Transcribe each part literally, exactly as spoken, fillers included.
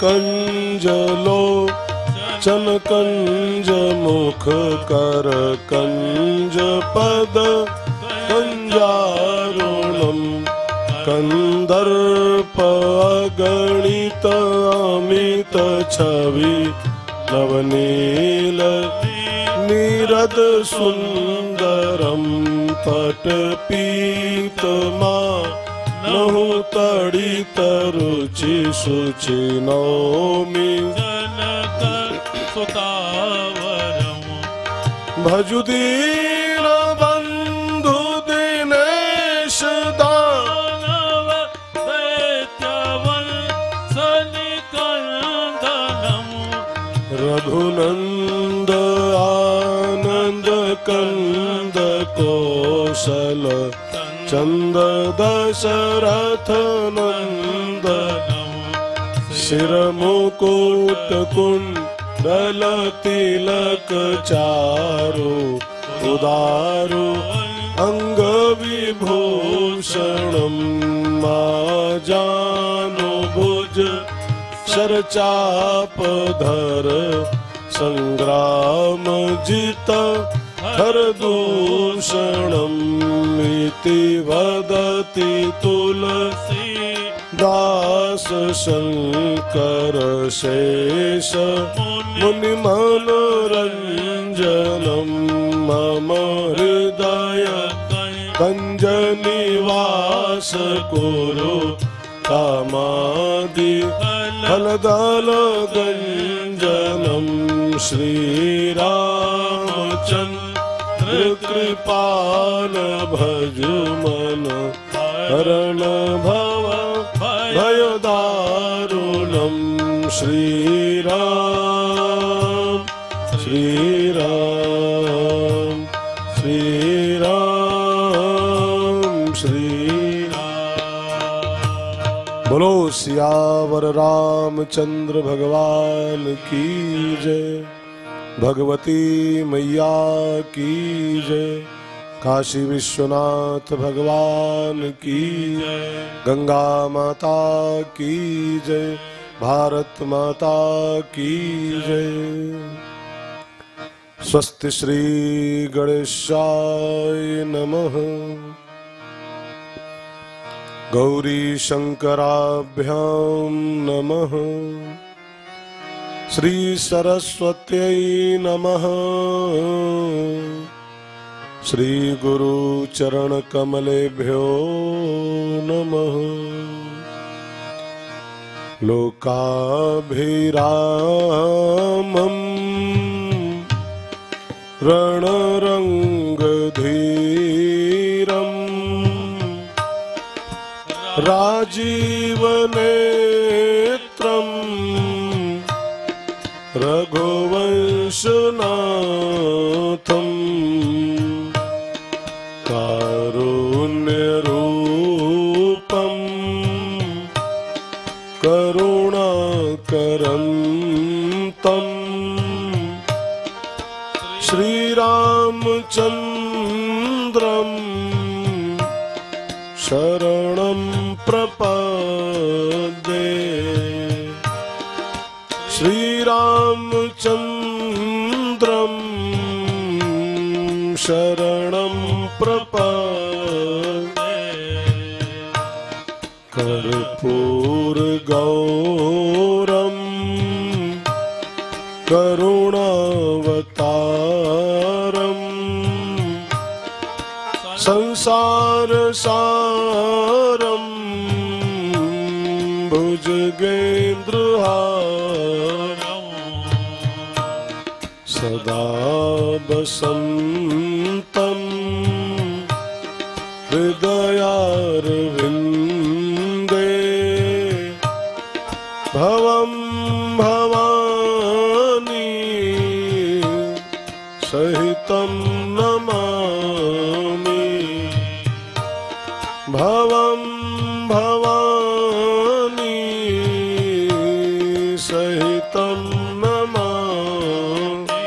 कंजलो चन कंज मुख कर कंज पद कंजारुणम कंदर्प अगणित अमित छवि नवनील नीरद सुंदरम पट पीतमा नहु तड़ित रुचि शुचि नौमि भजु दीन बंधु दिनेश दानव दैत्यवन सनिकंदनम रघुनंद आनंद कंद कौशल चंद दशरथ नंदनम शिर मुकुट कुंडल तिलक चारु उदारु अंग विभूषणम माजानु भुज शरचापधर संग्राम जित हर दूषणम इति वदति तुलसी दास शंकर शेष मुनि मनोरंजनम मम हृदय कंज निवास कुरु कामादि फलदल गंजनम श्री रामचंद्र कृपाल भजु मन हरण भव भयदारुणम श्री राम श्री राम श्री राम श्री राम। बोलो सियावर रामचंद्र भगवान की जय। भगवती मैया की जय। काशी विश्वनाथ भगवान की जय। गंगा माता की जय। भारत माता की जय। स्वस्ति श्री गणेशाय नमः। गौरी शंकराभ्याम नमः। श्री सरस्वत्यै नमः। श्री गुरु चरण कमलेभ्यो नमः। लोकाभिरामं रणरंगधीरं राजीवनेत्रं रघुवंशनाथं कारुण्यरूपं करुणाकरन्तं श्रीरामचन्द्रं शरणं प्रपद्ये। श्रीरामचन्द्रं शरणं प्रपद्ये। कर्पूरगौरं करुणावतारं संसारसारं भुजगेन्द्रहारं सदा वसन्तं हृदयारविन्दे भवं भवानी सहितं नमामि। भवं भवानी सहितं नमामि।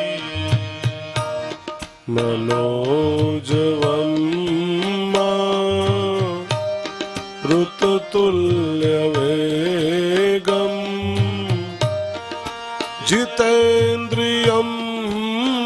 मनोजवं मारुततुल्यवेगं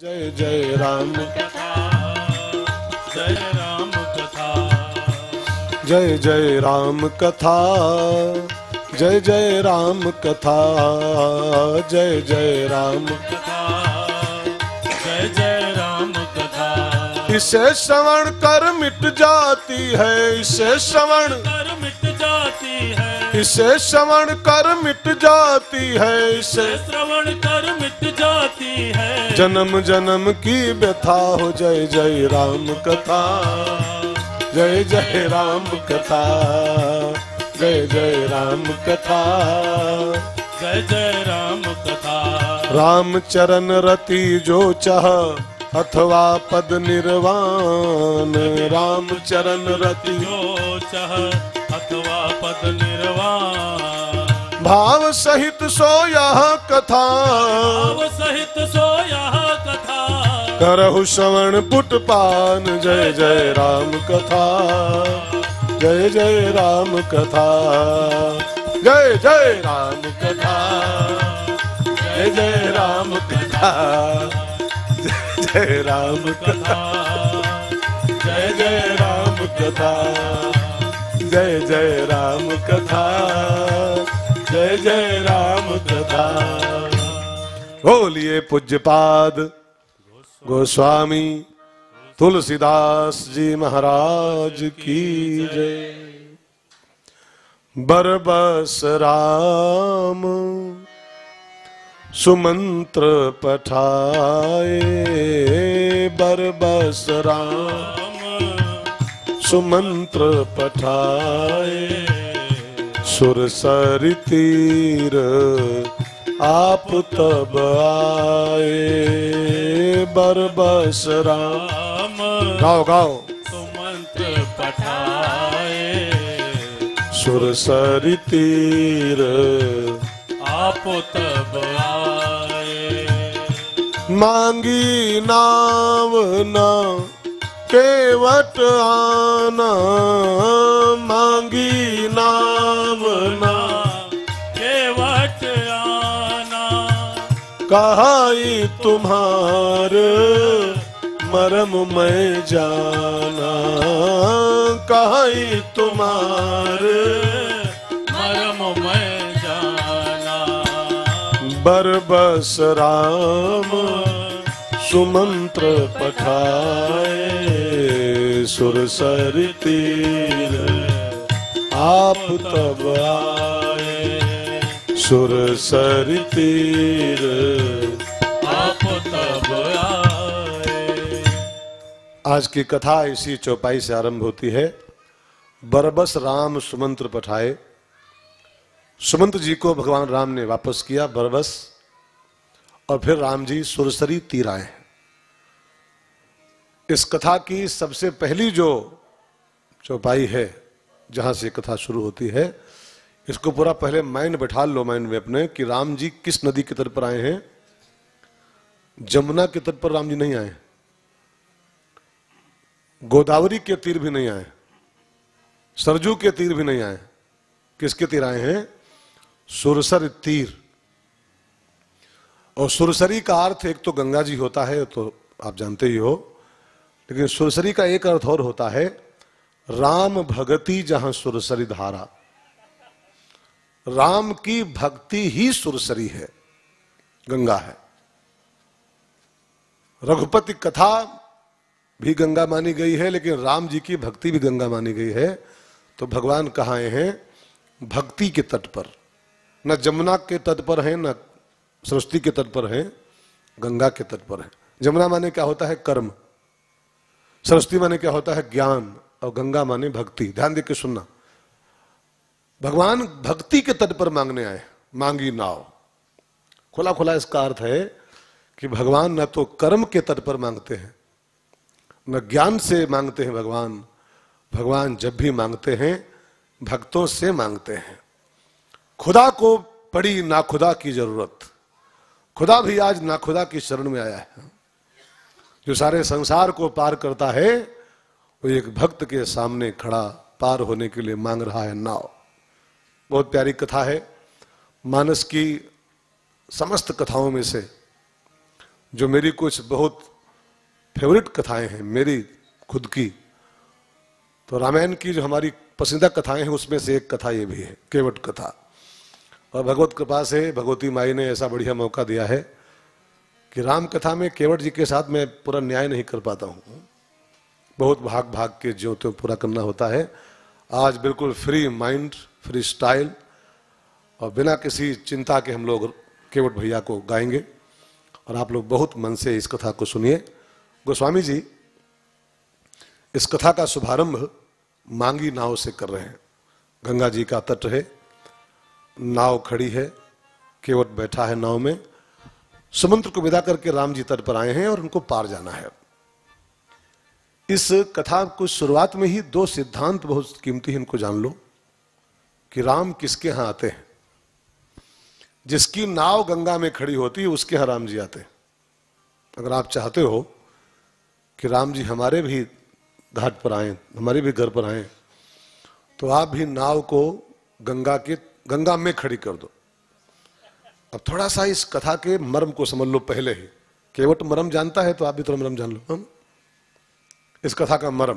जय जय राम कथा जय राम कथा जय जय राम कथा जय जय राम कथा जय जय राम कथा जय जय राम कथा इसे श्रवण कर मिट जाती है इसे श्रवण कर मिट जाती है इसे श्रवण कर मिट जाती है इसे श्रवण कर मिट जाती है जन्म जन्म की व्यथा हो जय जय राम कथा जय जय राम कथा जय जय राम कथा जय जय राम कथा राम चरण रति जो चाह अथवा पद निर्वाण राम चरण रति जो चाह अथवा पद निर्वाण भाव सहित सो यह कथा भाव सहित सो यह कथा करहु श्रवण पुट पान जय जय राम कथा जय जय राम कथा जय जय राम कथा जय जय राम कथा जय जय राम कथा जय जय राम कथा जय जय राम कथा जय जय राम कथा बोलिए पूज्यपाद गोस्वामी तुलसीदास जी महाराज की जय। बरबस राम सुमंत्र पठाए बरबस राम सुमंत्र पठाए सुरसरि तीर आप तब आए बरबस राम गाओ गाओ सुमंत्र पठाए सुरसरि तीर आप तब आए मांगी नाव ना केवट आना मांगी नाव ना केवट आना कहाई तुम्हार मरम मैं जाना कहाई तुम्हार मरम मैं जाना बरबस राम सुमंत्र पठाए सुरसरि तीर आप तब आए सुरसरि तीर आप तब आए। आज की कथा इसी चौपाई से आरंभ होती है। बरबस राम सुमंत्र पठाए। सुमंत्र जी को भगवान राम ने वापस किया बरबस, और फिर राम जी सुरसरि तीर आए। इस कथा की सबसे पहली जो चौपाई है जहां से कथा शुरू होती है, इसको पूरा पहले माइंड बैठा लो माइंड में अपने कि राम जी किस नदी के तट पर आए हैं। जमुना के तट पर राम जी नहीं आए, गोदावरी के तीर भी नहीं आए, सरजू के तीर भी नहीं आए। किसके तीर आए हैं? सुरसर तीर। और सुरसरी का अर्थ एक तो गंगा जी होता है, तो आप जानते ही हो, लेकिन सुरसरी का एक अर्थ और होता है राम भगति जहां सुरसरी धारा। राम की भक्ति ही सुरसरी है, गंगा है। रघुपति कथा भी गंगा मानी गई है, लेकिन राम जी की भक्ति भी गंगा मानी गई है। तो भगवान कहाँ आए हैं? भक्ति के तट पर। न जमुना के तट पर हैं, न सरस्वती के तट पर हैं, गंगा के तट पर हैं। जमुना माने क्या होता है? कर्म। सरस्वती माने क्या होता है? ज्ञान। और गंगा माने भक्ति। ध्यान देके सुनना, भगवान भक्ति के तट पर मांगने आए। मांगी नाव, खुला खुला इसका अर्थ है कि भगवान न तो कर्म के तट पर मांगते हैं, न ज्ञान से मांगते हैं। भगवान भगवान जब भी मांगते हैं भक्तों से मांगते हैं। खुदा को पड़ी ना खुदा की जरूरत। खुदा भी आज ना खुदा की शरण में आया है। जो सारे संसार को पार करता है वो एक भक्त के सामने खड़ा पार होने के लिए मांग रहा है नाव। बहुत प्यारी कथा है। मानस की समस्त कथाओं में से जो मेरी कुछ बहुत फेवरेट कथाएं हैं मेरी खुद की, तो रामायण की जो हमारी पसंदीदा कथाएं हैं उसमें से एक कथा ये भी है, केवट कथा। और भगवत कृपा से भगवती माई ने ऐसा बढ़िया मौका दिया है कि राम कथा में केवट जी के साथ मैं पूरा न्याय नहीं कर पाता हूँ, बहुत भाग भाग के जो तो पूरा करना होता है। आज बिल्कुल फ्री माइंड, फ्री स्टाइल और बिना किसी चिंता के हम लोग केवट भैया को गाएंगे और आप लोग बहुत मन से इस कथा को सुनिए। गोस्वामी जी इस कथा का शुभारंभ मांगी नाव से कर रहे हैं। गंगा जी का तट है, नाव खड़ी है, केवट बैठा है नाव में, समुद्र को विदा करके राम जी तट पर आए हैं और उनको पार जाना है। इस कथा को शुरुआत में ही दो सिद्धांत बहुत कीमती हैं, इनको जान लो कि राम किसके यहां आते हैं। जिसकी नाव गंगा में खड़ी होती है उसके यहां राम जी आते हैं। अगर आप चाहते हो कि राम जी हमारे भी घाट पर आए, हमारे भी घर पर आए, तो आप भी नाव को गंगा के गंगा में खड़ी कर दो। अब थोड़ा सा इस कथा के मर्म को समझ लो पहले ही। केवट मर्म जानता है तो आप भी थोड़ा मर्म जान लो। हम इस कथा का मर्म,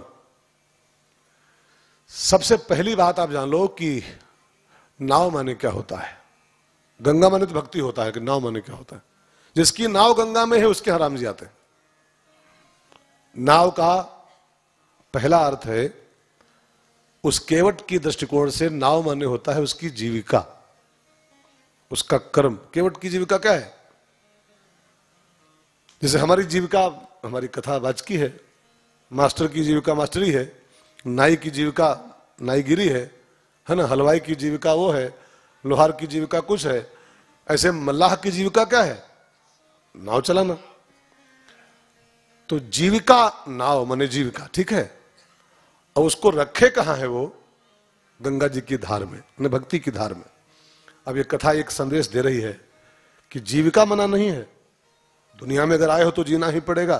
सबसे पहली बात आप जान लो कि नाव माने क्या होता है। गंगा माने तो भक्ति होता है, कि नाव माने क्या होता है। जिसकी नाव गंगा में है उसके यहां राम जी आते हैं। नाव का पहला अर्थ है, उस केवट की दृष्टिकोण से नाव माने होता है उसकी जीविका, उसका कर्म। केवट की जीविका क्या है? जैसे हमारी जीविका, हमारी कथा वाचकी है, मास्टर की जीविका मास्टरी है, नाई की जीविका नाईगिरी है, है ना, हलवाई की जीविका वो है, लोहार की जीविका कुछ है। ऐसे मल्लाह की जीविका क्या है? नाव चलाना। तो जीविका नाव माने जीविका, ठीक है। और उसको रखे कहां है वो? गंगा जी की धार में, माने भक्ति की धार में। अब ये कथा एक संदेश दे रही है कि जीविका मना नहीं है। दुनिया में अगर आए हो तो जीना ही पड़ेगा,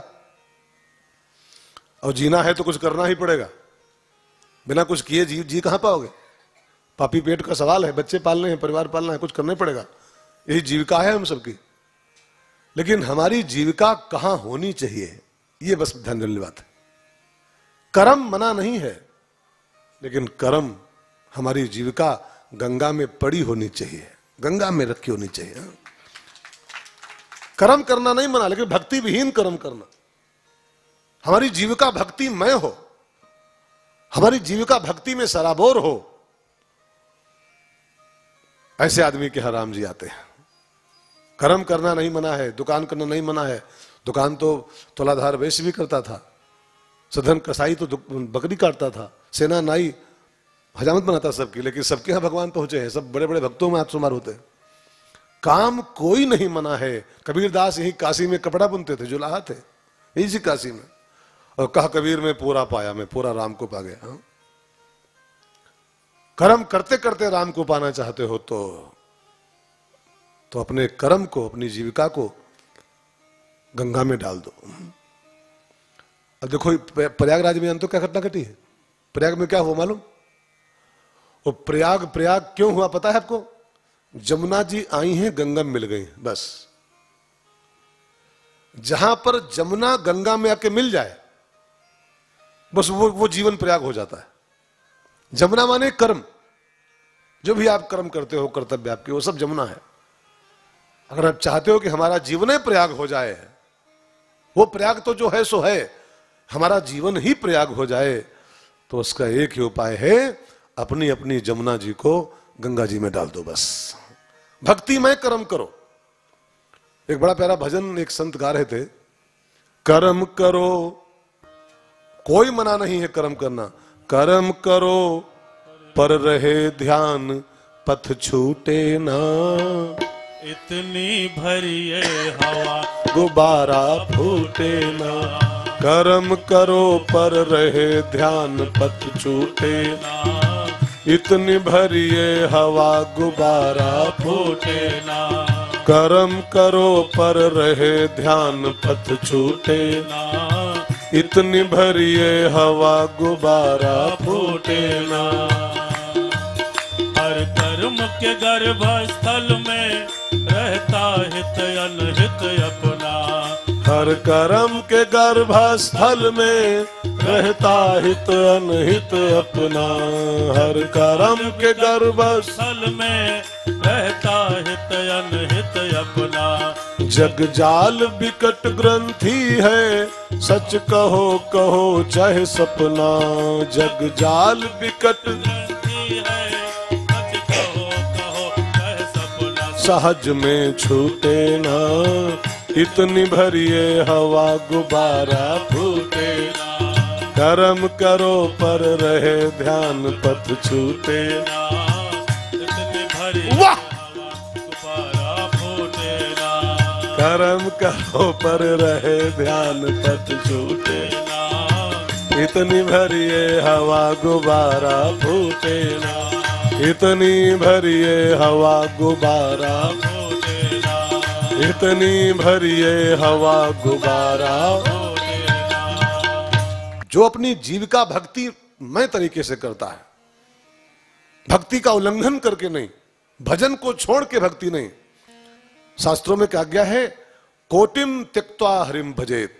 और जीना है तो कुछ करना ही पड़ेगा। बिना कुछ किए जी जी कहां पाओगे? पापी पेट का सवाल है, बच्चे पालने हैं, परिवार पालना है, कुछ करना पड़ेगा। यही जीविका है हम सबकी। लेकिन हमारी जीविका कहां होनी चाहिए, ये बस ध्यान देने वाली बात है। कर्म मना नहीं है, लेकिन कर्म, हमारी जीविका गंगा में पड़ी होनी चाहिए, गंगा में रखी होनी चाहिए। कर्म करना नहीं मना, लेकिन भक्ति विहीन कर्म करना। हमारी जीविका भक्तिमय हो, हमारी जीविका भक्ति में सराबोर हो, ऐसे आदमी के यहां राम जी आते हैं। कर्म करना नहीं मना है, दुकान करना नहीं मना है। दुकान तो तुलाधार वैश्य भी करता था, सधन कसाई तो बकरी काटता था, सेना नाई हजामत बनाता सबकी, लेकिन सबके यहां भगवान पहुंचे हैं। सब बड़े बड़े भक्तों में आत्मसुमार होते हैं। काम कोई नहीं मना है। कबीरदास यही काशी में कपड़ा बुनते थे, जुलाहा थे इसी काशी में, और कहा कबीर में पूरा पाया, मैं पूरा राम को पा गया। हाँ? कर्म करते करते राम को पाना चाहते हो तो तो अपने कर्म को, अपनी जीविका को गंगा में डाल दो। अब देखो प्रयागराज में तो क्या घटना घटी है। प्रयाग में क्या हुआ मालूम? वो प्रयाग प्रयाग क्यों हुआ पता है आपको? जमुना जी आई हैं, गंगा में मिल गई, बस। जहां पर जमुना गंगा में आके मिल जाए, बस वो वो जीवन प्रयाग हो जाता है। जमुना माने कर्म, जो भी आप कर्म करते हो, कर्तव्य आपके, वो सब जमुना है। अगर आप चाहते हो कि हमारा जीवन ही प्रयाग हो जाए, वो प्रयाग तो जो है सो है, हमारा जीवन ही प्रयाग हो जाए, तो उसका एक ही उपाय है, अपनी अपनी जमुना जी को गंगा जी में डाल दो, बस। भक्तिमय कर्म करो। एक बड़ा प्यारा भजन एक संत गा रहे थे, कर्म करो, कोई मना नहीं है कर्म करना। कर्म करो पर रहे ध्यान, पथ छूटे ना। इतनी भरिए हवा गुब्बारा फूटे ना। कर्म करो पर रहे ध्यान, पथ छूटे ना। इतनी भरिए हवा गुब्बारा फूटे ना। कर्म करो पर रहे ध्यान, पथ छूटे ना। इतनी भरिए हवा गुब्बारा फूटे ना। हर कर्म के गर्भ स्थल में रहता हित अनहित अपना। हर कर्म के गर्भस्थल में रहता हित अनहित अपना। हर कर्म के गर्भस्थल सल में रहता हित अनहित अपना। जग जाल बिकट ग्रंथि है, सच कहो कहो चाहे सपना। जग जाल बिकट ग्रंथि है, सच कहो कहो चाहे सपना। सहज में छूटे ना, इतनी भरिए हवा गुब्बारा फूटे ना। कर्म करो पर रहे ध्यान पथ छूटे ना। इतनी भरी वाह! हवा गुब्बारा फूटे ना। कर्म करो पर रहे ध्यान पथ छूटे ना। इतनी भरिए हवा गुब्बारा फूटे ना। इतनी भरिए हवा गुब्बारा फूटे ना। इतनी भरिए हवा गुब्बारा। फूटे ना। जो अपनी जीविका भक्ति मय तरीके से करता है, भक्ति का उल्लंघन करके नहीं, भजन को छोड़ के भक्ति नहीं। शास्त्रों में क्या आज्ञा है? कोटिम त्यक्त्वा हरिम भजेत।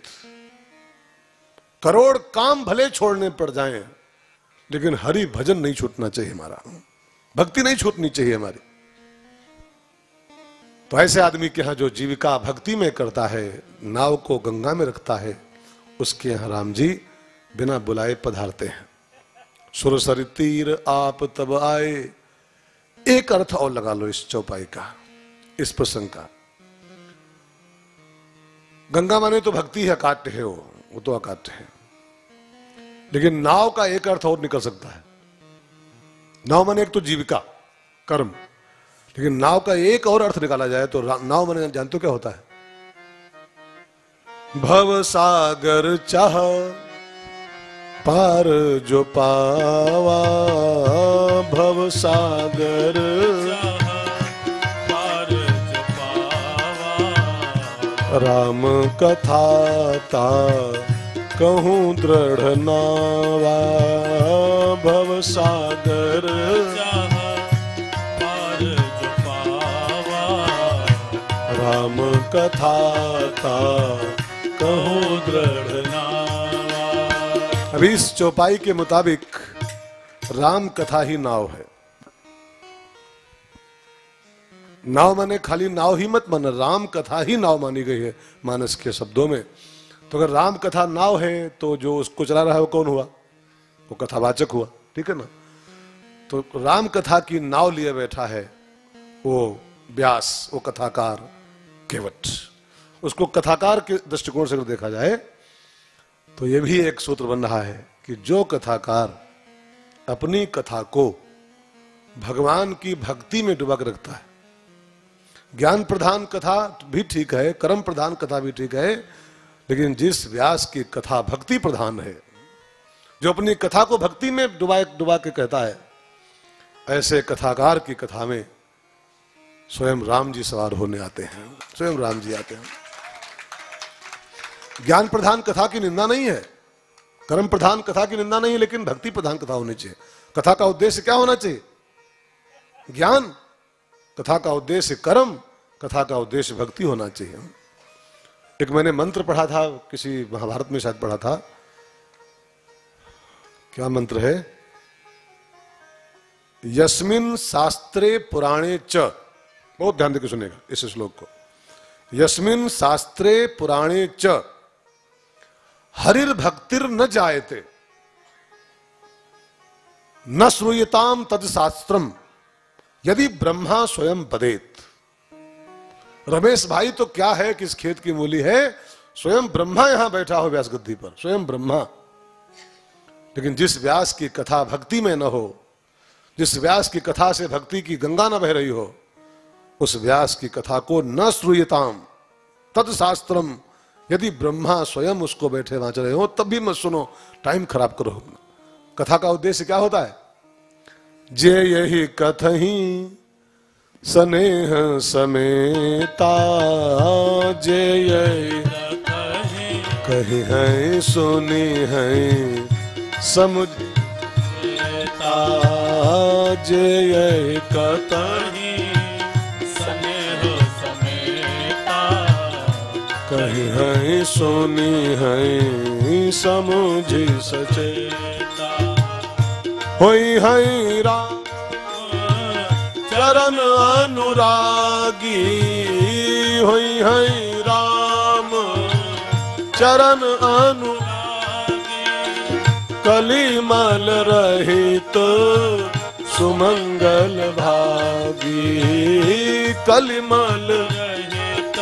करोड़ काम भले छोड़ने पड़ जाएं, लेकिन हरि भजन नहीं छूटना चाहिए हमारा, भक्ति नहीं छूटनी चाहिए हमारी। तो ऐसे आदमी के यहां जो जीविका भक्ति में करता है, नाव को गंगा में रखता है, उसके यहां राम जी बिना बुलाए पधारते हैं। सुरसरी तीर आप तब आए। एक अर्थ और लगा लो इस चौपाई का, इस प्रसंग का। गंगा माने तो भक्ति है, अकाट्य है, वो वो तो अकाट्य है। लेकिन नाव का एक अर्थ और निकल सकता है। नाव माने एक तो जीविका कर्म, लेकिन नाव का एक और अर्थ निकाला जाए तो नाव माने जानते हो क्या होता है? भव सागर चाह पार जो पावा। भव सागर पार जो पावा। राम कथा ता कहूँ दृढ़ नावा। भव सागर पार जो पावा। राम कथा ता कहूँ दृढ़ नावा। अभी इस चौपाई के मुताबिक राम कथा ही नाव है। नाव माने खाली नाव ही मत माना, राम कथा ही नाव मानी गई है मानस के शब्दों में। तो अगर राम कथा नाव है तो जो उसको चला रहा है वो कौन हुआ? वो कथावाचक हुआ, ठीक है ना? तो राम कथा की नाव लिए बैठा है वो व्यास, वो कथाकार केवट। उसको कथाकार के दृष्टिकोण से अगर देखा जाए तो यह भी एक सूत्र बन रहा है कि जो कथाकार अपनी कथा को भगवान की भक्ति में डुबा कर रखता है, ज्ञान प्रधान कथा भी ठीक है, कर्म प्रधान कथा भी ठीक है, लेकिन जिस व्यास की कथा भक्ति प्रधान है, जो अपनी कथा को भक्ति में डुबा डुबा के कहता है, ऐसे कथाकार की कथा में स्वयं राम जी सवार होने आते हैं, स्वयं राम जी आते हैं। ज्ञान प्रधान कथा की निंदा नहीं है, कर्म प्रधान कथा की निंदा नहीं है, लेकिन भक्ति प्रधान कथा होनी चाहिए। कथा का उद्देश्य क्या होना चाहिए? ज्ञान। कथा का उद्देश्य कर्म, कथा का उद्देश्य भक्ति होना चाहिए। एक मैंने मंत्र पढ़ा था, किसी महाभारत में शायद पढ़ा था, क्या मंत्र है? यस्मिन शास्त्रे पुराणे च, बहुत ध्यान देकर सुनेगा इस श्लोक को। यस्मिन शास्त्रे पुराणे च हरिर भक्तिर न जायते न श्रूयताम तद शास्त्रम यदि ब्रह्मा स्वयं बदेत। रमेश भाई तो क्या है, किस खेत की मूली है, स्वयं ब्रह्मा यहां बैठा हो व्यास गद्दी पर, स्वयं ब्रह्मा। लेकिन जिस व्यास की कथा भक्ति में न हो, जिस व्यास की कथा से भक्ति की गंगा न बह रही हो, उस व्यास की कथा को न श्रूयताम तद शास्त्रम, यदि ब्रह्मा स्वयं उसको बैठे वांच रहे हो तब भी मत सुनो, टाइम खराब करो अपना। कथा का उद्देश्य क्या होता है? जे यही कथही स्नेह समेता, जे यही कही है सुनी है समझता, जे यही कथही स्नेह समेता कही है सोनी है समुझी सचेता, होई है राम चरण अनुरागी, होई है राम चरण अनुरागी, कलिमल रहित सुमंगल भागी, कलिमल रहित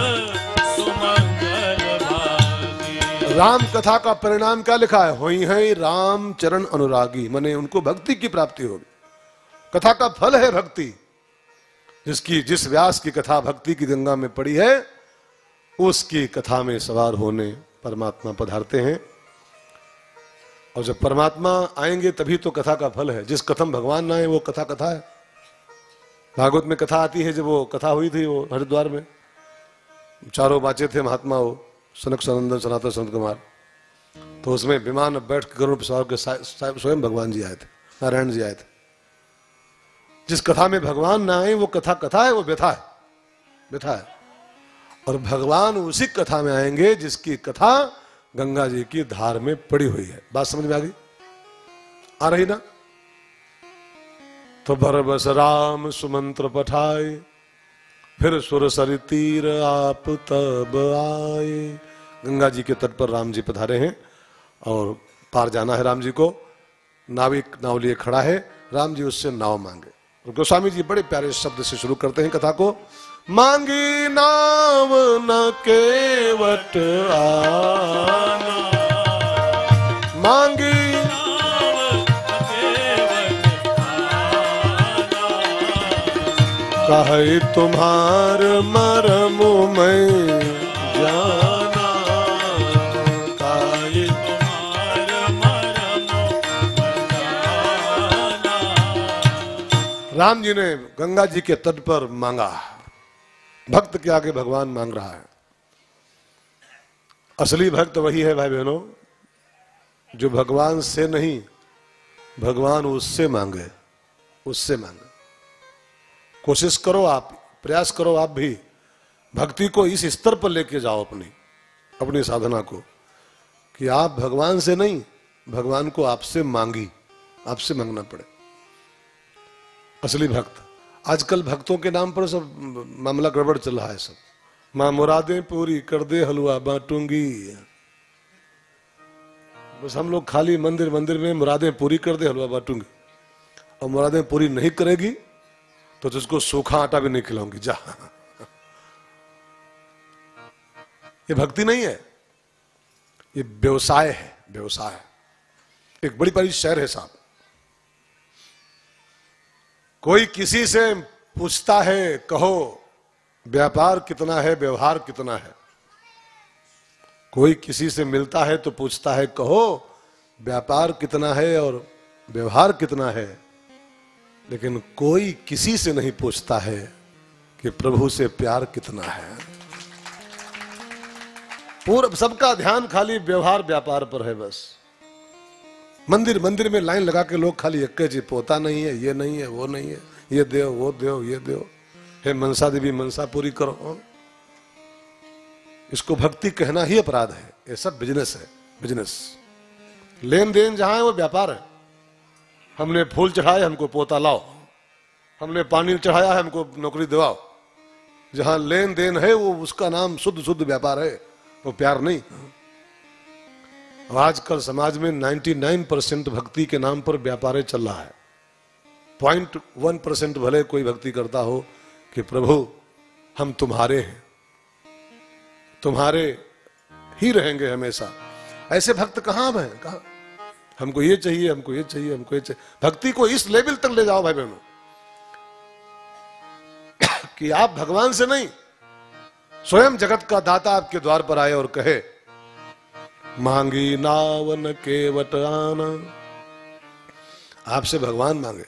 सुमंगल भागी। राम कथा का परिणाम क्या लिखा है? होई है राम चरण अनुरागी, माने उनको भक्ति की प्राप्ति होगी। कथा का फल है भक्ति। जिसकी जिस व्यास की कथा भक्ति की गंगा में पड़ी है, उसकी कथा में सवार होने परमात्मा पधारते हैं। और जब परमात्मा आएंगे तभी तो कथा का फल है। जिस कथम भगवान ना आए वो कथा कथा है। भागवत में कथा आती है, जब वो कथा हुई थी वो हरिद्वार में, चारों बाचे थे महात्मा, वो सनक सनंदन सनातन संत कुमार, तो उसमें विमान बैठ के गरुड़ पर सवार के स्वयं भगवान जी आए थे, नारायण जी आए थे। जिस कथा में भगवान ना आए वो कथा कथा है, वो व्यथा है, व्यथा है। और भगवान उसी कथा में आएंगे जिसकी कथा गंगा जी की धार में पड़ी हुई है। बात समझ में आ गई? आ रही ना? तो बरबस राम सुमंत्र पठाए, फिर सुर सरि तीर आप तब आए। गंगा जी के तट पर राम जी पधारे हैं और पार जाना है राम जी को। नाविक नाव लिए खड़ा है, राम जी उससे नाव मांगे। गोस्वामी जी बड़े प्यारे शब्द से शुरू करते हैं कथा को। मांगी नाव न केवट आना, मांगी कहे तुम्हार मरम मैं जाना, कहे तुम्हार मरम जाना। राम जी ने गंगा जी के तट पर मांगा। भक्त के आगे भगवान मांग रहा है। असली भक्त वही है भाई बहनों, जो भगवान से नहीं, भगवान उससे मांगे, उससे मांगे। कोशिश करो आप, प्रयास करो आप भी, भक्ति को इस स्तर पर लेके जाओ अपनी अपनी साधना को, कि आप भगवान से नहीं, भगवान को आपसे मांगी, आपसे मांगना पड़े। असली भक्त। आजकल भक्तों के नाम पर सब मामला गड़बड़ चल रहा है। सब मां मुरादें पूरी कर दे हलवा बांटूंगी, बस हम लोग खाली मंदिर मंदिर में मुरादें पूरी कर दे हलवा बांटूंगी, और मुरादें पूरी नहीं करेगी तो तुझको सूखा आटा भी नहीं खिलाऊंगी, जा। ये भक्ति नहीं है, ये व्यवसाय है, व्यवसाय। एक बड़ी बड़ी शहर है साहब, कोई किसी से पूछता है, कहो व्यापार कितना है, व्यवहार कितना है। कोई किसी से मिलता है तो पूछता है, कहो व्यापार कितना है और व्यवहार कितना है। लेकिन कोई किसी से नहीं पूछता है कि प्रभु से प्यार कितना है। पूरा सबका ध्यान खाली व्यवहार व्यापार पर है। बस मंदिर मंदिर में लाइन लगा के लोग खाली एक जी, पोता नहीं है, ये नहीं है, वो नहीं है, ये दो वो दो ये दो, हे मनसा देवी मनसा पूरी करो। इसको भक्ति कहना ही अपराध है। ये सब बिजनेस है, बिजनेस। लेन देन जहां है वो व्यापार है। हमने फूल चढ़ाए, हमको पोता लाओ, हमने पानी चढ़ाया, हमको नौकरी दिलाओ। जहां लेन देन है वो उसका नाम शुद्ध शुद्ध व्यापार है, वो प्यार नहीं। आजकल समाज में निन्यानवे परसेंट भक्ति के नाम पर व्यापार चल रहा है। पॉइंट वन परसेंट भले कोई भक्ति करता हो कि प्रभु हम तुम्हारे हैं, तुम्हारे ही रहेंगे हमेशा। ऐसे भक्त कहां हैं? कहां? हमको ये चाहिए, हमको ये चाहिए, हमको ये चाहिए। भक्ति को इस लेवल तक ले जाओ भाई बहनों कि आप भगवान से नहीं, स्वयं जगत का दाता आपके द्वार पर आए और कहे, मांगी नावन केवट आना। आपसे भगवान मांगे।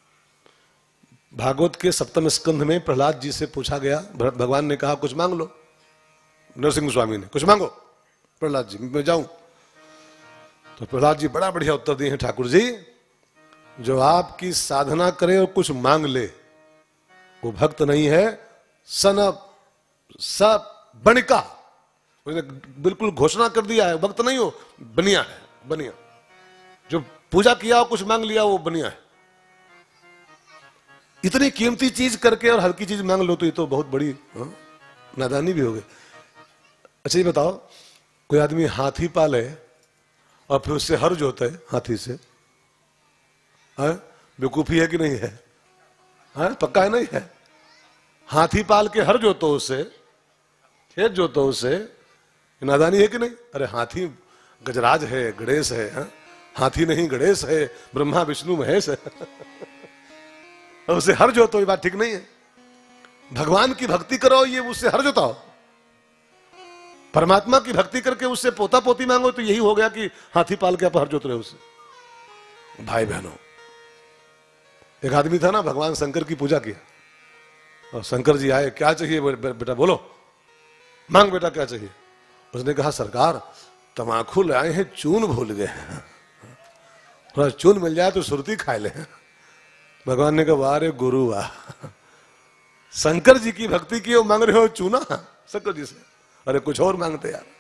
भागवत के सप्तम स्कंध में प्रहलाद जी से पूछा गया, भगवान ने कहा कुछ मांग लो। नरसिंह स्वामी ने, कुछ मांगो प्रहलाद जी, मैं जाऊं। तो प्रहलाद जी बड़ा बढ़िया उत्तर दिए हैं, ठाकुर जी जो आपकी साधना करे और कुछ मांग ले वो भक्त नहीं है, सन सब बणिका, उसने बिल्कुल घोषणा कर दिया है, भक्त नहीं हो, बनिया है, बनिया। जो पूजा किया हो, कुछ मांग लिया, वो बनिया है। इतनी कीमती चीज करके और हल्की चीज मांग लो तो ये तो बहुत बड़ी हाँ, नादानी भी हो गई। अच्छा ये बताओ, कोई आदमी हाथी पाले और फिर उससे हर जोते है हाथी से, बेवकूफी है कि नहीं है? हाँ, पक्का है नहीं है? हाथी पाल के हर जोतो उससे, खेत जोतो उससे, नादानी है कि नहीं? अरे हाथी गजराज है, गणेश है, हा? हाथी नहीं गणेश है, ब्रह्मा विष्णु महेश है। उसे हर जोतो, ये बात ठीक नहीं है। भगवान की भक्ति करो, ये उससे हर जोताओ। परमात्मा की भक्ति करके उससे पोता पोती मांगो तो यही हो गया कि हाथी पाल के आप हर जोत रहे हो उससे। भाई बहनों, एक आदमी था ना, भगवान शंकर की पूजा किया और शंकर जी आए, क्या चाहिए बेटा बोलो, मांग बेटा क्या चाहिए। उसने कहा सरकार तमाकू लाए हैं, चून भूल गए, थोड़ा चून मिल जाए तो सुरती खाए ले। भगवान ने कहा वाह रे गुरु वाह, शंकर जी की भक्ति की, वो मांग रहे हो चूना शंकर जी से, अरे कुछ और मांगते यार।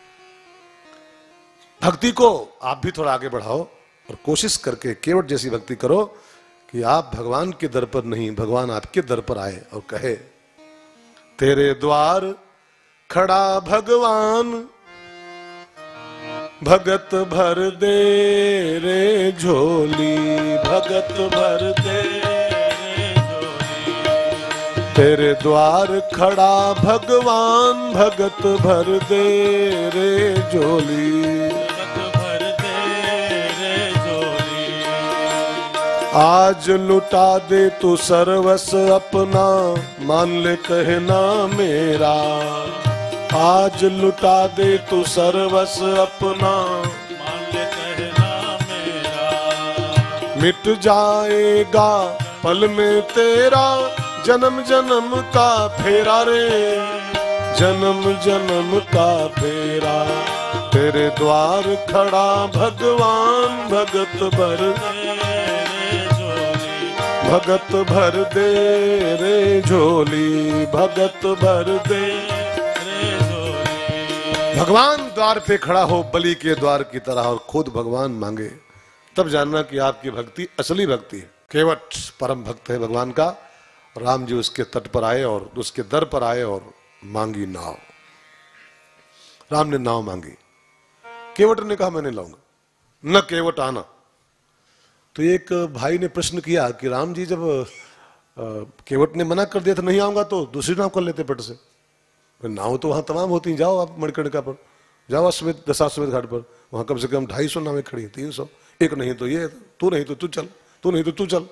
भक्ति को आप भी थोड़ा आगे बढ़ाओ और कोशिश करके केवट जैसी भक्ति करो कि आप भगवान के दर पर नहीं, भगवान आपके दर पर आए और कहे तेरे द्वार खड़ा भगवान, भगत भर दे रे झोली, भगत भर दे रे झोली। तेरे द्वार खड़ा भगवान, भगत भर दे रे झोली, भगत भर दे रे झोली। आज लुटा दे तू सर्वस अपना, मान ले कहना मेरा। आज लुटा दे तू सर्वस अपना, मान ले कहना मेरा। मिट जाएगा पल में तेरा जन्म जन्म का फेरा रे, जन्म जन्म का फेरा। तेरे द्वार खड़ा भगवान, भगत भर भगत भर दे रे झोली, भगत भर दे। भगवान द्वार पे खड़ा हो बलि के द्वार की तरह और खुद भगवान मांगे, तब जानना कि आपकी भक्ति असली भक्ति है। केवट परम भक्त है भगवान का। राम जी उसके तट पर आए और उसके दर पर आए और मांगी नाव। राम ने नाव मांगी, केवट ने कहा मैं नहीं लाऊंगा, न केवट आना। तो एक भाई ने प्रश्न किया कि राम जी जब केवट ने मना कर दिया था नहीं आऊंगा तो दूसरी नाव कर लेते पट से। नाव तो वहां तमाम होती हैं, जाओ आप मणिकर्णिका पर, जाओ अश्वमेध दशाश्वमेध घाट पर, वहां कम से कम ढाई सौ नावें खड़ी हैं, तीन सौ। एक नहीं तो ये, तू नहीं तो तू चल, तू नहीं तो तू चल।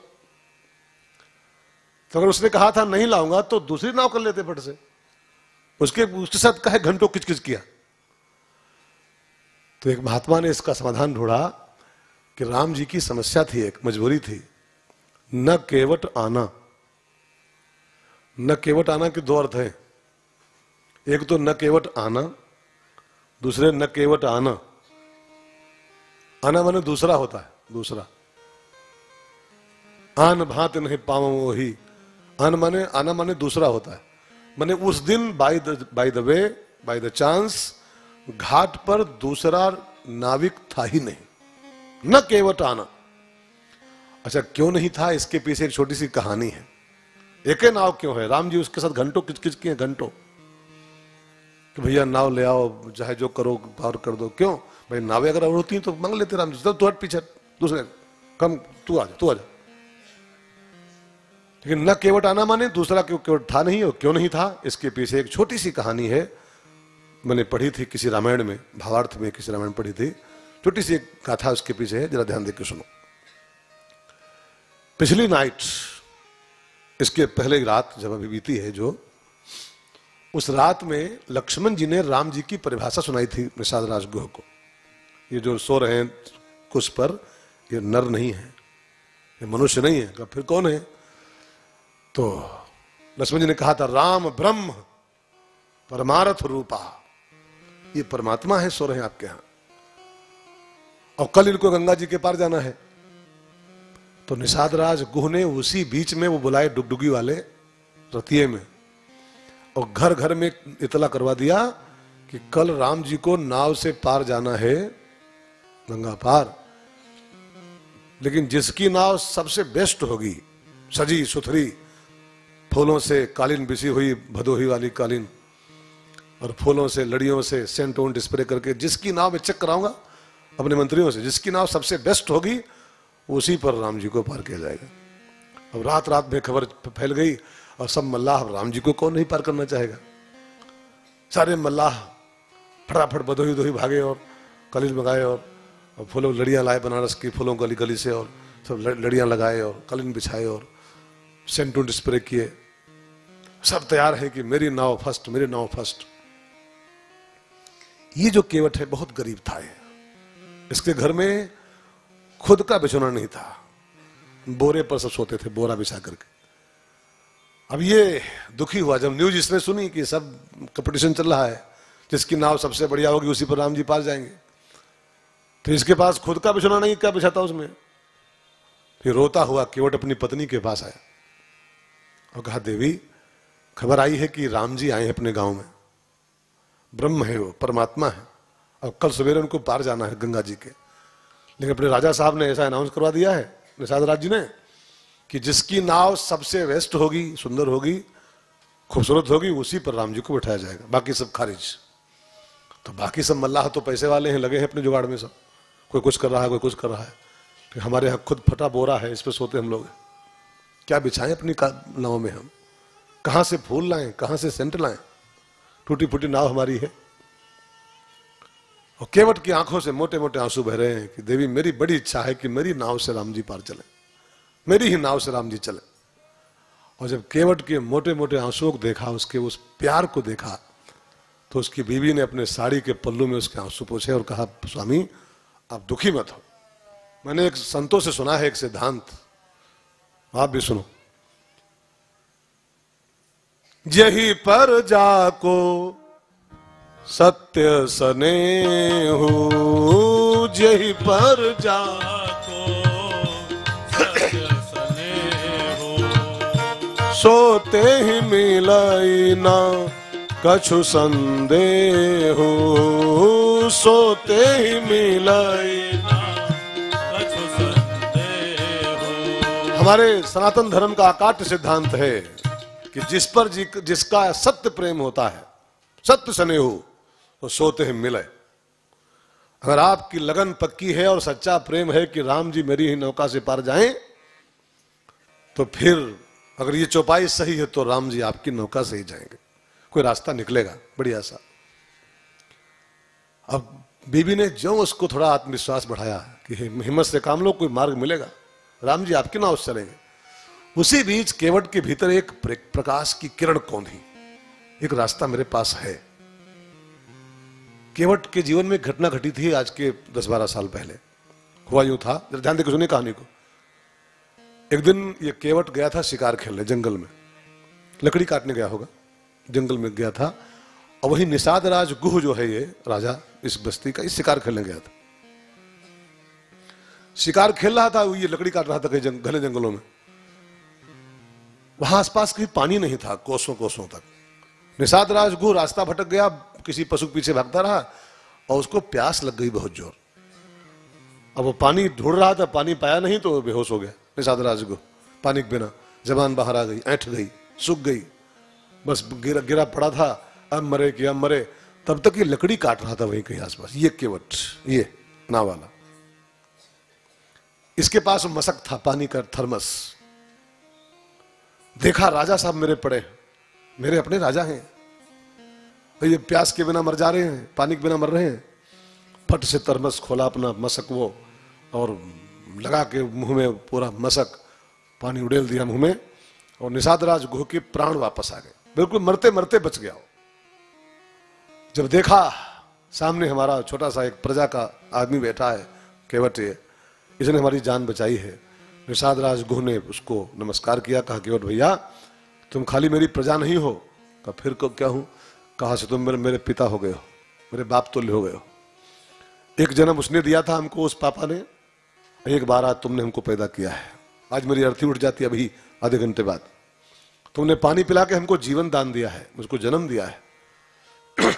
तो अगर उसने कहा था नहीं लाऊंगा तो दूसरी नाव कर लेते पट से। उसके उसके साथ कहे घंटों किचकिच किया। तो एक महात्मा ने इसका समाधान ढूंढा कि राम जी की समस्या थी, एक मजबूरी थी, न केवट आना। न केवट आना के दो अर्थ हैं, एक तो न केवट आना, दूसरे न केवट आना। आना माने दूसरा होता है, दूसरा। आन भात नहीं पाव वही, आन माने आना माने दूसरा होता है। माने उस दिन by the by the way, by the chance घाट पर दूसरा नाविक था ही नहीं, न केवट आना। अच्छा क्यों नहीं था, इसके पीछे एक छोटी सी कहानी है। एक ही नाव क्यों है? राम जी उसके साथ घंटों किचकिच किए, घंटों कि भैया नाव ले आओ, चाहे जो करो पार कर दो। क्यों भाई, नावें अगर और होती तो मांग लेते राम जी, तब तू हट पीछे, दूसरे कम तू आ जा, तू आ जा। लेकिन न केवट आना माने दूसरा क्यों केवट था नहीं, और क्यों नहीं था इसके पीछे एक छोटी सी कहानी है। मैंने पढ़ी थी किसी रामायण में, भावार्थ में किसी रामायण पढ़ी थी, छोटी सी एक गाथा उसके पीछे है, जरा ध्यान देकर सुनो। पिछली नाइट, इसके पहले की रात जब अभी बीती है जो, उस रात में लक्ष्मण जी ने राम जी की परिभाषा सुनाई थी निषाद राजगुह को। ये जो सो रहे हैं कुछ पर, ये नर नहीं है, ये मनुष्य नहीं है। तो फिर कौन है? तो लक्ष्मण जी ने कहा था राम ब्रह्म परमार्थ रूपा, ये परमात्मा है, सो रहे हैं आपके यहां, और कल इनको गंगा जी के पार जाना है। तो निषाद राज गुह ने उसी बीच में वो बुलाए डुगडुगी वाले रतिये में, और घर घर में इतला करवा दिया कि कल राम जी को नाव से पार जाना है, गंगा पार, लेकिन जिसकी नाव सबसे बेस्ट होगी, सजी सुथरी, फूलों से कालीन बिछी हुई, भदोही वाली कालीन, और फूलों से लड़ियों से सेंट ओन स्प्रे करके जिसकी नाव में चेक कराऊंगा अपने मंत्रियों से, जिसकी नाव सबसे बेस्ट होगी उसी पर राम जी को पार किया जाएगा। अब रात रात में खबर फैल गई और सब मल्लाह, राम जी को कौन नहीं पार करना चाहेगा। सारे मल्लाह फटाफट बदोही दोही भागे और कालीन मंगाए और, और फूलों लड़ियां लाए बनारस की, फूलों गली गली से, और सब लड़ियां लगाए और कालीन बिछाए और सेंट ओन स्प्रे किए। सब तैयार है कि मेरी नाव फर्स्ट, मेरी नाव फर्स्ट। ये जो केवट है बहुत गरीब था। ये इसके घर में खुद का बिछौना नहीं था, बोरे पर सब सोते थे, बोरा बिछा करके। अब ये दुखी हुआ जब न्यूज इसने सुनी कि सब कंपटीशन चल रहा है, जिसकी नाव सबसे बढ़िया होगी उसी पर राम जी पार जाएंगे। तो इसके पास खुद का बिछौना नहीं, क्या बिछाता उसमें। फिर रोता हुआ केवट अपनी पत्नी के पास आया और कहा, देवी खबर आई है कि राम जी आए हैं अपने गांव में, ब्रह्म है वो, परमात्मा है, और कल सवेरे उनको पार जाना है गंगा जी के। लेकिन अपने राजा साहब ने ऐसा अनाउंस करवा दिया है, निषाद राज जी ने, कि जिसकी नाव सबसे बेस्ट होगी, सुंदर होगी, खूबसूरत होगी, उसी पर राम जी को बिठाया जाएगा, बाकी सब खारिज। तो बाकी सब मल्लाह तो पैसे वाले हैं, लगे हैं अपने जुगाड़ में, सब कोई कुछ कर रहा है, कोई कुछ कर रहा है। तो हमारे यहाँ खुद फटा बोरा है, इस पर सोते हम लोग, क्या बिछाएं अपनी नाव में हम, कहां से फूल लाएं, कहां से सेंट लाएं, टूटी फूटी नाव हमारी है। और केवट की आंखों से मोटे मोटे आंसू बह रहे हैं कि देवी मेरी बड़ी इच्छा है कि मेरी नाव से राम जी पार चले, मेरी ही नाव से राम जी चले। और जब केवट के मोटे मोटे आंसुओं को देखा, उसके उस प्यार को देखा, तो उसकी बीवी ने अपने साड़ी के पल्लू में उसके आंसू पोंछे और कहा, स्वामी आप दुखी मत हो, मैंने एक संतों से सुना है एक सिद्धांत, आप भी सुनो। यही पर जाको सत्य सनेहु, यही पर जाको सत्य सनेहु, सोते ही मिलाई ना कछु संदेहु, सोते ही मिलाई ना कछु संदेहु। हमारे सनातन धर्म का अकाट्य सिद्धांत है कि जिस पर जी, जिसका सत्य प्रेम होता है, सत्य स्नेह, तो सोते ही मिले। अगर आपकी लगन पक्की है और सच्चा प्रेम है कि राम जी मेरी ही नौका से पार जाएं, तो फिर अगर ये चौपाई सही है तो राम जी आपकी नौका से ही जाएंगे, कोई रास्ता निकलेगा, बढ़िया सा। अब बीबी ने जो उसको थोड़ा आत्मविश्वास बढ़ाया कि हिम्मत से काम लो, कोई मार्ग मिलेगा, राम जी आपकी नाव से चलेंगे। उसी बीच केवट के भीतर एक प्रकाश की किरण कौंधी, एक रास्ता मेरे पास है। केवट के जीवन में घटना घटी थी आज के दस बारह साल पहले। हुआ यूं था, जरा ध्यान देकर सुनिए कहानी को। एक दिन ये केवट गया था शिकार खेलने जंगल में, लकड़ी काटने गया होगा, जंगल में गया था, और वही निषाद राज गुह जो है ये राजा इस बस्ती का, इस शिकार खेलने गया था। शिकार खेल रहा था, ये लकड़ी काट रहा था कहीं जंग, घने जंगलों में। वहां आसपास कहीं पानी नहीं था, कोसों कोसों तक। निषाद राज गुह रास्ता भटक गया, किसी पशु के पीछे भागता रहा और उसको प्यास लग गई बहुत जोर। अब वो पानी ढूंढ रहा था, पानी पाया नहीं तो बेहोश हो गया निषाद राज गुह, पानी के बिना जबान बाहर आ गई, ऐंठ गई, सूख गई, बस गिरा गिरा पड़ा था, अब मरे कि अब मरे। तब तक ये लकड़ी काट रहा था वहीं कहीं आसपास, ये केवट, ये नाव वाला। इसके पास मशक था, पानी का थर्मस। देखा राजा साहब मेरे पड़े, मेरे अपने राजा हैं, ये प्यास के बिना मर जा रहे हैं, पानी के बिना मर रहे हैं। फट से थर्मस खोला अपना मशक वो, और लगा के मुंह में पूरा मशक पानी उड़ेल दिया मुंह में, और निषाद राज गुह के प्राण वापस आ गए, बिल्कुल मरते मरते बच गया। जब देखा सामने हमारा छोटा सा एक प्रजा का आदमी बैठा है, केवट, इसने हमारी जान बचाई है। निषाद राज गुह ने उसको नमस्कार किया, कहा केवट भैया तुम खाली मेरी प्रजा नहीं हो। कहा फिर को क्या हूं? कहा से तुम मेरे मेरे पिता हो गए हो, मेरे बाप तुल्य हो गए हो। एक जन्म उसने दिया था हमको, उस पापा ने, एक बार आज तुमने हमको पैदा किया है। आज मेरी अर्थी उठ जाती है अभी आधे घंटे बाद। तुमने पानी पिला के हमको जीवन दान दिया है, मुझको जन्म दिया है।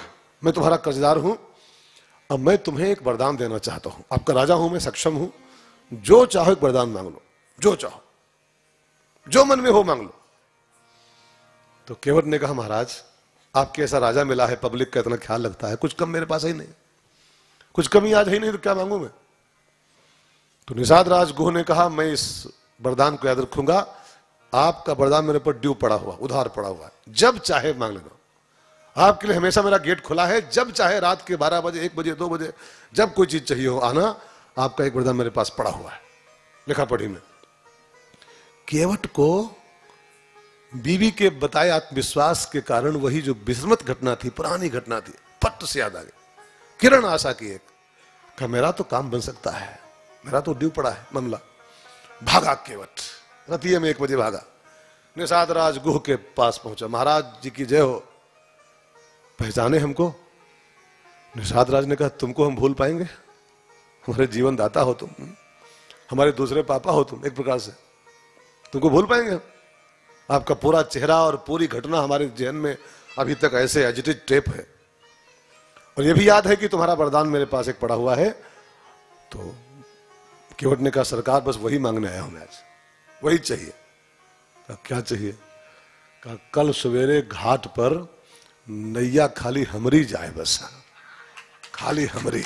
मैं तुम्हारा कर्जदार हूं, अब मैं तुम्हें एक वरदान देना चाहता हूं, आपका राजा हूं मैं, सक्षम हूं, जो चाहो एक वरदान मांग लो, जो चाहो, जो मन में हो मांग लो। तो केवट ने कहा महाराज आपके ऐसा राजा मिला है, पब्लिक का इतना ख्याल रखता है, कुछ कम मेरे पास ही नहीं, कुछ कमी आज ही नहीं, तो क्या मांगू मैं। तो निषाद राज गुह ने कहा मैं इस वरदान को याद रखूंगा, आपका वरदान मेरे पर ड्यू पड़ा हुआ, उधार पड़ा हुआ है, जब चाहे मांग लेना, आपके लिए हमेशा मेरा गेट खुला है, जब चाहे रात के बारह बजे, एक बजे, दो बजे, जब कोई चीज चाहिए हो आना, आपका एक वरदान मेरे पास पड़ा हुआ है। लिखा पढ़ी में केवट को बीवी के बताए आत्मविश्वास के कारण वही जो विस्मृत घटना थी, पुरानी घटना थी, पट से याद आ गई, किरण आशा की एक, कहा मेरा तो काम बन सकता है, मेरा तो ड्यू पड़ा है मामला। भागा केवट, रतिये में एक बजे भागा, निषाद राज गुह के पास पहुंचा, महाराज जी की जय हो, पहचाने हमको। निषाद राज ने कहा तुमको हम भूल पाएंगे, हमारे जीवन दाता हो तुम, हमारे दूसरे पापा हो तुम, एक प्रकार से तुमको भूल पाएंगे। आपका पूरा चेहरा और पूरी घटना हमारे जहन में अभी तक ऐसे एजिटेड टेप है, और ये भी याद है कि तुम्हारा वरदान मेरे पास एक पड़ा हुआ है। तो केवट ने कहा सरकार बस वही मांगने आया हूं मैं आज, वही चाहिए। कहा क्या चाहिए? कहा कल सवेरे घाट पर नैया खाली हमरी जाए, बस खाली हमरी।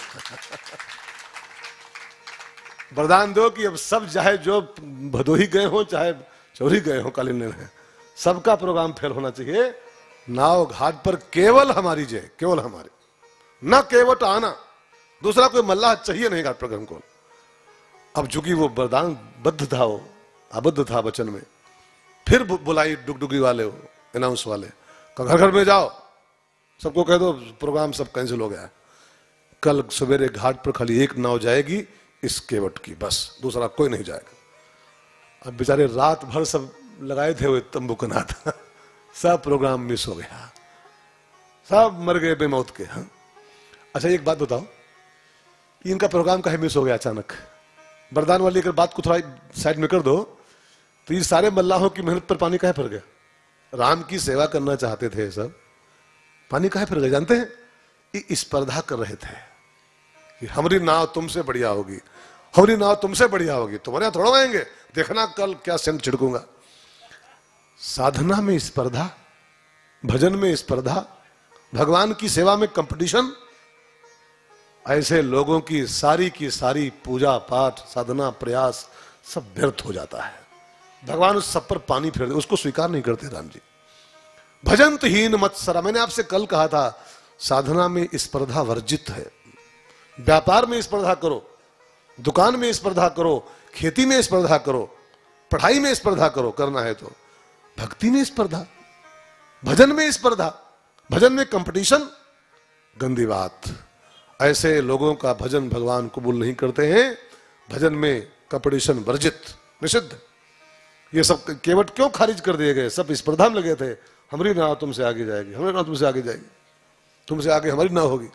वरदान दो कि अब सब चाहे जो भदोही गए हो चाहे चौरी गए हो कालीन में, सबका प्रोग्राम फेल होना चाहिए, नाव घाट पर केवल हमारी जय, केवल हमारी, न केवट आना, दूसरा कोई मल्लाह चाहिए नहीं घाट पर हमको। अब चूंकि वो वरदान बद्ध था, वो आबद्ध था वचन में, फिर बुलाई डुगडुगी वाले, अनाउंस वाले, घर घर में जाओ, सबको कह दो प्रोग्राम सब कैंसिल हो गया, कल सवेरे घाट पर खाली एक नाव जाएगी इस केवट की, बस दूसरा कोई नहीं जाएगा। अब बेचारे रात भर सब लगाए थे वो तंबू का नाथ, सब प्रोग्राम मिस हो गया, सब मर गए बेमौत के। हाँ अच्छा एक बात बताओ, इनका प्रोग्राम काहे मिस हो गया अचानक? वरदान वाली अगर बात को थोड़ा साइड में कर दो तो ये सारे मल्लाहों की मेहनत पर पानी काहे फिर गया? राम की सेवा करना चाहते थे सब, पानी काहे फिर गए जानते हैं? ये स्पर्धा कर रहे थे कि हमारी नाव तुमसे बढ़िया होगी, हमारी नाव तुमसे बढ़िया होगी, तुम्हारे यहां थोड़ा आएंगे, देखना कल क्या सेंट छिड़कूंगा। साधना में स्पर्धा, भजन में स्पर्धा, भगवान की सेवा में कंपटीशन, ऐसे लोगों की सारी की सारी पूजा पाठ साधना प्रयास सब व्यर्थ हो जाता है। भगवान उस सब पर पानी फेर दे, उसको स्वीकार नहीं करते राम जी। भजंतहीन मत्सरा, मैंने आपसे कल कहा था साधना में स्पर्धा वर्जित है। व्यापार में स्पर्धा करो, दुकान में स्पर्धा करो, खेती में स्पर्धा करो, पढ़ाई में स्पर्धा करो, करना है तो भक्ति में स्पर्धा, भजन में स्पर्धा, भजन में कंपटीशन, गंदी बात। ऐसे लोगों का भजन भगवान कबूल नहीं करते हैं। भजन में कंपटीशन वर्जित, निषिद्ध। ये सब केवट क्यों खारिज कर दिए गए? सब स्पर्धा में लगे थे, हमारी नाव तुमसे आगे जाएगी, हमारी नाव तुमसे आगे जाएगी, तुमसे आगे हमारी नाव होगी।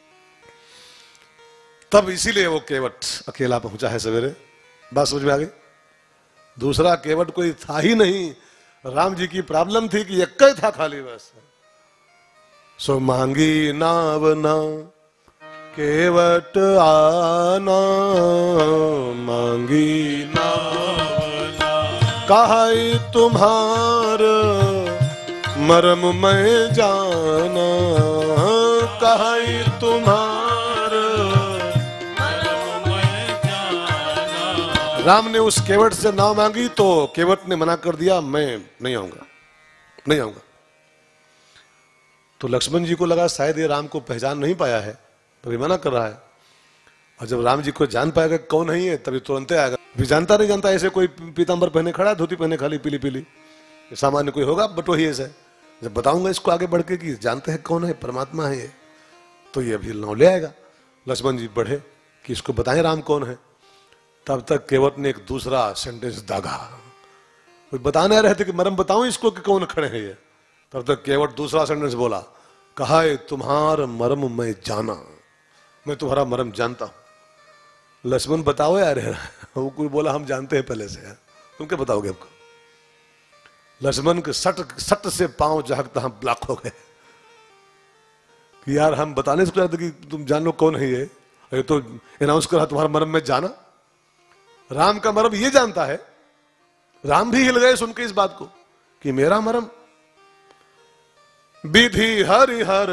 तब इसीलिए वो केवट अकेला पहुंचा है सवेरे। बात समझ में आ गई? दूसरा केवट कोई था ही नहीं, राम जी की प्रॉब्लम थी कि एक ही था खाली, बस। सो मांगी नाव ना केवट आना, मांगी नाव ना कहाई तुम्हार मरम मैं जाना, कहाई तुम्हार मरम मैं जाना। राम ने उस केवट से नाव मांगी तो केवट ने मना कर दिया, मैं नहीं आऊंगा, नहीं आऊंगा। तो लक्ष्मण जी को लगा शायद ये राम को पहचान नहीं पाया है, तभी मना कर रहा है। और जब राम जी को जान पाएगा कौन नहीं है तभी तुरंत आएगा। भी जानता नहीं जानता, ऐसे कोई पीतांबर पहने खड़ा है, धोती पहने खाली पीली पीली, सामान्य कोई होगा बट वही ऐसा है। जब बताऊंगा इसको आगे बढ़ के कि जानते हैं कौन है, परमात्मा है ये, तो ये अभी नाव ले आएगा। लक्ष्मण जी बढ़े कि इसको बताएं राम कौन है। तब तक केवट ने एक दूसरा सेंटेंस दागा, कोई बताने रहे थे कि मरम बताऊं इसको कि कौन खड़े हैं ये। तब तक केवट दूसरा सेंटेंस बोला, कहा है तुम्हार मरम मैं जाना, मैं तुम्हारा मरम जानता हूं। लक्ष्मण बताओ यार, वो कोई बोला हम जानते हैं पहले से, तुम क्या बताओगे हमको? लक्ष्मण के सट सट से पांव जहां तहां ब्लॉक हो गए। कि यार हम बताने से चाहते कि तुम जान लो कौन है ये, ये तो अनाउंस करा तुम्हारा मर्म में जाना। राम का मर्म ये जानता है। राम भी हिल गए सुन के इस बात को कि मेरा मर्म। विधि हरिहर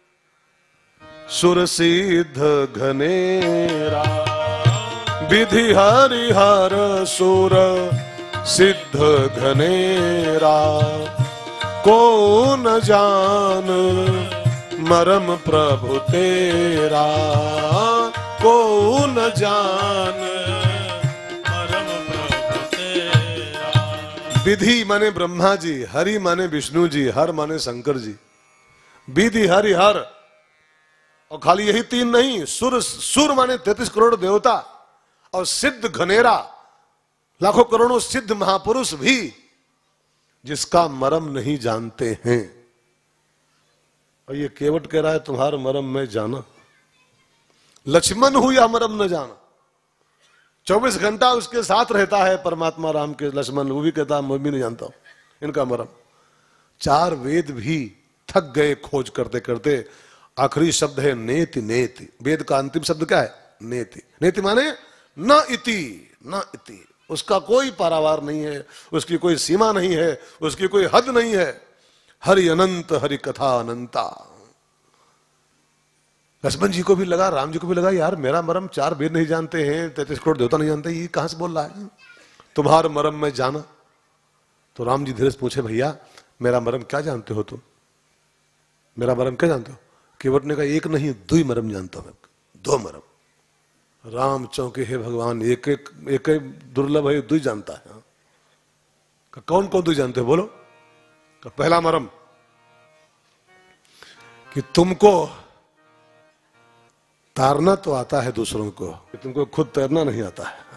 सुर सिद्ध घनेरा, विधि हरिहर सुर सिद्ध घनेरा, को न जान मरम प्रभु तेरा, को न जान परम प्रभु तेरा। विधि माने ब्रह्मा जी, हरि माने विष्णु जी, हर माने शंकर जी। विधि हरि हर, और खाली यही तीन नहीं, सुर सुर माने तैतीस करोड़ देवता, और सिद्ध घनेरा लाखों करोड़ों सिद्ध महापुरुष भी जिसका मरम नहीं जानते हैं। और ये केवट कह रहा है तुम्हारा मरम मैं जाना। लक्ष्मण हुआ मरम न जाना। चौबीस घंटा उसके साथ रहता है परमात्मा राम के लक्ष्मण, वो भी कहता मैं भी नहीं जानता हूं इनका मरम। चार वेद भी थक गए खोज करते करते। आखिरी शब्द है नेति। नेति वेद का अंतिम शब्द क्या है? नेति। नेति माने न इति, न इति। उसका कोई पारावार नहीं है, उसकी कोई सीमा नहीं है, उसकी कोई हद नहीं है। हरि अनंत, हरि कथा अनंता। लक्ष्मण जी को भी लगा, राम जी को भी लगा, यार मेरा मरम चार वेद नहीं जानते हैं, तैतीस करोड़ देवता नहीं जानते, ये कहां से बोल रहा है? तुम्हारा मरम मैं जाना। तो राम जी धीरे से पूछे, भैया मेरा मरम क्या जानते हो तुम? मेरा मरम क्या जानते हो? केवट ने कहा एक नहीं दुई मरम जानता हूं, दो मरम। राम चौंके, हे भगवान एक एक एक दुर्लभ है, दुई जानता है। कौन कौन दुई जानते हो बोलो? का पहला मरम कि तुमको तारना तो आता है दूसरों को, कि तुमको खुद तैरना नहीं आता है।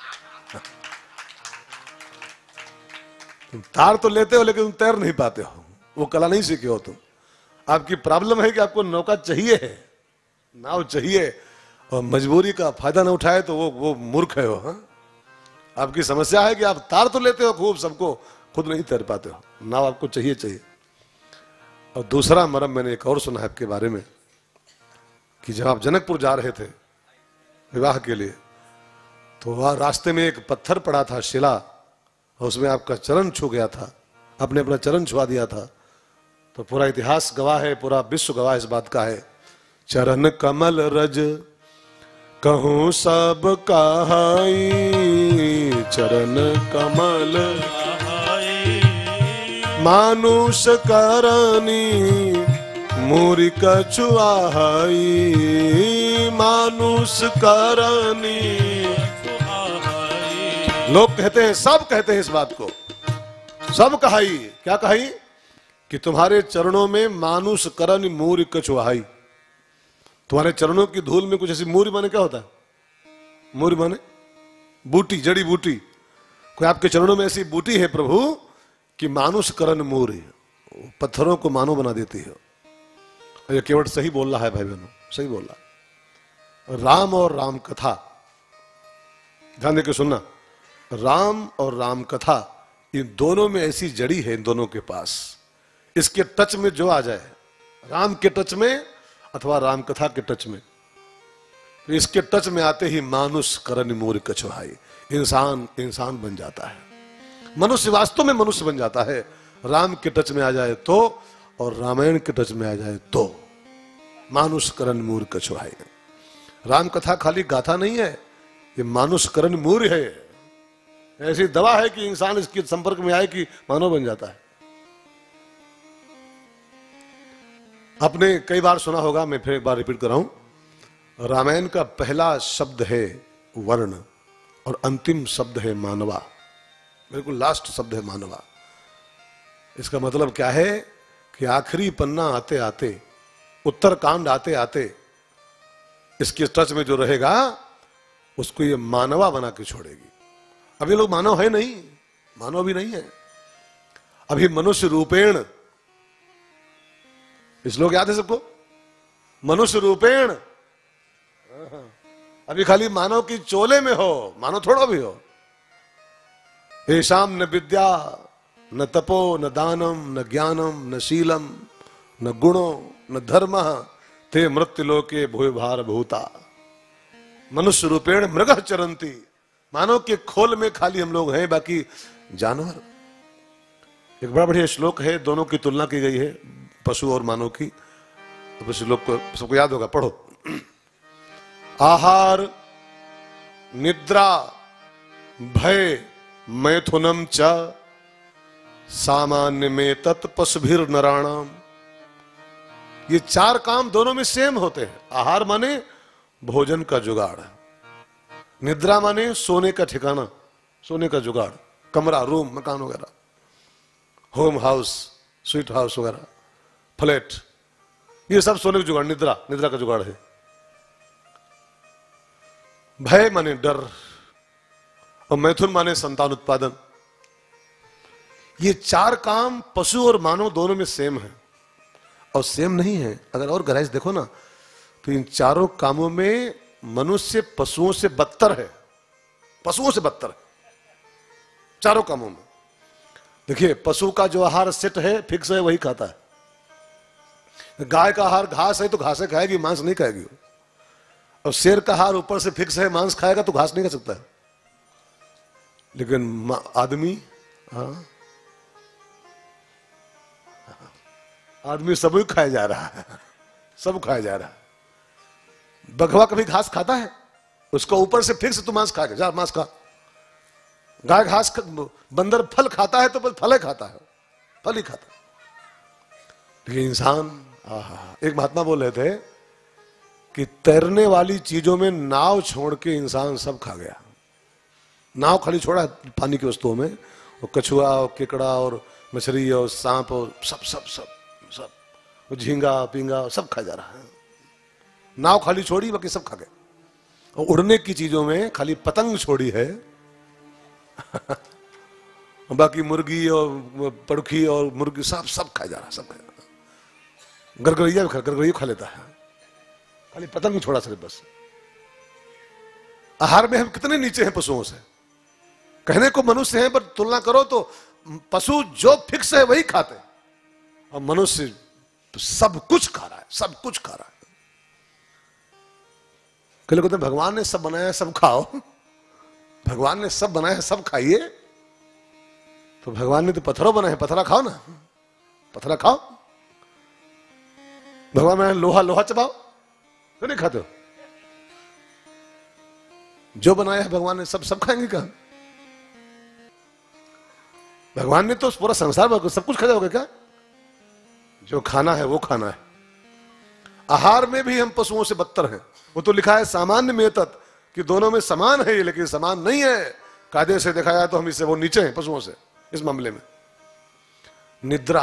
तुम तार तो लेते हो लेकिन तुम तैर नहीं पाते हो, वो कला नहीं सीखे हो तुम। आपकी प्रॉब्लम है कि आपको नौका चाहिए है, नाव चाहिए, और मजबूरी का फायदा न उठाए तो वो वो मूर्ख है वो। हाँ? आपकी समस्या है कि आप तार तो लेते हो खूब सबको, खुद नहीं तैर पाते हो। नाव आपको चाहिए चाहिए। और दूसरा मरम मैंने एक और सुना है आपके बारे में कि जब आप जनकपुर जा रहे थे विवाह के लिए, तो वह रास्ते में एक पत्थर पड़ा था, शिला, और उसमें आपका चरण छू गया था, आपने अपना चरण छुआ दिया था। तो पूरा इतिहास गवाह है, पूरा विश्व गवाह इस बात का है। चरण कमल रज कहूं सब कहाई, चरण कमल मानुष करनी मूरी कछुआई, मानुष करनी। लोग कहते हैं, सब कहते हैं इस बात को, सब कहाई। क्या कहाई? कि तुम्हारे चरणों में मानुष करनी मूरी कछुआई। तुम्हारे चरणों की धूल में कुछ ऐसी, मूरी माने क्या होता है? मूरी माने बूटी, जड़ी बूटी। कोई आपके चरणों में ऐसी बूटी है प्रभु कि मानुष करण मूरी, पत्थरों को मानो बना देती है। ये केवट सही बोल रहा है भाई बहनों, सही बोल रहा है। राम और राम कथा ध्यान देकर सुनना। राम और राम कथा इन दोनों में ऐसी जड़ी है, इन दोनों के पास। इसके टच में जो आ जाए, राम के टच में अथवा राम कथा के टच में, तो इसके टच में आते ही मानुष करण मूर कछुआई, इंसान इंसान बन जाता है। मनुष्य वास्तव में मनुष्य बन जाता है राम के टच में आ जाए तो, और रामायण के टच में आ जाए तो। मानुष करण मूर कछुआई। राम कथा खाली गाथा नहीं है, ये मानुष करण मूर है। ऐसी दवा है कि इंसान इसके संपर्क में आए कि मानव बन जाता है। आपने कई बार सुना होगा, मैं फिर एक बार रिपीट कर रहा हूं। रामायण का पहला शब्द है वर्ण, और अंतिम शब्द है मानवा। बिल्कुल लास्ट शब्द है मानवा। इसका मतलब क्या है कि आखिरी पन्ना आते आते, उत्तरकांड आते आते, इसके टच में जो रहेगा उसको ये मानवा बना के छोड़ेगी। अभी लोग मानव है नहीं, मानव भी नहीं है अभी, मनुष्य रूपेण। इस लोग याद है सबको, मनुष्य रूपेण। अभी खाली मानव की चोले में हो, मानव थोड़ा भी हो। येषाम न विद्या न तपो न दानम न ज्ञानम न शीलम न गुणो न धर्म ते मृत्युलोके भूय भार भूता मनुष्य रूपेण मृग चरंती। मानो कि खोल में खाली हम लोग हैं, बाकी जानवर। एक बड़ा बढ़िया श्लोक है, दोनों की तुलना की गई है, पशु और मानव की। तो श्लोक को सबको याद होगा, पढ़ो। आहार निद्रा भय मैथुनम च सामान्य में तत्पशुभिर नराणाम। ये चार काम दोनों में सेम होते हैं। आहार माने भोजन का जुगाड़, निद्रा माने सोने का ठिकाना, सोने का जुगाड़, कमरा, रूम, मकान वगैरह, होम हाउस, स्वीट हाउस वगैरह, फ्लैट, ये सब सोने का जुगाड़, निद्रा निद्रा का जुगाड़ है। भय माने डर, और मैथुन माने संतान उत्पादन। ये चार काम पशु और मानव दोनों में सेम है। और सेम नहीं है, अगर और गहराई से देखो ना, तो इन चारों कामों में मनुष्य पशुओं से बदतर है, पशुओं से बदतर है चारों कामों में। देखिए, पशु का जो आहार सेट है, फिक्स है, वही खाता है। गाय का आहार घास है तो घास खाएगी, मांस नहीं खाएगी। और शेर का आहार ऊपर से फिक्स है, मांस खाएगा तो घास नहीं खा सकता है। लेकिन आदमी, हाँ, आदमी सब खाया जा रहा है, सब खाया जा रहा है। बघवा कभी घास खाता है? उसको ऊपर से फिक्स तू मांस खाएगा, जा मांस खा। गाय घास, बंदर फल खाता है तो बस फल ही खाता है, फल ही खाता है। लेकिन इंसान, आहा, एक महात्मा बोल रहे थे कि तैरने वाली चीजों में नाव छोड़ के इंसान सब खा गया। नाव खाली छोड़ा पानी की वस्तुओं में, वो कछुआ और केकड़ा और मछली और सांप और सब सब सब सब, वो झींगा पींगा सब खा जा रहा है। नाव खाली छोड़ी, बाकी सब खा गए। और उड़ने की चीजों में खाली पतंग छोड़ी है बाकी मुर्गी और पड़खी और मुर्गी सब सब खा जा रहा, सब खा जा रहा। गरगरिया भी गरगरिया खा लेता है, खाली पतंग छोड़ा सिर्फ बस। आहार में हम कितने नीचे हैं पशुओं से। कहने को मनुष्य हैं, पर तुलना करो तो पशु जो फिक्स है वही खाते हैं, और मनुष्य सब कुछ खा रहा है, सब कुछ खा रहा है। कई लोग कहते हैं भगवान ने सब बनाया, सब खाओ। भगवान ने सब बनाया, सब खाइए। तो भगवान ने तो पत्थरों बनाए, पत्थरा खाओ ना, पत्थरा खाओ। भगवान ने लोहा, लोहा चबाओ, क्यों नहीं खाते हो? जो बनाया है भगवान ने, सब सब खाएंगे क्या? भगवान ने तो पूरा संसार सब कुछ खाया होगा क्या? जो खाना है वो खाना है। आहार में भी हम पशुओं से बदतर हैं। वो तो लिखा है सामान्य में तत्, कि दोनों में समान है, लेकिन समान नहीं है। कायदे से देखा जाए तो हम इससे वो नीचे हैं पशुओं से इस मामले में। निद्रा,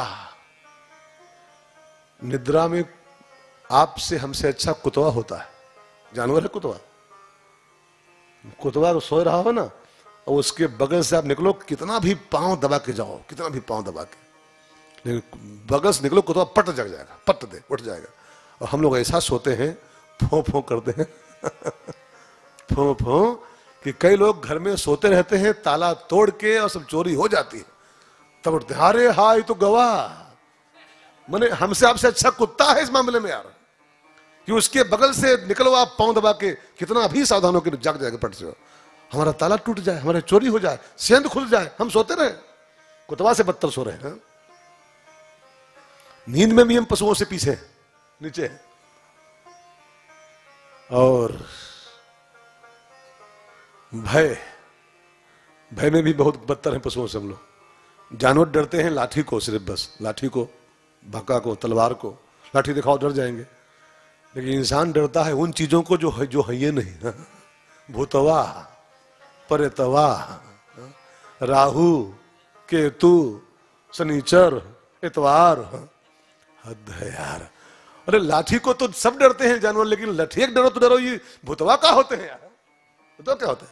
निद्रा में आपसे हमसे अच्छा कुतवा होता है। जानवर है कुतवा, कुतवा को सो रहा हो ना, और उसके बगल से आप निकलो, कितना भी पांव दबा के जाओ, कितना भी पांव दबा के, लेकिन बगल से निकलो, कुतवा पट जग जाएगा, पट दे उठ जाएगा। और हम लोग ऐसा सोते हैं, फो फो करते हैं फो फो, कि कई लोग घर में सोते रहते हैं ताला तोड़ के, और सब चोरी हो जाती है। तब उठते, अरे हाँ ये तो गवाह, मैंने हमसे आपसे अच्छा कुत्ता है इस मामले में यार, कि उसके बगल से निकलो आप पांव दबा के, कितना भी सावधान हो के जग जाएगा पट से, हमारा ताला टूट जाए, हमारे चोरी हो जाए, सेंध खुल जाए, हम सोते रहे। कुतवा से बदतर सो रहे हैं। नींद में भी हम पशुओं से पीछे हैं, नीचे हैं। और भय, भय में भी बहुत बदतर हैं पशुओं से हम लोग। जानवर डरते हैं लाठी को, सिर्फ बस लाठी को, भक्का को, तलवार को। लाठी दिखाओ डर जाएंगे। लेकिन इंसान डरता है उन चीजों को जो है, जो है ये नहीं। भूतवा, परतवा, राहु, केतु, शनिचर, इतवार। हद है यार। अरे लाठी को तो सब डरते हैं जानवर, लेकिन लाठी एक डरो तो डरो, ये भूतवा का होते हैं यार? भूतवा क्या होता है?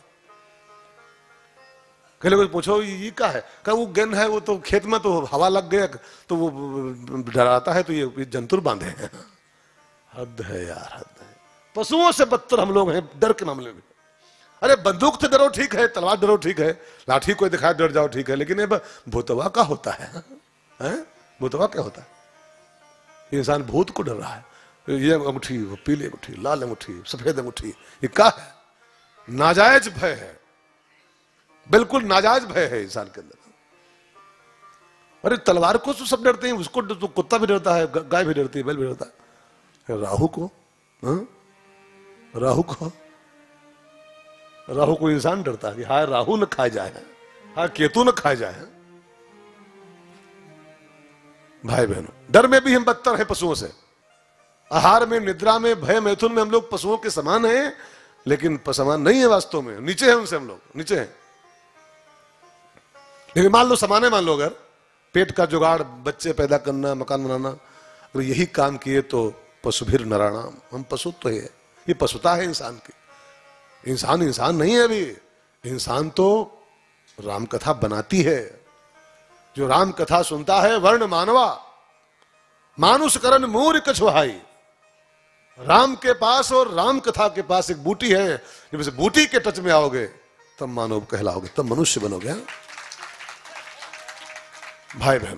कई लोग पूछो ये क्या है, क्या वो गेंद है, वो तो खेत में तो हवा लग गया तो वो डराता है, तो ये जंतुर बांधे हैं। हद है यार, हद है। पशुओं से बदतर हम लोग हैं डर के मामले में। अरे बंदूक से डरो ठीक है, तलवार डरो ठीक है, लाठी कोई दिखाए डर जाओ ठीक है, लेकिन भूतवा का होता है, है? भूतवा क्या होता है? इंसान भूत को डर रहा है। ये अंगूठी, वो पीली अंगूठी, लाल अंगूठी, सफेद अंगूठी, ये क्या है? नाजायज भय है, बिल्कुल नाजायज भय है इंसान के अंदर। अरे तलवार को तो सब डरते हैं, उसको तो कुत्ता भी डरता है, गाय भी डरती है, बैल भी डरता है। राहु को, हा? राहु को राहु को इंसान डरता है कि हाय राहु न खा जाए, हाय केतु न खा जाए। भाई बहनों, डर में भी हम बदतर हैं पशुओं से। आहार में, निद्रा में, भय मैथुन में हम लोग पशुओं के समान हैं, लेकिन समान नहीं है वास्तव में, नीचे हैं उनसे, हम लोग नीचे हैं। लेकिन मान लो समाने, मान लो अगर पेट का जुगाड़, बच्चे पैदा करना, मकान बनाना, अगर यही काम किए तो पशुभिर नराणाम, हम पशु तो है, ये पशुता है इंसान की। इंसान इंसान नहीं है अभी, इंसान तो राम कथा बनाती है। जो राम कथा सुनता है, वर्ण मानवा मानुष करण मूर कछुहाई। राम के पास और राम कथा के पास एक बूटी है, जब इस बूटी के टच में आओगे तब मानव कहलाओगे, तब मनुष्य बनोगे। भाई बहन,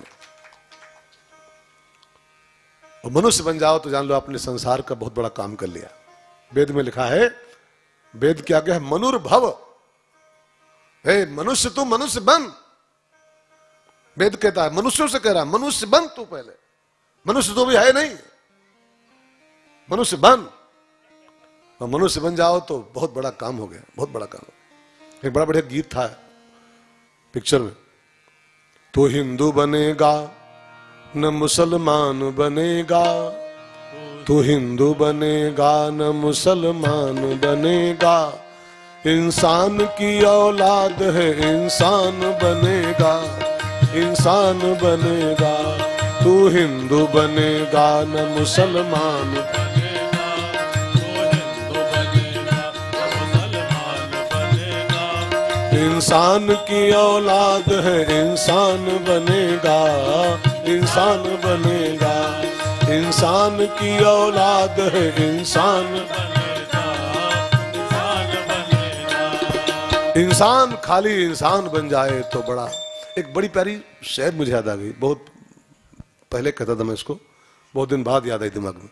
और मनुष्य बन जाओ तो जान लो आपने संसार का बहुत बड़ा काम कर लिया। वेद में लिखा है, वेद क्या क्या है, मनुर्भव, हे मनुष्य तू मनुष्य बन। वेद कहता है, मनुष्यों से कह रहा है मनुष्य बन तू पहले, मनुष्य तो भी है नहीं, मनुष्य बन। और मनुष्य बन जाओ तो बहुत बड़ा काम हो गया, बहुत बड़ा काम। एक बड़ा बढ़िया गीत था पिक्चर में, तो हिंदू बनेगा न मुसलमान बनेगा, तो हिंदू बनेगा न मुसलमान बनेगा, इंसान की औलाद है इंसान बनेगा, इंसान बनेगा। तू हिंदू बनेगा न मुसलमान बनेगा, तो हिंदू बनेगा, तो मुसलमान बनेगा। इंसान की औलाद है इंसान बनेगा, इंसान बनेगा, इंसान की औलाद है इंसान बनेगा, इंसान बनेगा। इंसान खाली इंसान बन जाए तो बड़ा। एक बड़ी प्यारी शेर मुझे याद आ गई, बहुत पहले कहता था मैं इसको, बहुत दिन बाद याद आई दिमाग में।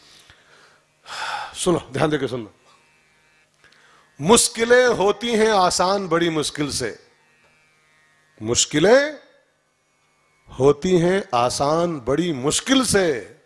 सुनो, ध्यान देके सुनो। मुश्किलें होती हैं आसान बड़ी मुश्किल से, मुश्किलें होती हैं आसान बड़ी मुश्किल से,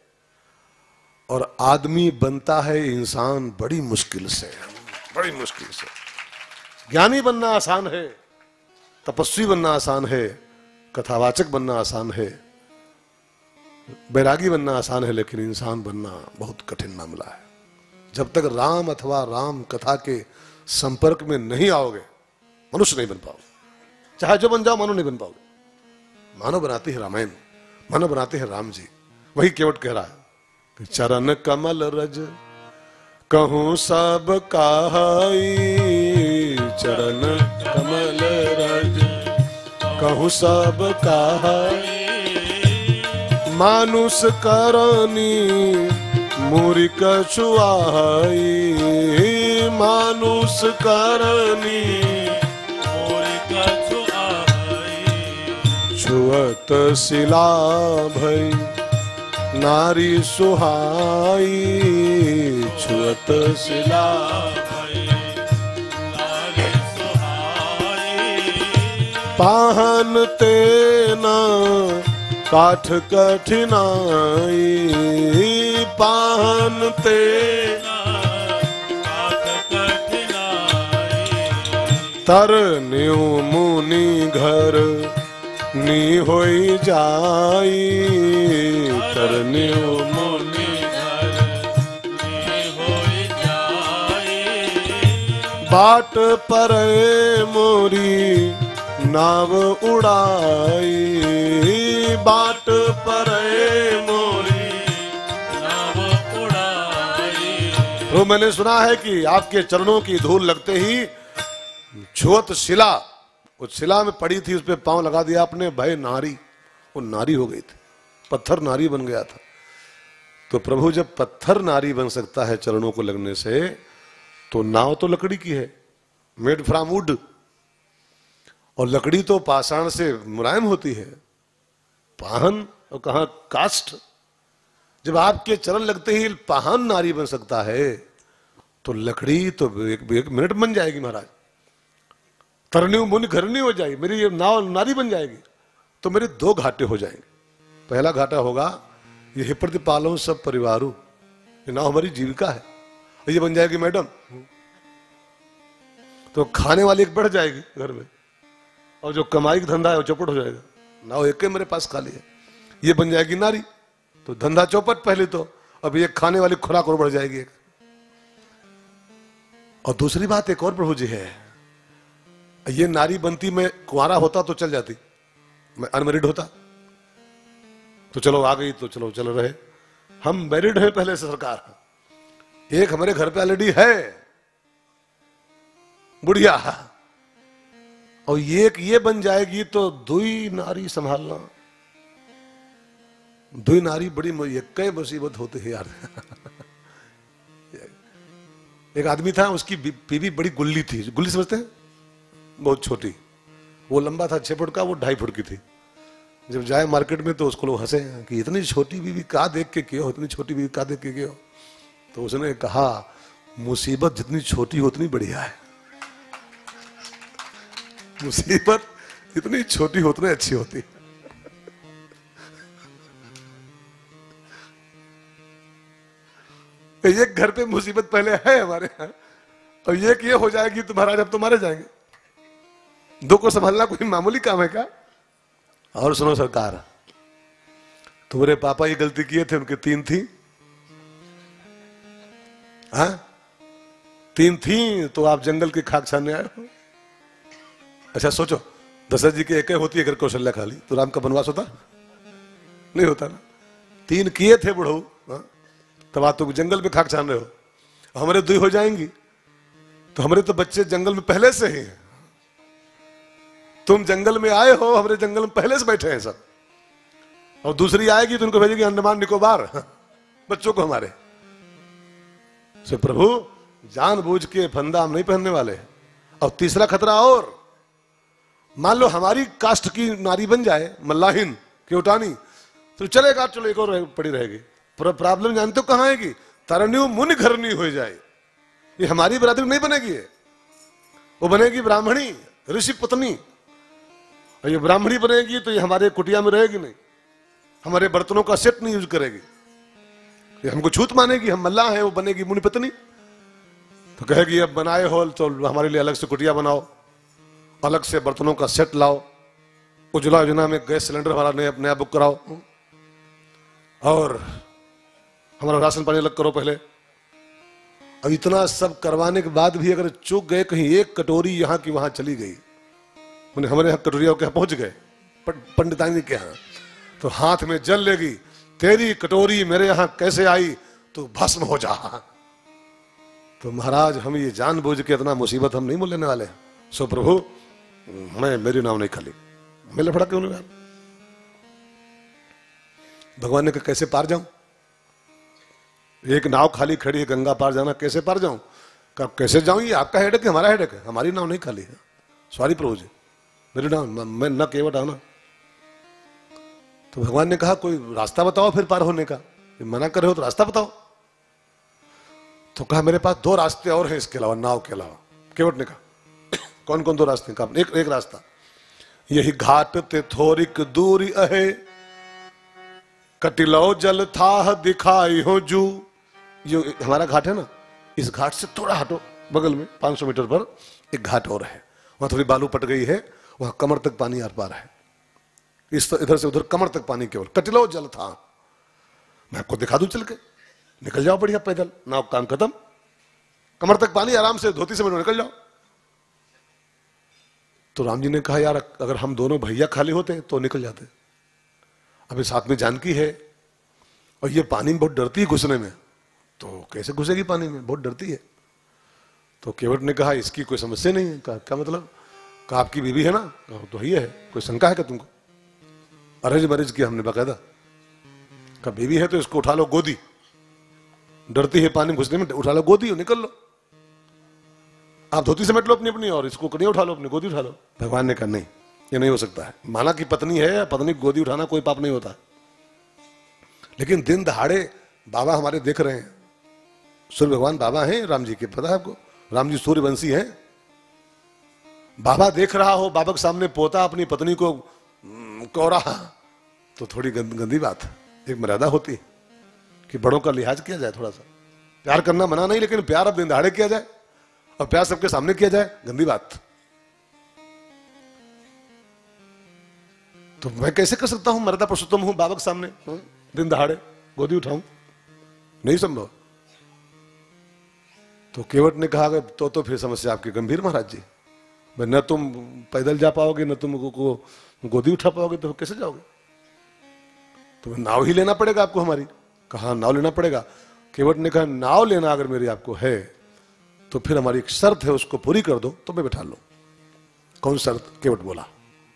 और आदमी बनता है इंसान बड़ी मुश्किल से, बड़ी मुश्किल से। ज्ञानी बनना आसान है, तपस्वी बनना आसान है, कथावाचक बनना आसान है, बैरागी बनना आसान है, लेकिन इंसान बनना बहुत कठिन मामला है। जब तक राम अथवा राम कथा के संपर्क में नहीं आओगे, मनुष्य नहीं बन पाओगे। चाहे जो बन जाओ, मानव नहीं बन पाओगे। मानव बनाते हैं रामायण, मानव बनाते हैं राम जी। वही केवट कह रहा है कि चरण कमल रज कहूं सब काई, चरण कमल रज कहूं सब काई, मानुष करनी मूरी कछुआई, मानुष करनी मोरी कछुआई, छुअत शिला भई नारी सुहाई, छुअत शिला भई नारी सुहाई, पाहन तेना काठ कठिनाई, पाहन तेना काठ कठिनाई, तरन्यु मुनि घर नी होई जाई, तरन्यु मुनि घर नी होई जाई, बाट परे मोरी नाव उड़ाई, बाट परे मोरी नाव उड़ाई। तो मैंने सुना है कि आपके चरणों की धूल लगते ही छुअत शिला, उस शिला में पड़ी थी, उस पर पांव लगा दिया आपने, भय नारी, वो नारी हो गई थी, पत्थर नारी बन गया था। तो प्रभु जब पत्थर नारी बन सकता है चरणों को लगने से, तो नाव तो लकड़ी की है, मेड फ्रॉम वुड, और लकड़ी तो पाषाण से मुलायम होती है। पाहन और कहा काष्ठ, जब आपके चरण लगते ही पाहन नारी बन सकता है तो लकड़ी तो एक, एक मिनट बन जाएगी महाराज। तरनी मुनि घरनी हो जाएगी, मेरी ये नाव नारी बन जाएगी। तो मेरे दो घाटे हो जाएंगे। पहला घाटा होगा ये प्रतिपालो सब परिवारों, ये नाव हमारी जीविका है, ये बन जाएगी मैडम, तो खाने वाली एक बढ़ जाएगी घर में, और जो कमाई का धंधा है वो चौपट हो जाएगा। नाव एक मेरे पास खाली है, ये बन जाएगी नारी, तो धंधा चौपट पहले तो, अब ये खाने वाली खुराक और बढ़ जाएगी एक। और दूसरी बात एक और प्रभु जी है, ये नारी बनती, मैं कुंवारा होता तो चल जाती, मैं अनमेरिड होता तो चलो आ गई तो चलो चल रहे। हम मैरिड हैं पहले से सरकार, एक हमारे घर पे ऑलरेडी है बुढ़िया, और ये एक ये बन जाएगी तो दुई नारी संभालना, दुई नारी बड़ी कई मुसीबत होती है यार। एक आदमी था, उसकी बीवी बड़ी गुल्ली थी, गुल्ली समझते हैं, बहुत छोटी, वो लंबा था छह फुट का, वो ढाई फुट की थी। जब जाए मार्केट में तो उसको लोग हंसे कि इतनी छोटी बीवी का देख के क्यों, इतनी छोटी बीवी का देख के क्यों। तो उसने कहा मुसीबत जितनी छोटी हो उतनी बढ़िया है, मुसीबत जितनी छोटी हो उतनी अच्छी होती है। एक घर पे मुसीबत पहले है हमारे यहाँ, और ये कि ये हो जाएगी तो महाराज अब तो मारे जाएंगे। दो को संभालना कोई मामूली काम है क्या? और सुनो सरकार, तुम्हारे पापा ये गलती किए थे, उनके तीन थी, हाँ तीन थी, तो आप जंगल की खाक छानने आए हो। अच्छा सोचो, दशरथ जी की एक होती है अगर कौशल्या खाली, तो राम का वनवास होता नहीं होता ना। तीन किए थे बुढ़ऊ, हाँ? तब आप तो जंगल में खाक छान रहे हो, हमारे दुई हो जाएंगी, तो हमारे तो बच्चे जंगल में पहले से ही हैं। तुम जंगल में आए हो, हमारे जंगल में पहले से बैठे हैं सब, और दूसरी आएगी तो उनको भेजेगी अंडमान निकोबार, बच्चों को हमारे से। प्रभु जानबूझ के फंदा हम नहीं पहनने वाले। और तीसरा खतरा और, मान लो हमारी कास्ट की नारी बन जाए, मल्लाहिन केवटानी, तो चलेगा, चलो एक और पड़ी रहेगी। प्रॉब्लम जानते हो कहां आएगी? तरन्यू मुनि घरनी हो जाए, ये हमारी बरादरी नहीं बनेगी, वो बनेगी ब्राह्मणी ऋषि पत्नी। और ये ब्राह्मणी बनेगी तो ये हमारे कुटिया में रहेगी नहीं, हमारे बर्तनों का सेट नहीं यूज करेगी, ये हमको छूत मानेगी, हम मल्लाह हैं, वो बनेगी मुनि पत्नी। तो कहेगी अब बनाए हो तो हमारे लिए अलग से कुटिया बनाओ, अलग से बर्तनों का सेट लाओ, उज्ज्वला योजना में गैस सिलेंडर हमारा नया नया बुक कराओ, और हमारा राशन पानी अलग करो पहले। अब इतना सब करवाने के बाद भी अगर चूक गए कहीं, एक कटोरी यहाँ की वहां चली गई, हमारे यहाँ कटोरिया के यहाँ पहुंच गए पंडितानी के यहाँ, तो हाथ में जल लेगी, तेरी कटोरी मेरे यहाँ कैसे आई, तो भस्म हो जा। तो महाराज हम ये जानबूझ के इतना मुसीबत हम नहीं मोल लेने वाले। सो प्रभु मैं मेरी नाव नहीं खाली, मैं लफड़ा क्यों नहीं? भगवान ने कहा कैसे पार जाऊं? एक नाव खाली खड़ी है, गंगा पार जाना, कैसे पार जाऊं? कहा कैसे जाऊं, ये आपका हेडेक है, हमारा हेडेक है, हमारी नाव नहीं खाली है। सॉरी प्रभु जी, मेरी नाव मैं न केवट आना। तो भगवान ने कहा कोई रास्ता बताओ फिर पार होने का, मना कर रहे हो तो रास्ता बताओ। तो कहा मेरे पास दो रास्ते और हैं इसके अलावा, नाव के अलावा। केवट ने कहा कौन कौन दो रास्ते? कहा एक एक रास्ता, यही घाट ते थोरिक दूरी अहे, कटिलो जल था दिखाई हो जू। ये हमारा घाट है ना, इस घाट से थोड़ा हटो, बगल में पांच सौ मीटर पर एक घाट और है, वहां थोड़ी बालू पट गई है, वहां कमर तक पानी आर पार है, इस इधर से उधर कमर तक पानी केवल, कटिलो जल था। मैं आपको दिखा दूं चल के, निकल जाओ बढ़िया पैदल, नाव काम खत्म, कमर तक पानी, आराम से धोती से निकल जाओ। तो राम जी ने कहा यार अगर हम दोनों भैया खाली होते तो निकल जाते, अभी साथ में जानकी है, और ये पानी में बहुत डरती है घुसने में, तो कैसे घुसेगी पानी में, बहुत डरती है। तो केवट ने कहा इसकी कोई समस्या नहीं है। कहा क्या मतलब? कहा आपकी बीवी है ना? कहा तो ही है, कोई शंका है क्या तुमको? अरेंज मैरिज किया हमने बाकायदा। कहा बीवी है तो इसको उठा लो गोदी, डरती है पानी घुसने में, उठा लो गोदी और निकल लो, आप धोती समेट लो अपनी अपनी, और इसको कहीं उठा लो, अपनी गोदी उठा लो। भगवान ने कहा नहीं, ये नहीं हो सकता है। माना कि पत्नी है, पत्नी गोदी उठाना कोई पाप नहीं होता, लेकिन दिन दहाड़े बाबा हमारे देख रहे हैं, सूर्य भगवान बाबा हैं राम जी के, पता है आपको, राम जी सूर्यवंशी हैं। बाबा देख रहा हो, बाबा के सामने पोता अपनी पत्नी को कह रहा, तो थोड़ी गंद, गंदी बात है। एक मर्यादा होती है कि बड़ों का लिहाज किया जाए, थोड़ा सा प्यार करना मना नहीं, लेकिन प्यार अब दिन दहाड़े किया जाए और प्यार सबके सामने किया जाए, गंदी बात। तो मैं कैसे कर सकता हूं, मर्यादा पुरुषोत्तम हूं, बाबा के सामने दिन दहाड़े गोदी उठाऊं, नहीं संभव। तो केवट ने कहा तो तो फिर समस्या आपकी गंभीर महाराज जी, न तुम पैदल जा पाओगे, न तुम को गोदी उठा पाओगे, तो कैसे जाओगे? तो नाव ही लेना पड़ेगा आपको हमारी। कहा नाव लेना पड़ेगा? केवट ने कहा नाव लेना अगर मेरी आपको है तो फिर हमारी एक शर्त है, उसको पूरी कर दो तो मैं बैठा लूं। कौन शर्त? केवट बोला,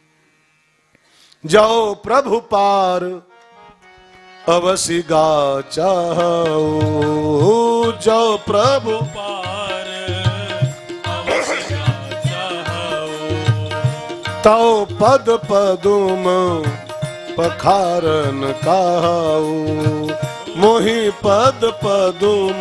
जाओ प्रभु पार अवसि गा चाहो, जाओ प्रभु पार अवसि गा चाहो, ताओ पद पदुम पखारन काऊ, मोहि पद पदुम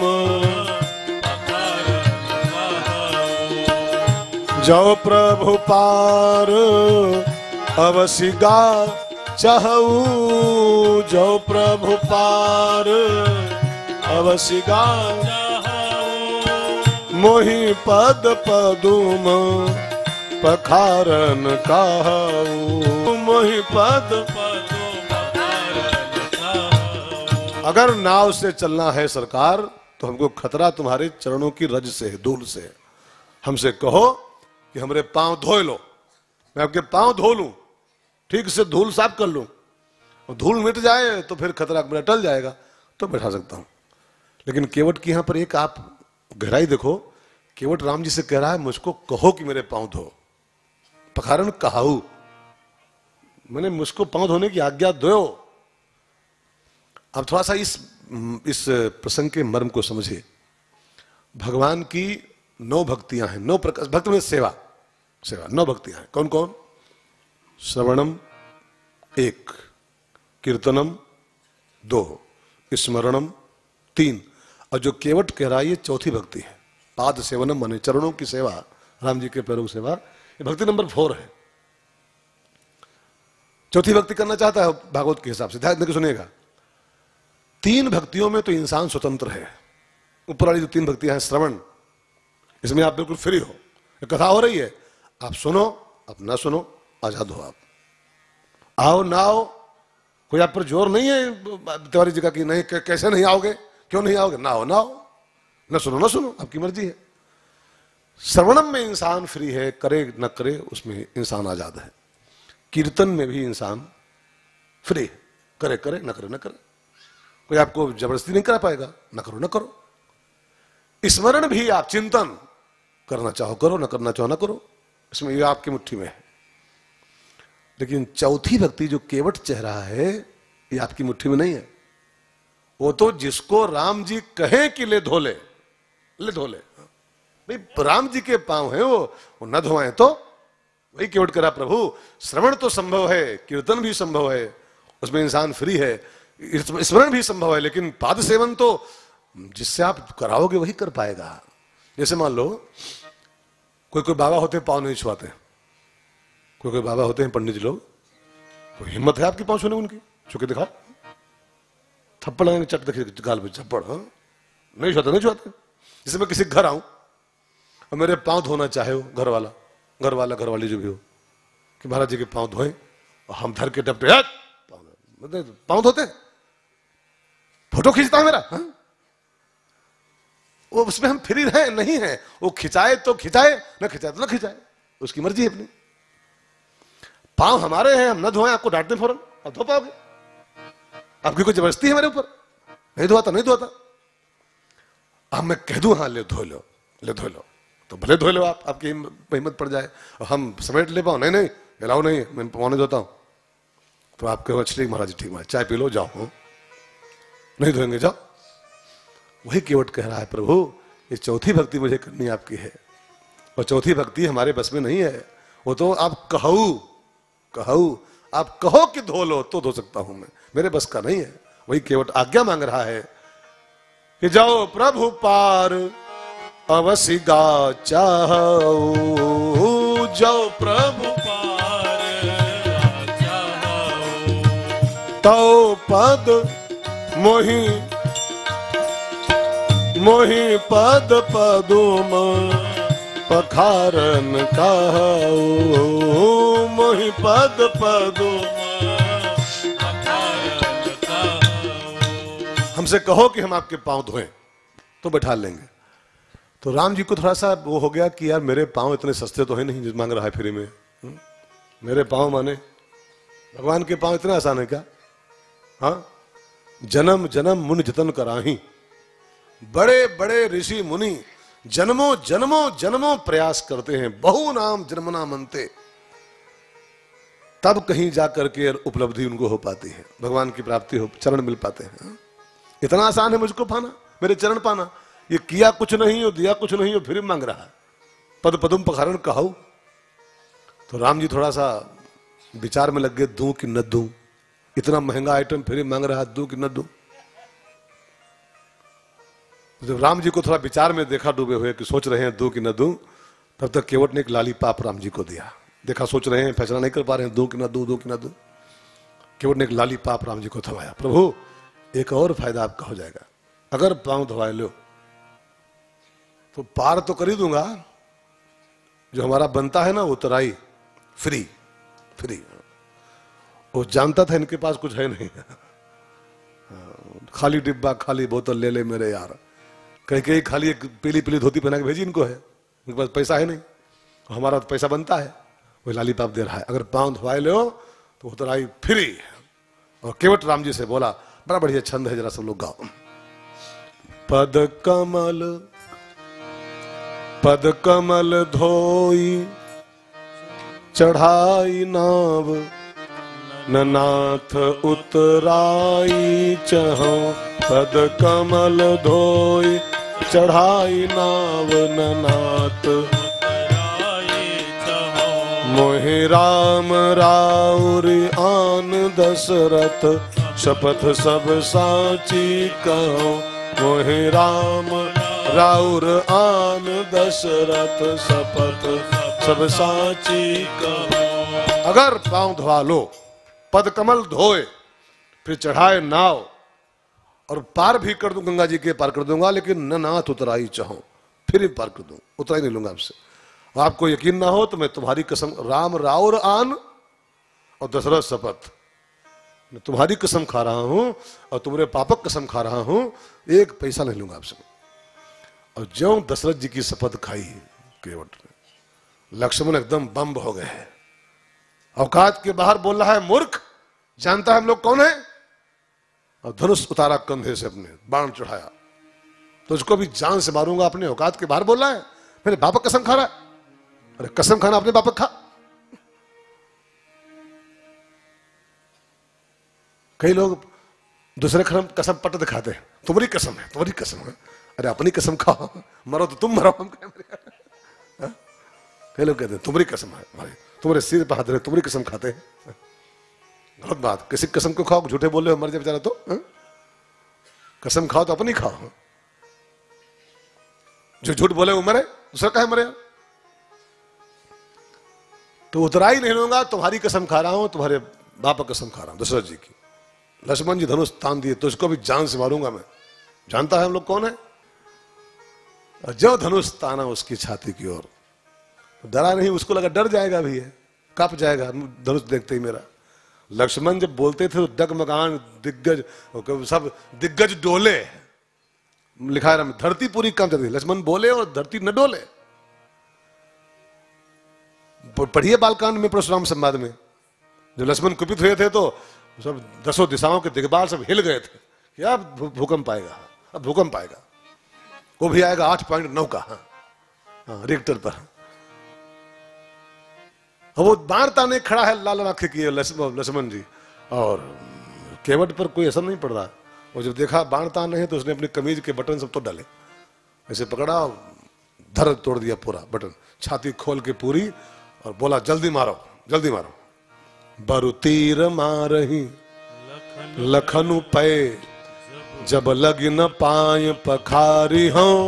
जाओ प्रभु पार अवसि गा चाहू, जाओ प्रभु पार अवसि गा मोहि पद पदुम पखारन काऊ, मोहि पद पदुम पखारन काऊ। अगर नाव से चलना है सरकार तो हमको खतरा तुम्हारे चरणों की रज से है, धूल से। हमसे कहो कि हमारे पांव धो लो, मैं आपके पांव धो लूं, ठीक से धूल साफ कर लूं, और धूल मिट जाए तो फिर खतरा मेरा टल जाएगा, तो बैठा सकता हूं। लेकिन केवट की यहां पर एक आप गहराई देखो, केवट राम जी से कह रहा है मुझको कहो कि मेरे पांव धो, पखारन कहाऊ, मैंने मुझको पांव धोने की आज्ञा दो। अब थोड़ा सा इस इस प्रसंग के मर्म को समझिए। भगवान की नौ भक्तियां हैं, नौ प्रकार भक्ति में सेवा, सेवा नौ भक्तियां हैं। कौन कौन? श्रवणम एक, कीर्तनम दो, स्मरणम तीन, और जो केवट कह रहा है ये चौथी भक्ति है, पाद सेवनम, माने चरणों की सेवा, राम जी के पैरों की सेवा, ये भक्ति नंबर फोर है। चौथी भक्ति करना चाहता है भागवत के हिसाब से, ध्यान देकर सुनिएगा। तीन भक्तियों में तो इंसान स्वतंत्र है। ऊपर वाली जो तीन भक्तियां हैं, श्रवण, इसमें आप बिल्कुल फ्री हो, कथा हो रही है, आप सुनो, आप ना सुनो, आजाद हो आप, आओ ना आओ, कोई आप पर जोर नहीं है तिवारी जी का कि नहीं कैसे नहीं आओगे, क्यों नहीं आओगे, ना आओ ना आओ, ना सुनो ना सुनो, आपकी मर्जी है। श्रवणम में इंसान फ्री है, करे न करे उसमें इंसान आजाद है। कीर्तन में भी इंसान फ्री है, करे करे न करे न करे, कोई आपको जबरदस्ती नहीं करा पाएगा, न करो न करो। स्मरण भी आप चिंतन करना चाहो करो, न करना चाहो न करो, इसमें ये आपकी मुट्ठी में है। लेकिन चौथी भक्ति जो केवट चह रहा है, ये आपकी मुट्ठी में नहीं है। वो तो जिसको राम जी कहें कि ले धो ले, ले धो ले, भाई राम जी के पांव हैं वो, वो न धोएं तो वही केवट करा प्रभु। श्रवण तो संभव है, कीर्तन भी संभव है, उसमें इंसान फ्री है, स्मरण भी संभव है, लेकिन पाद सेवन तो जिससे आप कराओगे वही कर पाएगा। जैसे मान लो कोई कोई बाबा होते हैं पांव नहीं छुआते, कोई कोई बाबा होते हैं पंडित जी लोग, कोई हिम्मत है आपकी पांव छूने उनकी, छू के दिखाओ, थप्पड़ लगाएंगे, चट देखिए गाल पे थप्पड़, हाँ नहीं छुआते नहीं छुआते। जैसे मैं किसी घर आऊं और मेरे पांव धोना चाहे हो, घर वाला घर वाला घर वाली जो भी हो, कि महाराज जी के पांव धोए, और हम धर के डपटे पांव धोते, फोटो खींचता है मेरा, हाँ? वो उसमें हम फ्री रहे नहीं है, वो खिंचाए तो खिंचाए, ना खिंचाए तो ना खिंचाए, उसकी मर्जी है अपनी। पांव हमारे हैं, हम ना धोएं आपको डांटते फौरन, आप धो पाओगे? आपकी कोई जबरदस्ती है मेरे ऊपर? नहीं धोता नहीं धोता। अब मैं कह दूं हाँ ले धो लो, ले धो लो, तो भले धो लो आप, आपकी हिम्मत पड़ जाए, और हम समेट ले पाओ, नहीं नहीं हिलाओ नहीं, मैं पाँव नहीं धोता हूं, तो आप कहो ठीक महाराज ठीक महाराज, चाय पी लो जाओ, हो? नहीं धोएंगे जाओ। वही केवट कह रहा है प्रभु ये चौथी भक्ति मुझे करनी आपकी है, और चौथी भक्ति हमारे बस में नहीं है, वो तो आप कहो कहो आप कहो कि धो लो तो धो सकता हूं मैं, मेरे बस का नहीं है। वही केवट आज्ञा मांग रहा है कि जाओ प्रभु पार अवश्य गा चाहो, जाओ प्रभु पार चाहो, तो पद मोहि मोहि पद पदुम पखारन कहो, मोहि पद पदुम हमसे कहो कि हम आपके पांव धोएं तो बैठा लेंगे। तो राम जी को थोड़ा सा वो हो गया कि यार मेरे पांव इतने सस्ते तो है नहीं जो मांग रहा है फ्री में। हुँ? मेरे पांव माने भगवान के पांव इतने आसान है क्या? हाँ, जन्म जन्म मुनि जतन कराही, बड़े बड़े ऋषि मुनि जन्मों जन्मों जन्मों प्रयास करते हैं, बहु नाम जन्मना मनते, तब कहीं जाकर के उपलब्धि उनको हो पाती है, भगवान की प्राप्ति हो, चरण मिल पाते हैं। हाँ? इतना आसान है मुझको पाना, मेरे चरण पाना। ये किया कुछ नहीं हो, दिया कुछ नहीं हो, फिर मांग रहा है पद पदुम पखारन कहो। तो राम जी थोड़ा सा विचार में लग गए, दूं कि न दूं, इतना महंगा आइटम फिर मांग रहा है, दूं कि न दूं। जब राम जी को थोड़ा विचार में देखा डूबे हुए कि सोच रहे हैं दूं कि न दूं, तब तक केवट ने एक लाली पाप राम जी को दिया। देखा सोच रहे हैं, फैसला नहीं कर पा रहे हैं, दूं कि न दूं, दूं कि न दूं। केवट ने एक लाली पाप राम जी को थमाया। प्रभु एक और फायदा आपका हो जाएगा, अगर पांव धोवा लो तो पार तो कर ही दूंगा, जो हमारा बनता है ना उतराई फ्री फ्री। वो जानता था इनके पास कुछ है नहीं, खाली डिब्बा खाली बोतल ले ले मेरे यार, कहीं कहीं खाली एक पीली पीली धोती पहना के भेजी इनको है, इनके पास पैसा है नहीं, हमारा तो पैसा बनता है, वो लाली पाप दे रहा है। अगर पांव धोवाए लो तो उतराई फ्री। और केवट राम जी से बोला, बड़ा बढ़िया छंद है, जरा सब लोग गाओ। पद कमल पद कमल धोई चढ़ाई नाव, ननाथ उतराई चहो, पद कमल धोई चढ़ाई नाव, ननाथ उतराई चहो, मोहि राम राउरी आन दशरथ, शपथ सब साची कहो, मोहि राम राउर आन दशरथ, शपथ सब साची कहो। अगर पांव धोवा लो, पद कमल धोए, फिर चढ़ाए नाव, और पार भी कर दूं, गंगा जी के पार कर दूंगा, लेकिन न नाथ उतराई चाहो, फिर भी पार कर दूं, उतराई नहीं लूंगा आपसे। और आपको यकीन ना हो तो मैं तुम्हारी कसम, राम राउर आन और दशरथ शपथ, मैं तुम्हारी कसम खा रहा हूं और तुम्हारे पापक कसम खा रहा हूं, एक पैसा नहीं लूंगा आपसे। और ज्यों दशरथ जी की शपथ खाई केवट ने, लक्ष्मण एकदम बम्ब हो गए, औकात के बाहर बोल रहा है, मूर्ख, जानता है हम लोग कौन है? और धनुष उतारा कंधे से, अपने बाण चढ़ाया, तो उसको भी जान से मारूंगा, अपने औकात के बाहर बोल रहा है, मेरे बापक कसम खा रहा है। अरे कसम खाना अपने बापक खा। कई लोग दूसरे खरम कसम पट दिखाते हैं, तुम्हारी कसम है, तुम्हारी कसम है। अरे अपनी कसम खाओ, मरो तो तुम मरो, हम कह। कई लोग कहते हैं तुम्हारी कसम है, हमारी, तुम्हारे सिर पर हाथ रहे, तुम्हारी कसम खाते हैं। गलत बात, किसी कसम को खाओ, झूठे बोले हो मर जाए बेचारा तो। हा? कसम खाओ तो अपनी खाओ, जो झूठ बोले वो मरे, दूसरा कहे मरे। तो उतराई नहीं लूंगा, तुम्हारी कसम खा रहा हूं, तुम्हारे बाप की कसम खा रहा हूं, दशरथ जी की। लक्ष्मण जी धनुष तान दिए, तो इसको भी जान से मारूंगा मैं, जानता है हम लोग कौन है? और जो धनुष ताना उसकी छाती की ओर, डरा नहीं, उसको लगा डर जाएगा भी है, कप जाएगा धनुष देखते ही मेरा। लक्ष्मण जब बोलते थे तो डगमगान दिग्गज, सब दिग्गज डोले, लिखा है धरती पूरी कांप जाती। लक्ष्मण बोले और धरती न डोले। पढ़िए बालकांड में परशुराम संवाद में, जब लक्ष्मण कुपित हुए थे तो सब दसों दिशाओं के दिग्बाल सब हिल गए थे कि अब भूकंप आएगा, अब भूकंप आएगा, वो भी आएगा आठ पॉइंट नौ का, हाँ हाँ रिक्टर पर। वो बाणता ने खड़ा है, लाल आंखें किए लक्ष्मण जी, और केवट पर कोई असर नहीं पड़ रहा। और जब देखा बाणता नहीं तो उसने अपनी कमीज के बटन सब तो डाले, ऐसे पकड़ा, धर तोड़ दिया पूरा बटन, छाती खोल के पूरी, और बोला जल्दी मारो जल्दी मारो। बरु तीर मारही लख लखनु पे जब लगिन पाय पखारी हूं,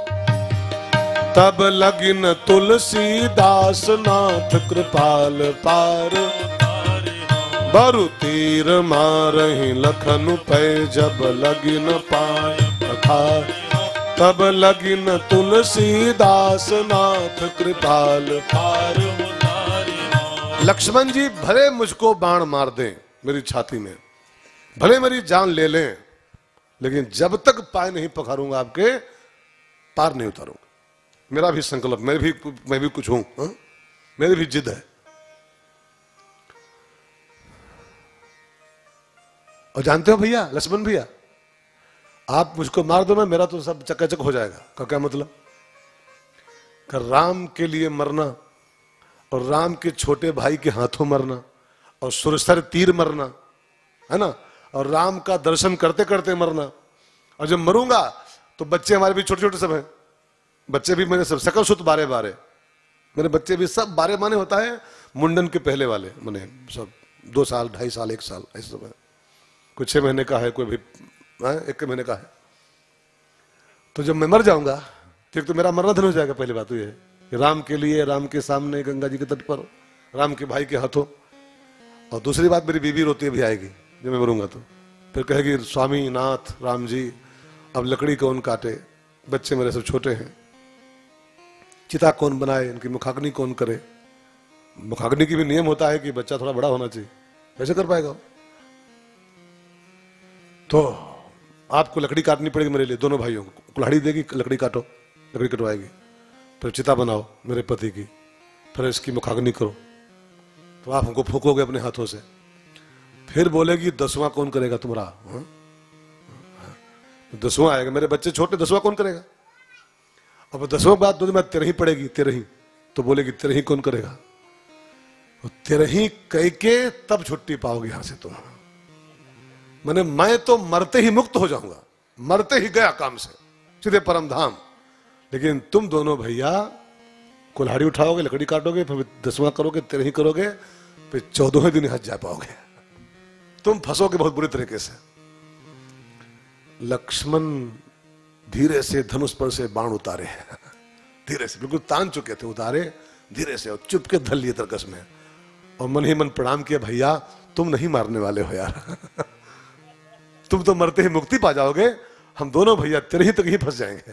तब लगिन तुलसीदास नाथ कृपाल पार। बरु तीर मारहि लखनु पे जब लगिन पाय पखारी, तब लगिन तुलसीदास नाथ कृपाल पार। लक्ष्मण जी भले मुझको बाण मार दें मेरी छाती में, भले मेरी जान ले लें, लेकिन जब तक पाय नहीं पखारूंगा आपके, पार नहीं उतारूंगा। मेरा भी संकल्प, मैं भी मैं भी कुछ हूं, हा? मेरी भी जिद है। और जानते हो भैया, लक्ष्मण भैया, आप मुझको मार दो, मैं मेरा तो सब चकाचक हो जाएगा। का क्या मतलब? कर राम के लिए मरना और राम के छोटे भाई के हाथों मरना और सुरसर तीर मरना, है ना, और राम का दर्शन करते करते मरना। और जब मरूंगा तो बच्चे हमारे भी छोटे छोटे सब हैं, बच्चे भी मेरे सब सकल सुत बारे बारे, मेरे बच्चे भी सब बारे माने होता है मुंडन के पहले वाले, मैंने सब दो साल ढाई साल एक साल ऐसे सब है। कोई छह महीने का है, कोई भी एक महीने का है। तो जब मैं मर जाऊंगा तो एक तो मेरा मरना धन हो जाएगा। पहली बात तो ये है कि राम के लिए, राम के सामने, गंगा जी के तट पर, राम के भाई के हाथों। और दूसरी बात, मेरी बीवी रोती भी आएगी जब मैं मरूंगा तो, फिर कहेगी स्वामी नाथ राम जी अब लकड़ी कौन काटे, बच्चे मेरे सब छोटे हैं, चिता कौन बनाए, इनकी मुखाग्नि कौन करे। मुखाग्नि की भी नियम होता है कि बच्चा थोड़ा बड़ा होना चाहिए, कैसे कर पाएगा। तो आपको लकड़ी काटनी पड़ेगी मेरे लिए, दोनों भाइयों को कुल्हाड़ी देगी, लकड़ी काटो, लकड़ी कटवाएगी, फिर चिता बनाओ मेरे पति की, फिर इसकी मुखाग्नि करो, तो आप हमको फूकोगे अपने हाथों से। फिर बोलेगी दसवां कौन करेगा तुम्हारा, दसवां आएगा, मेरे बच्चे छोटे, दसवां कौन करेगा। अब दसवां बात दो मैं तेरही पड़ेगी, तेरही, तो बोलेगी तेरही कौन करेगा। तेरही कह के तब छुट्टी पाओगे यहां से तुम। मैंने मैं तो मरते ही मुक्त हो जाऊंगा, मरते ही गया काम से सीधे परम धाम। लेकिन तुम दोनों भैया कुल्हाड़ी उठाओगे, लकड़ी काटोगे, फिर दसवां करोगे, तेरही करोगे, फिर चौदहवें दिन हज जा पाओगे। तुम फंसोगे बहुत बुरी तरीके से। लक्ष्मण धीरे से धनुष पर से बाण उतारे, धीरे से, बिल्कुल तान चुके थे, उतारे धीरे से और चुप के धर लिए तरकस में, और मन ही मन प्रणाम किया, भैया तुम नहीं मारने वाले हो यार तुम तो मरते ही मुक्ति पा जाओगे, हम दोनों भैया तेरे ही तक ही फंस जाएंगे।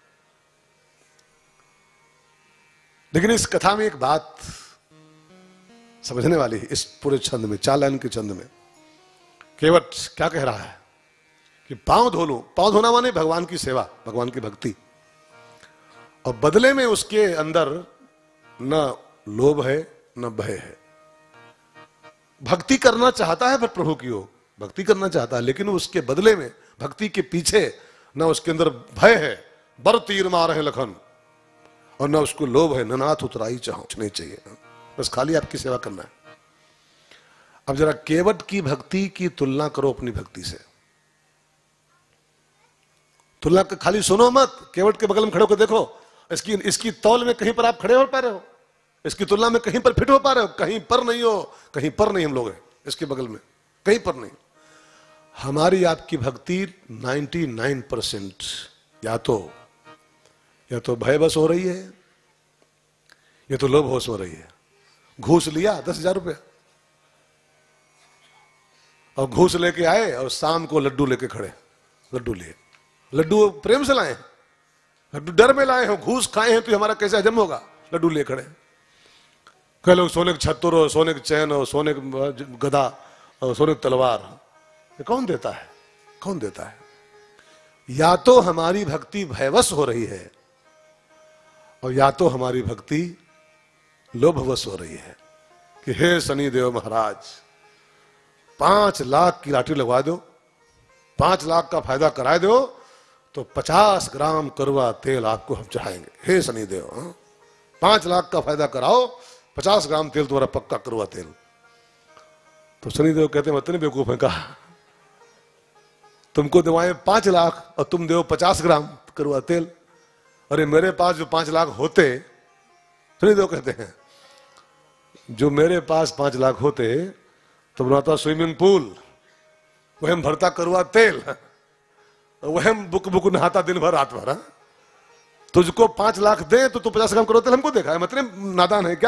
लेकिन इस कथा में एक बात समझने वाली है, इस पूरे छंद में, चालन के छंद में केवट क्या कह रहा है कि पांव धो लूं। पांव धोना माने भगवान की सेवा, भगवान की भक्ति, और बदले में उसके अंदर न लोभ है न भय है। भक्ति करना चाहता है पर प्रभु की ओर भक्ति करना चाहता है, लेकिन उसके बदले में भक्ति के पीछे न उसके अंदर भय है, बर तीर मार है लखन, और न उसको लोभ है, न नाथ उतराई चाहो नहीं चाहिए, बस खाली आपकी सेवा करना है। अब जरा केवट की भक्ति की तुलना करो अपनी भक्ति से, तुलना खाली सुनो मत, केवट के बगल में खड़े होकर देखो, इसकी इसकी तौल में कहीं पर आप खड़े हो पा रहे हो, इसकी तुलना में कहीं पर फिट हो पा रहे हो, कहीं पर नहीं हो, कहीं पर नहीं हम लोग हैं इसके बगल में, कहीं पर नहीं। हमारी आपकी भक्ति निन्यानवे परसेंट या तो या तो भय बस हो रही है, या तो लोभ होश हो रही है। घूस लिया दस हजार रुपया और घूस लेके आए, और शाम को लड्डू लेके खड़े, लड्डू लिए, लड्डू प्रेम से लाए, लड्डू डर में लाए हो, घूस खाए हैं तो हमारा कैसे हजम होगा, लड्डू ले खड़े। कई लोग सोने के छत्तर हो, सोने के चैन हो, सोने के गदा और सोने की तलवार, ये कौन देता है, कौन देता है। या तो हमारी भक्ति भयवश हो रही है, और या तो हमारी भक्ति लोभवश हो रही है कि हे शनिदेव महाराज पांच लाख की लाठी लगवा दो, पांच लाख का फायदा करा दो, तो पचास ग्राम कड़वा तेल आपको हम चढ़ाएंगे। हे शनिदेव, पांच लाख का फायदा कराओ, पचास ग्राम तेल तुम्हारा पक्का कड़वा तेल। तो शनिदेव कहते हैं इतने बेवकूफ है, कहा तुमको दिवाएं पांच लाख और तुम दो पचास ग्राम कड़वा तेल। अरे मेरे पास जो पांच लाख होते, शनिदेव कहते हैं जो मेरे पास पांच लाख होते तो बनाता स्विमिंग पूल, वह भरता करुआ तेल, वह बुक बुक नहाता दिन भर रात भर। तुझको पांच लाख दे तो तू पचास ग्राम करुआ तेल हमको देखा है, मतलब नादान है क्या?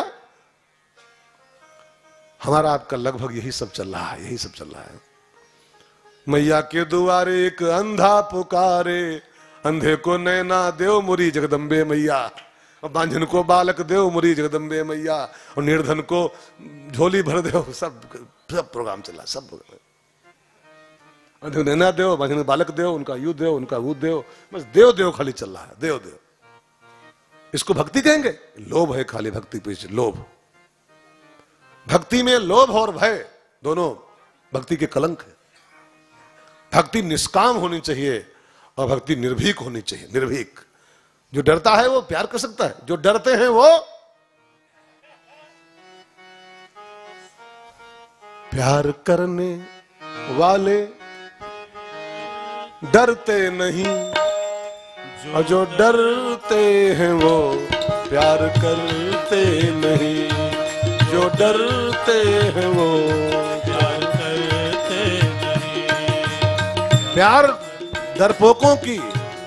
हमारा आपका लगभग यही सब चल रहा है, यही सब चल रहा है। मैया के दुआरे एक अंधा पुकारे, अंधे को नैना देव मुरी जगदम्बे मैया, और बांझन को बालक देव मुरी जगदम्बे मैया, और निर्धन को झोली भर देव। सब सब प्रोग्राम चला, सब प्रोग्राम। अंधे को नैना देव, बांझन को बालक देव, उनका यू देव, उनका वो देव, बस देव देव खाली चल रहा है, देव देव। इसको भक्ति कहेंगे? लोभ है खाली भक्ति पीछे, लोभ। भक्ति में लोभ और भय दोनों भक्ति के कलंक है। भक्ति निष्काम होनी चाहिए और भक्ति निर्भीक होनी चाहिए, निर्भीक। जो डरता है वो प्यार कर सकता है, जो डरते हैं वो प्यार करने वाले डरते नहीं, और जो डरते हैं वो प्यार करते नहीं, जो डरते हैं वो प्यार करते नहीं। प्यार डरपोकों की,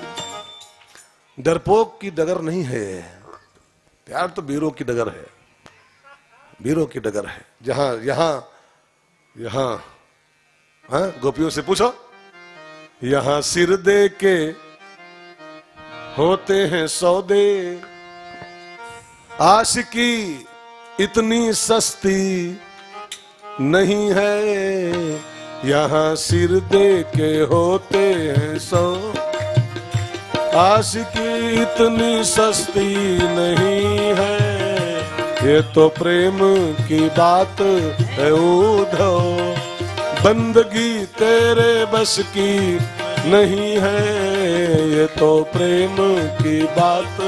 डरपोक की डगर नहीं है। प्यार तो वीरों की डगर है, वीरों की डगर है। जहां यहां यहां हाँ, गोपियों से पूछो, यहां सिर दे के होते हैं सौदे, आशिकी इतनी सस्ती नहीं है, यहां सिर दे के होते हैं सौ, आशिकी इतनी सस्ती नहीं है, ये तो प्रेम की बात है उधो, बंदगी तेरे बस की नहीं है, ये तो प्रेम की बात।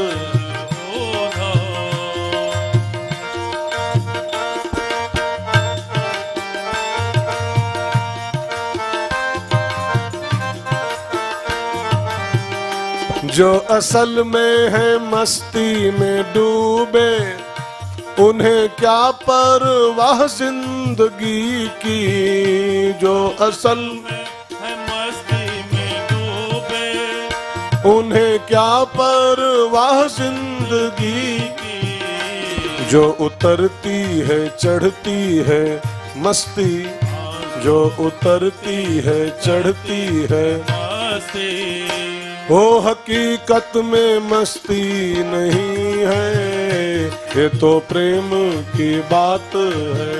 जो असल में है मस्ती में डूबे, उन्हें क्या परवाह जिंदगी की, जो असल में है मस्ती में डूबे, उन्हें क्या परवाह जिंदगी की, जो उतरती है चढ़ती है मस्ती, जो उतरती है चढ़ती है मस्ती, वो हकीकत में मस्ती नहीं है, ये तो प्रेम की बात है,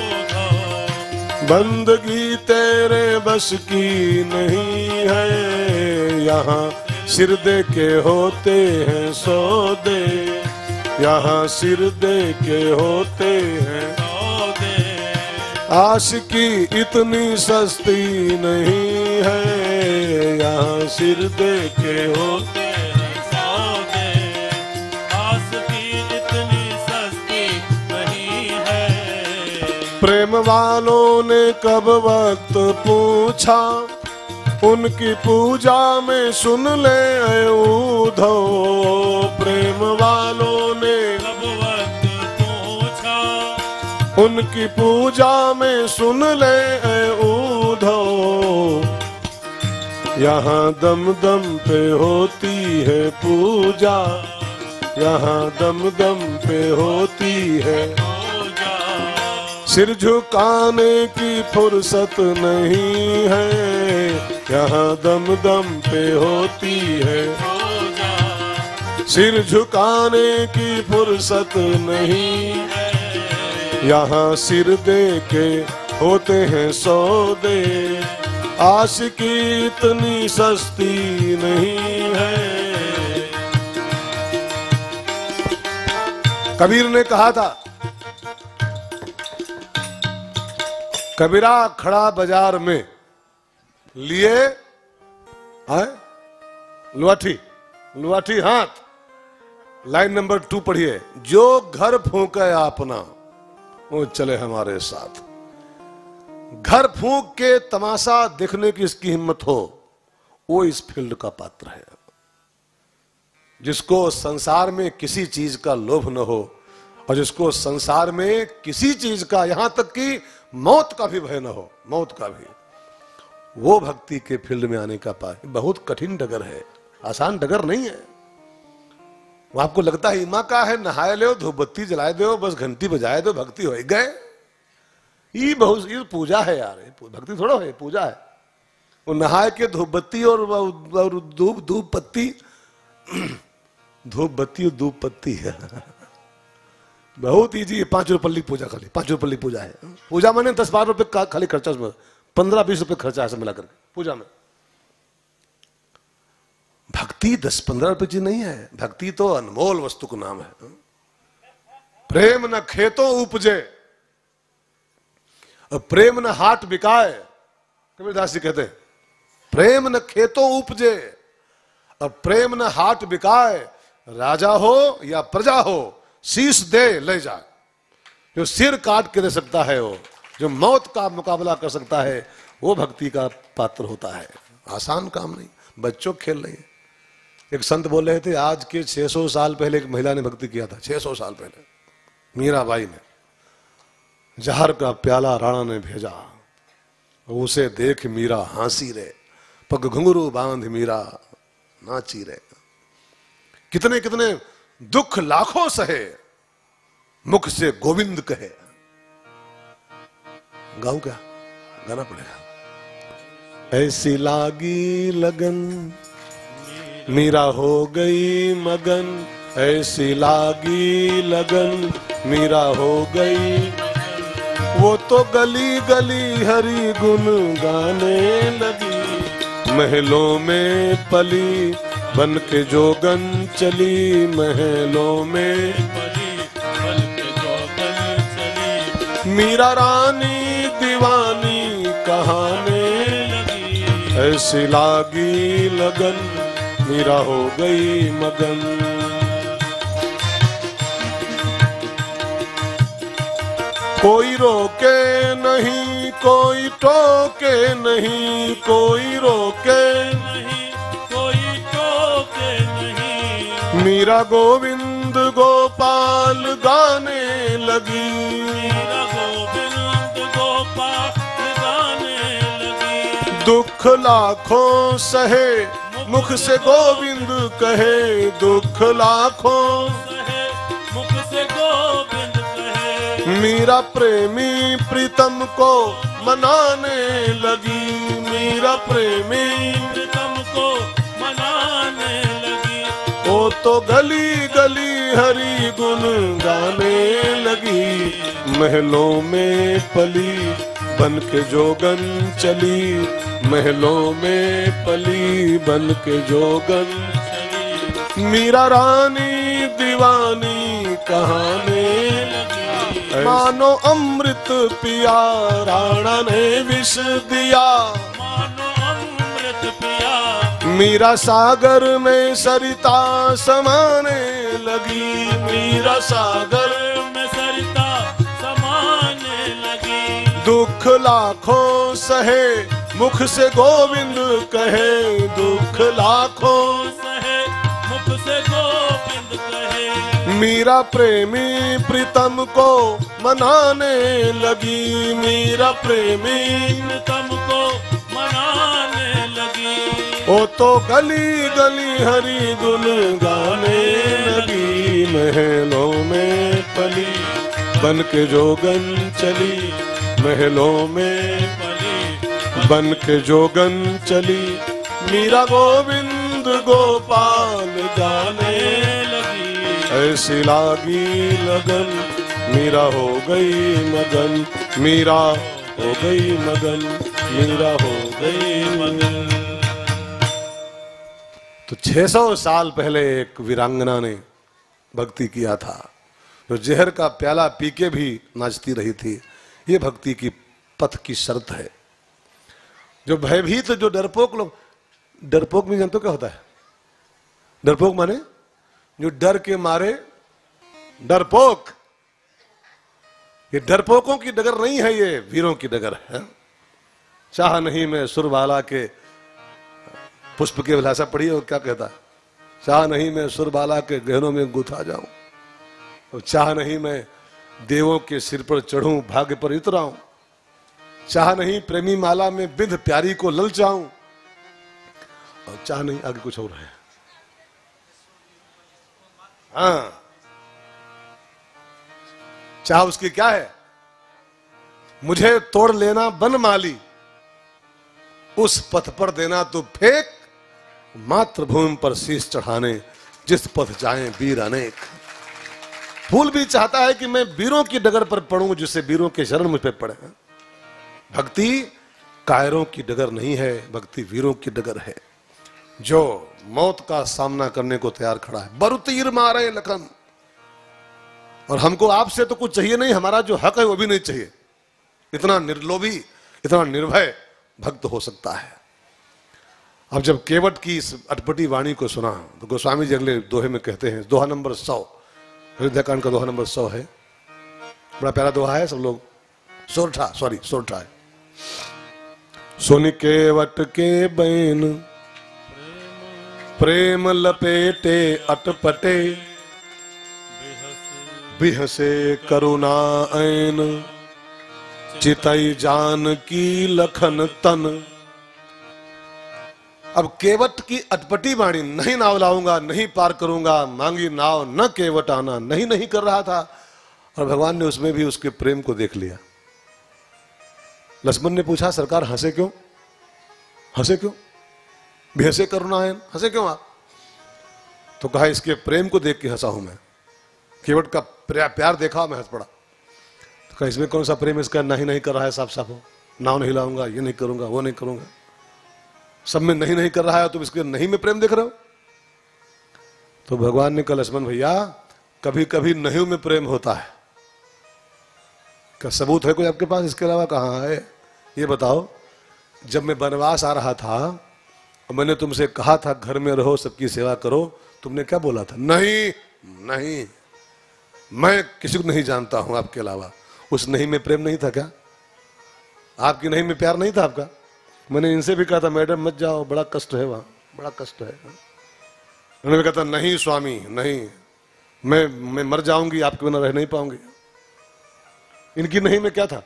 बंदगी तेरे बस की नहीं है, यहाँ सिर दे के होते हैं सौदे, यहाँ सिर दे के होते हैं सौदे, आशिकी इतनी सस्ती नहीं है, यहाँ सिर दे के होते हैं सौदे, आशिकी इतनी सस्ती नहीं है। प्रेम वालों ने कब वक्त पूछा, उनकी पूजा में सुन ले उधो, प्रेम वालों ने कब वक्त पूछा, उनकी पूजा में सुन ले उधो, यहाँ दम दम पे होती है पूजा, यहाँ दम दम पे होती है पूजा, सिर झुकाने की फुर्सत नहीं है, यहाँ दम दम पे होती है पूजा, सिर झुकाने की फुर्सत नहीं है, यहाँ सिर दे के होते हैं सौदे, आशिकी इतनी सस्ती नहीं है। कबीर ने कहा था, कबीरा खड़ा बाजार में लिए आए लुआठी, लुआठी हाथ, लाइन नंबर टू पढ़िए, जो घर फूंके अपना वो चले हमारे साथ। घर फूंक के तमाशा देखने की इसकी हिम्मत हो, वो इस फील्ड का पात्र है। जिसको संसार में किसी चीज का लोभ न हो, और जिसको संसार में किसी चीज का, यहां तक कि मौत का भी भय न हो, मौत का भी, वो भक्ति के फील्ड में आने का पाए। बहुत कठिन डगर है, आसान डगर नहीं है। वो आपको लगता है इमा का है, नहाए लो, धूप बत्ती जलाए दो, बस घंटी बजाए दो, भक्ति हो गए। ये बहुत ये पूजा है यार, भक्ति थोड़ा है, पूजा है। वो नहाए के धूप बत्ती और, और धूप धूप पत्ती धूप बत्ती और धूप पत्ती है बहुत इजी। पांच रुपये पूजा, खाली पांच रुपये पूजा है। पूजा मैंने दस बारह रुपए खाली खर्चा, उसमें पंद्रह बीस रुपए खर्चा है सब मिलाकर पूजा में। भक्ति दस पंद्रह रुपए चीज नहीं है, भक्ति तो अनमोल वस्तु का नाम है। प्रेम न खेतों उपजे और प्रेम न हाट बिकाए। कबीरदास जी कहते हैं प्रेम न खेतों उपजे और प्रेम न हाट बिकाए। राजा हो या प्रजा हो शीश दे ले जाए। जो सिर काट के दे सकता है, वो जो मौत का मुकाबला कर सकता है, वो भक्ति का पात्र होता है। आसान काम नहीं, बच्चों खेल रहे हैं। एक संत बोल रहे थे आज के छह सौ साल पहले एक महिला ने भक्ति किया था। छह सौ साल पहले मीराबाई ने जहर का प्याला राणा ने भेजा, उसे देख मीरा हंसी रे, पग घुंघरू बांध मीरा नाची रे। कितने कितने दुख लाखों सहे, मुख से गोविंद कहे। गाऊं क्या? गाना पड़ेगा। ऐसी लागी लगन मीरा हो गई मगन, ऐसी लागी लगन मीरा हो गई। वो तो गली गली हरि गुण गाने लगी। महलों में पली बन के जोगन चली, महलों में पली बन के जोगन चली। मीरा रानी दीवानी कहाने लगी। ऐसी लागी लगन मीरा हो गई मगन। कोई रोके नहीं, कोई टोके नहीं, कोई रोके नहीं कोई टोके नहीं। मीरा गोविंद गोपाल गाने लगी। मीरा गोविंद गोपाल गाने लगी। दुख लाखों सहे मुख से गोविंद कहे, दुख लाखों सहे मुख से गोविंद कहे। मीरा प्रेमी प्रीतम को मनाने लगी। मीरा प्रेमी प्रीतम को मनाने लगी। वो तो गली गली हरि गुण गाने लगी। महलों में पली बन के जोगन चली, महलों में पली बन के जोगन चली। मीरा रानी दीवानी कहाने लगी। मानो अमृत पिया राणा ने विष दिया। मानो अमृत पिया। मीरा सागर में सरिता समाने लगी। मीरा सागर में सरिता समाने लगी। दुख लाखों सहे मुख से गोविंद कहे, दुख लाखों सहे मुख से गोविंद कहे। मीरा प्रेमी प्रीतम को मनाने लगी। मीरा प्रेमी प्रीतम को मनाने लगी। ओ तो गली गली हरि गुण गाने लगी। महलों में पली बन के जोगन चली, महलों में पली बन के जोगन चली। मीरा गोविंद गोपाल गाने लगी। ऐसी लागी लगन मीरा हो गई मगन। मीरा हो गई मगन, मीरा हो गई मगन। तो छह सौ साल पहले एक वीरांगना ने भक्ति किया था, जो जहर का प्याला पी के भी नाचती रही थी। ये भक्ति की पथ की शर्त है। जो भयभीत, जो डरपोक लोग, डरपोक में जानते हो क्या होता है? डरपोक माने जो डर के मारे, डरपोक। ये डरपोकों की डगर नहीं है, ये वीरों की डगर है। चाह नहीं मैं सुरबाला के पुष्प के विलासा पढ़िए, और क्या कहता है? चाह नहीं मैं सुरबाला के गहनों में गुथा जाऊं, और चाह नहीं मैं देवों के सिर पर चढ़ूं, भाग्य पर उतराऊं। चाह नहीं प्रेमी माला में बिंध प्यारी को ललचाऊं, और चाह नहीं आगे कुछ और है। हाँ, चाह उसकी क्या है? मुझे तोड़ लेना बन माली, उस पथ पर देना तो फेंक, मातृभूमि पर शीश चढ़ाने जिस पथ जाएं वीर अनेक। फूल भी चाहता है कि मैं वीरों की डगर पर पढ़ूं, जिससे वीरों के शरण मुझ पे पड़े। भक्ति कायरों की डगर नहीं है, भक्ति वीरों की डगर है, जो मौत का सामना करने को तैयार खड़ा है। बरुतीर मारे लखन, और हमको आपसे तो कुछ चाहिए नहीं, हमारा जो हक है वो भी नहीं चाहिए। इतना निर्लोभी, इतना निर्भय भक्त हो सकता है। अब जब केवट की इस अटपटी वाणी को सुना तो गोस्वामी जी अगले दोहे में कहते हैं, दोहा नंबर सौ, हृदयकांड का दोहा नंबर सौ है, बड़ा प्यारा दोहा है, सब लोग सोरठा सॉरी सोरठा है। सुन केवट के बैन प्रेम लपेटे अटपटे, बिहसे करुणा ऐन चितई जान की लखन तन। अब केवट की अटपटी वाणी, नहीं नाव लाऊंगा, नहीं पार करूंगा, मांगी नाव न केवट आना, नहीं नहीं कर रहा था, और भगवान ने उसमें भी उसके प्रेम को देख लिया। लक्ष्मण ने पूछा, सरकार हंसे क्यों? हंसे क्यों? बेहसे करुणा है, हंसे क्यों आप? तो कहा, इसके प्रेम को देख के हंसा हूं मैं। केवट का प्यार देखा, मैं हंस पड़ा। तो कहा, इसमें कौन सा प्रेम इसका नहीं नहीं कर रहा है? साफ साफ हो, नाव नहीं लाऊंगा, ये नहीं करूंगा, वो नहीं करूंगा, सब में नहीं नहीं कर रहा है, तुम इसके नहीं में प्रेम देख रहे हो। तो भगवान ने कहा, लक्ष्मण भैया, कभी कभी नहीं में प्रेम होता है। क्या सबूत है कोई आपके पास इसके अलावा? कहाँ है ये बताओ। जब मैं वनवास आ रहा था और मैंने तुमसे कहा था घर में रहो, सबकी सेवा करो, तुमने क्या बोला था? नहीं नहीं, मैं किसी को नहीं जानता हूं आपके अलावा। उस नहीं में प्रेम नहीं था क्या? आपकी नहीं में प्यार नहीं था आपका? मैंने इनसे भी कहा था, मैडम मत जाओ, बड़ा कष्ट है वहां, बड़ा कष्ट है। उन्होंने कहा था, नहीं स्वामी नहीं, मैं मैं मर जाऊंगी, आपके बिना रह नहीं पाऊंगी। इनकी नहीं में क्या था?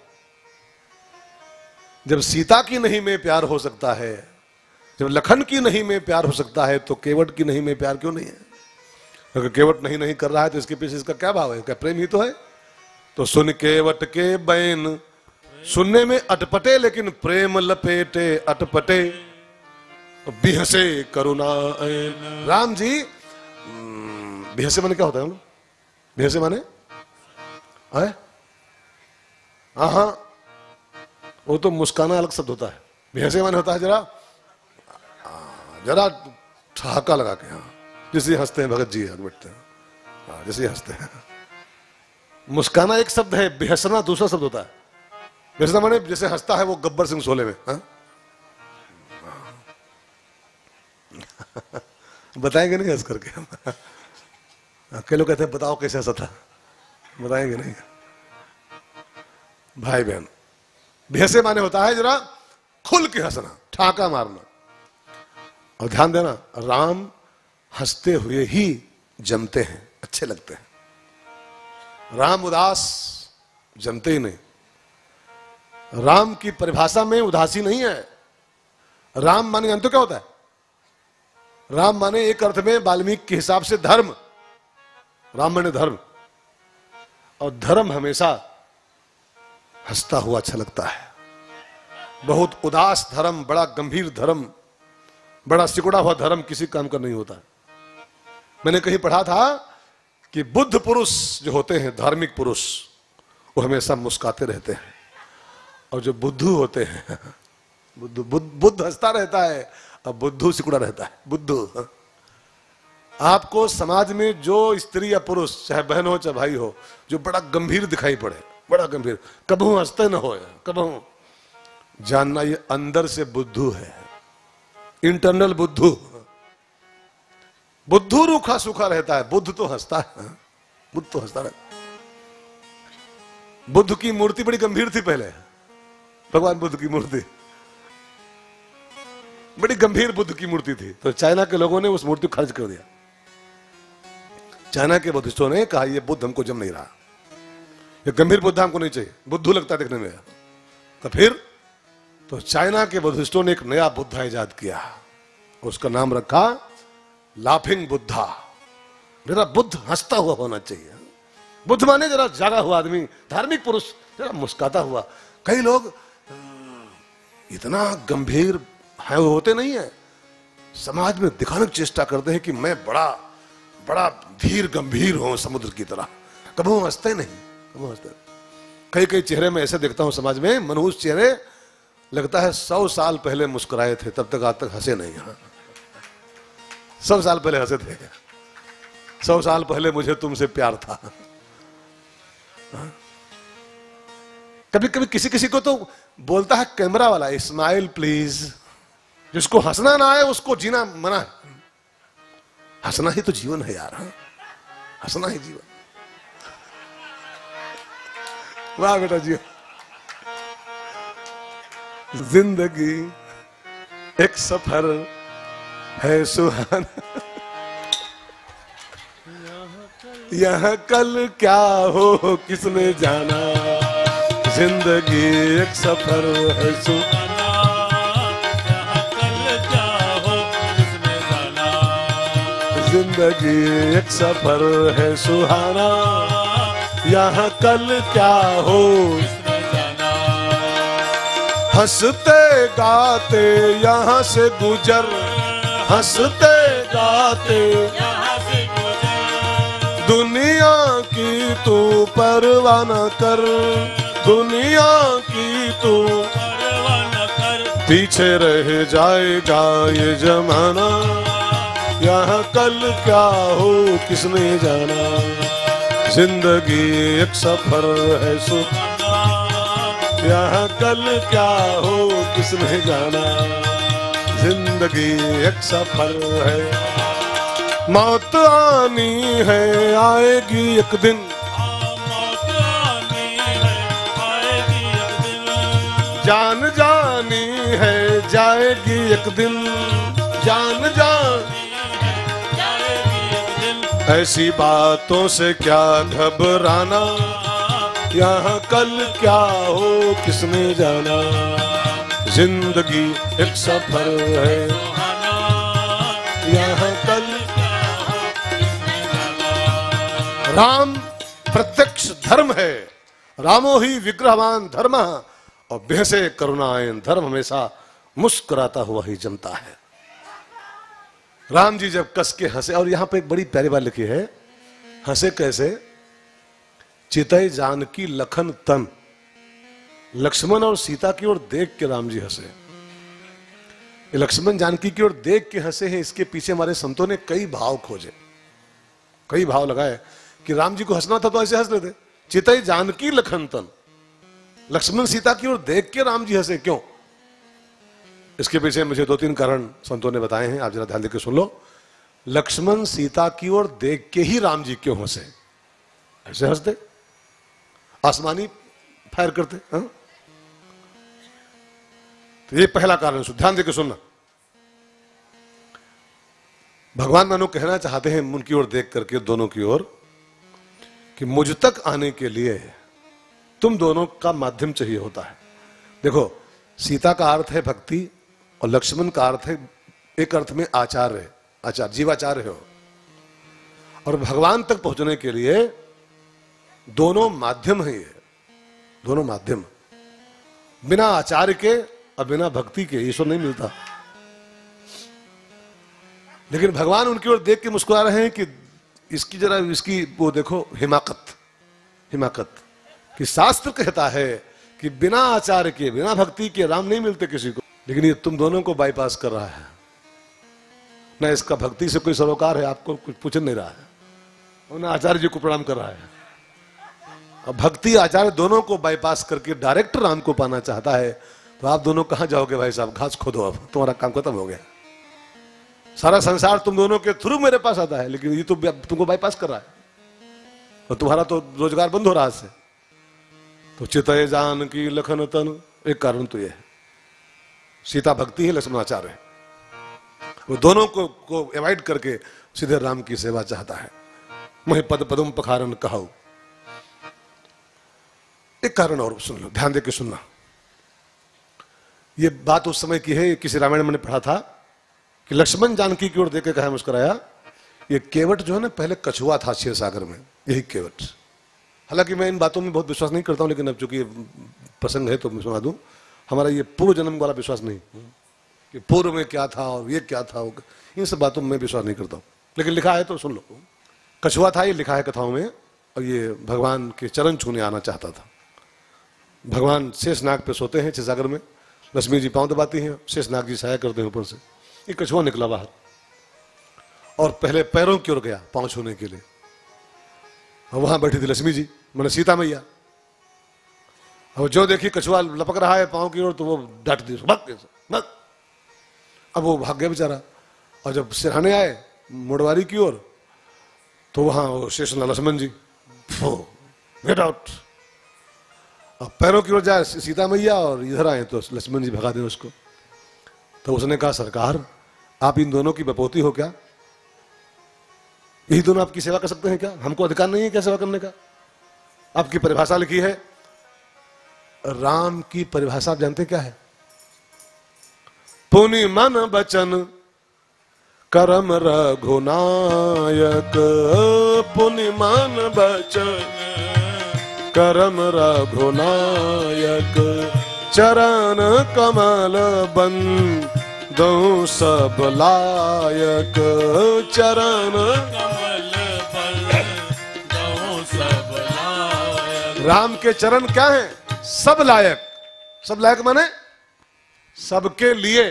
जब सीता की नहीं में प्यार हो सकता है, जब लखन की नहीं में प्यार हो सकता है, तो केवट की नहीं में प्यार क्यों नहीं है? अगर केवट नहीं नहीं कर रहा है तो इसके पीछे इसका क्या भाव है? क्या प्रेम ही तो है। तो सुन केवट के बैन, सुनने में अटपटे लेकिन प्रेम लपेटे अटपटे, बिहसे करुणा ऐन। राम जी, बिहसे माने क्या होता है? बिहसे माने है? हाँ, वो तो मुस्काना अलग शब्द होता है। बिहसे माने होता है जरा जरा ठहाका लगा के, हाँ, जैसे हंसते हैं भगत जी, बैठते हैं, हाँ, जैसे हंसते हैं। मुस्काना एक शब्द है, बेहसना दूसरा शब्द होता है। बेहसना माने जैसे हंसता है वो गब्बर सिंह शोले में, हाँ? बताएंगे नहीं हंस करके हम? कई लोग कहते हैं बताओ कैसे हंसा था, बताएंगे नहीं। भाई बहन, बेहसे माने होता है जरा खुल के हंसना, ठाका मारना। और ध्यान देना, राम हंसते हुए ही जमते हैं, अच्छे लगते हैं। राम उदास जमते ही नहीं। राम की परिभाषा में उदासी नहीं है। राम माने जानते हो क्या होता है? राम माने एक अर्थ में वाल्मीकि के हिसाब से धर्म। राम माने धर्म, और धर्म हमेशा हंसता हुआ अच्छा लगता है। बहुत उदास धर्म, बड़ा गंभीर धर्म, बड़ा सिकुड़ा हुआ धर्म किसी काम का नहीं होता। मैंने कहीं पढ़ा था कि बुद्ध पुरुष जो होते हैं, धार्मिक पुरुष, वो हमेशा मुस्काते रहते हैं, और जो बुद्धू होते हैं, बुद्धू बुद्ध बुद्ध हंसता रहता है और बुद्धू सिकुड़ा रहता है। बुद्धू, आपको समाज में जो स्त्री या पुरुष, चाहे बहन हो चाहे भाई हो, जो बड़ा गंभीर दिखाई पड़े, बड़ा गंभीर, कबहू हंसते न हो, कबहू, जानना ये अंदर से बुद्धू है, इंटरनल बुद्धू। बुद्धू रूखा सूखा रहता है, बुद्ध तो हंसता है, बुद्ध तो हंसता रहता है। बुद्ध की मूर्ति बड़ी गंभीर थी पहले, भगवान बुद्ध की मूर्ति बड़ी गंभीर बुद्ध की मूर्ति थी, तो चाइना के लोगों ने उस मूर्ति को खर्च कर दिया। चाइना के बुद्धिस्टों ने कहा ये बुद्ध हमको जम नहीं रहा, ये गंभीर बुद्ध हमको नहीं चाहिए, बुद्धू लगता है देखने में। तो फिर तो चाइना के बुद्धिस्टों ने एक नया बुद्धा इजाद किया, उसका नाम रखा लाफिंग बुद्धा। मेरा बुद्ध हंसता हुआ होना चाहिए। बुद्ध माने जरा जागा हुआ आदमी, धार्मिक पुरुष, जरा मुस्कुराता हुआ। कई लोग इतना गंभीर है होते नहीं है, समाज में दिखाने की चेष्टा करते हैं कि मैं बड़ा बड़ा धीर गंभीर हूं समुद्र की तरह, कभी हंसते नहीं, कभी हंसते। कई कई चेहरे में ऐसे देखता हूं समाज में, मनहूस चेहरे, लगता है सौ साल पहले मुस्कुराए थे, तब तक आज तक हंसे नहीं। हाँ, सौ साल पहले हंसे थे, सौ साल पहले मुझे तुमसे प्यार था। हाँ? कभी कभी किसी किसी को तो बोलता है कैमरा वाला, स्माइल प्लीज। जिसको हंसना ना आए उसको जीना मना है। हंसना ही तो जीवन है यार। हाँ? हंसना ही जीवन। वाह बेटा जी, जिंदगी एक सफर है सुहाना, यहाँ कल क्या हो किसने जाना, जिंदगी एक सफर है सुहाना, यहाँ कल क्या हो किसने जाना, जिंदगी एक सफर है सुहाना, यहाँ कल क्या हो किसने जाना। हंसते गाते यहाँ से गुजर, हंसते गाते यहाँ से गुजर, दुनिया की तू परवाह न कर, दुनिया की तू परवाह न कर, पीछे रह जाएगा ये जमाना, यहाँ कल क्या हो किसने जाना, जिंदगी एक सफर है सुहाना, यहाँ कल क्या हो किसने जाना, जिंदगी एक सफर है। मौत आनी है आएगी एक दिन, मौत आनी है आएगी एक दिन, जान जानी है जाएगी एक दिन, जान जानी जाएगी एक दिन, ऐसी बातों से क्या घबराना, यहाँ कल क्या हो किसने जाना, जिंदगी एक सफर है, यहाँ कल। राम प्रत्यक्ष धर्म है, रामो ही विग्रहवान धर्म, और बेहसे करुणायन धर्म हमेशा मुस्कुराता हुआ ही जमता है। राम जी जब कस के हंसे, और यहां पे एक बड़ी प्यारी बात लिखी है, हंसे कैसे, चितई जानकी लखन तन, लक्ष्मण और सीता की ओर देख के राम जी हंसे। लक्ष्मण जानकी की ओर देख के हंसे हैं, इसके पीछे हमारे संतों ने कई भाव खोजे, कई भाव लगाए कि राम जी को हंसना था तो ऐसे हंस लेते। चितई जानकी लखन तन, लक्ष्मण सीता की ओर देख के राम जी हंसे, क्यों? इसके पीछे मुझे दो तीन कारण संतों ने बताए हैं, आप जरा ध्यान देकर सुन लो। लक्ष्मण सीता की ओर देख के ही राम जी क्यों हंसे? ऐसे हंसते, आसमानी फायर करते। हाँ? तो ये पहला कारण, ध्यान देकर सुनना। भगवान मानो कहना चाहते हैं उनकी ओर देख करके, दोनों की ओर, कि मुझ तक आने के लिए तुम दोनों का माध्यम चाहिए होता है। देखो, सीता का अर्थ है भक्ति और लक्ष्मण का अर्थ है एक अर्थ में आचार्य, आचार जीवाचार्य हो। और भगवान तक पहुंचने के लिए दोनों माध्यम है, ये दोनों माध्यम। बिना आचार्य के और बिना भक्ति के ईश्वर नहीं मिलता। लेकिन भगवान उनकी ओर देख के मुस्कुरा रहे हैं कि इसकी जरा इसकी वो देखो हिमाकत, हिमाकत कि शास्त्र कहता है कि बिना आचार्य के, बिना भक्ति के राम नहीं मिलते किसी को, लेकिन ये तुम दोनों को बाईपास कर रहा है ना। इसका भक्ति से कोई सरोकार है, आपको कुछ पूछ नहीं रहा है, और ना आचार्य जी को प्रणाम कर रहा है। अब भक्ति आचार्य दोनों को बाईपास करके डायरेक्ट राम को पाना चाहता है, तो आप दोनों कहां जाओगे भाई साहब? घास खोदो, अब तुम्हारा काम खत्म हो गया। सारा संसार तुम दोनों के थ्रू मेरे पास आता है, लेकिन ये तो तुमको बाईपास कर रहा है, और तुम्हारा तो रोजगार बंद हो रहा है से। तो चितय जान की लखन तन, एक कारण तो ये है, सीता भक्ति है, लक्ष्मण आचार्य है। वो दोनों को को अवॉइड करके सीधे राम की सेवा चाहता है। मोहि पद पदम पखारन कहाऊ। एक कारण और सुन लो, ध्यान देके सुनना। ये बात उस समय की है, किसी रामायण में मैंने पढ़ा था कि लक्ष्मण जानकी की ओर देख के कहा मुस्कुराया, ये केवट जो है ना पहले कछुआ था क्षीर सागर में, यही केवट। हालांकि मैं इन बातों में बहुत विश्वास नहीं करता हूं, लेकिन अब चूंकि प्रसंग है तो मैं सुना दूं। हमारा ये पूर्व जन्म वाला विश्वास नहीं कि पूर्व में क्या था और ये क्या था, इन सब बातों में विश्वास नहीं करता हूं, लेकिन लिखा है तो सुन लो। कछुआ था, ये लिखा है कथाओं में, और ये भगवान के चरण छूने आना चाहता था। भगवान शेषनाग पे सोते हैं क्षीरसागर में, लक्ष्मी जी पांव दबाती हैं, शेषनाग जी छाया करते हैं ऊपर से। ये कछुआ निकला बाहर और पहले पैरों की ओर गया पांव छूने के लिए, और वहां बैठी थी लक्ष्मी जी, मैंने सीता मैया। और जो देखी कछुआ लपक रहा है पांव की ओर तो वो डट दी, भग भग। अब वो भाग गया बेचारा, और जब सिरहाने आए मोड़वारी की ओर तो वहां वो शेषनाग लक्ष्मण जी गेट आउट। अब पैरों की ओर जाए सीता मैया और इधर आए तो लक्ष्मण जी भगा दें उसको। तो उसने कहा सरकार आप इन दोनों की बपोती हो क्या? यही दोनों आपकी सेवा कर सकते हैं क्या? हमको अधिकार नहीं है क्या सेवा करने का? आपकी परिभाषा लिखी है, राम की परिभाषा आप जानते क्या है? पुनि मन बचन करम रघुनायक, पुनि मन बचन करम रघुनायक, चरण कमल बंदो सब लायक, चरण कमल बंदो सब लायक। राम के चरण क्या है? सब लायक। सब लायक माने सबके लिए,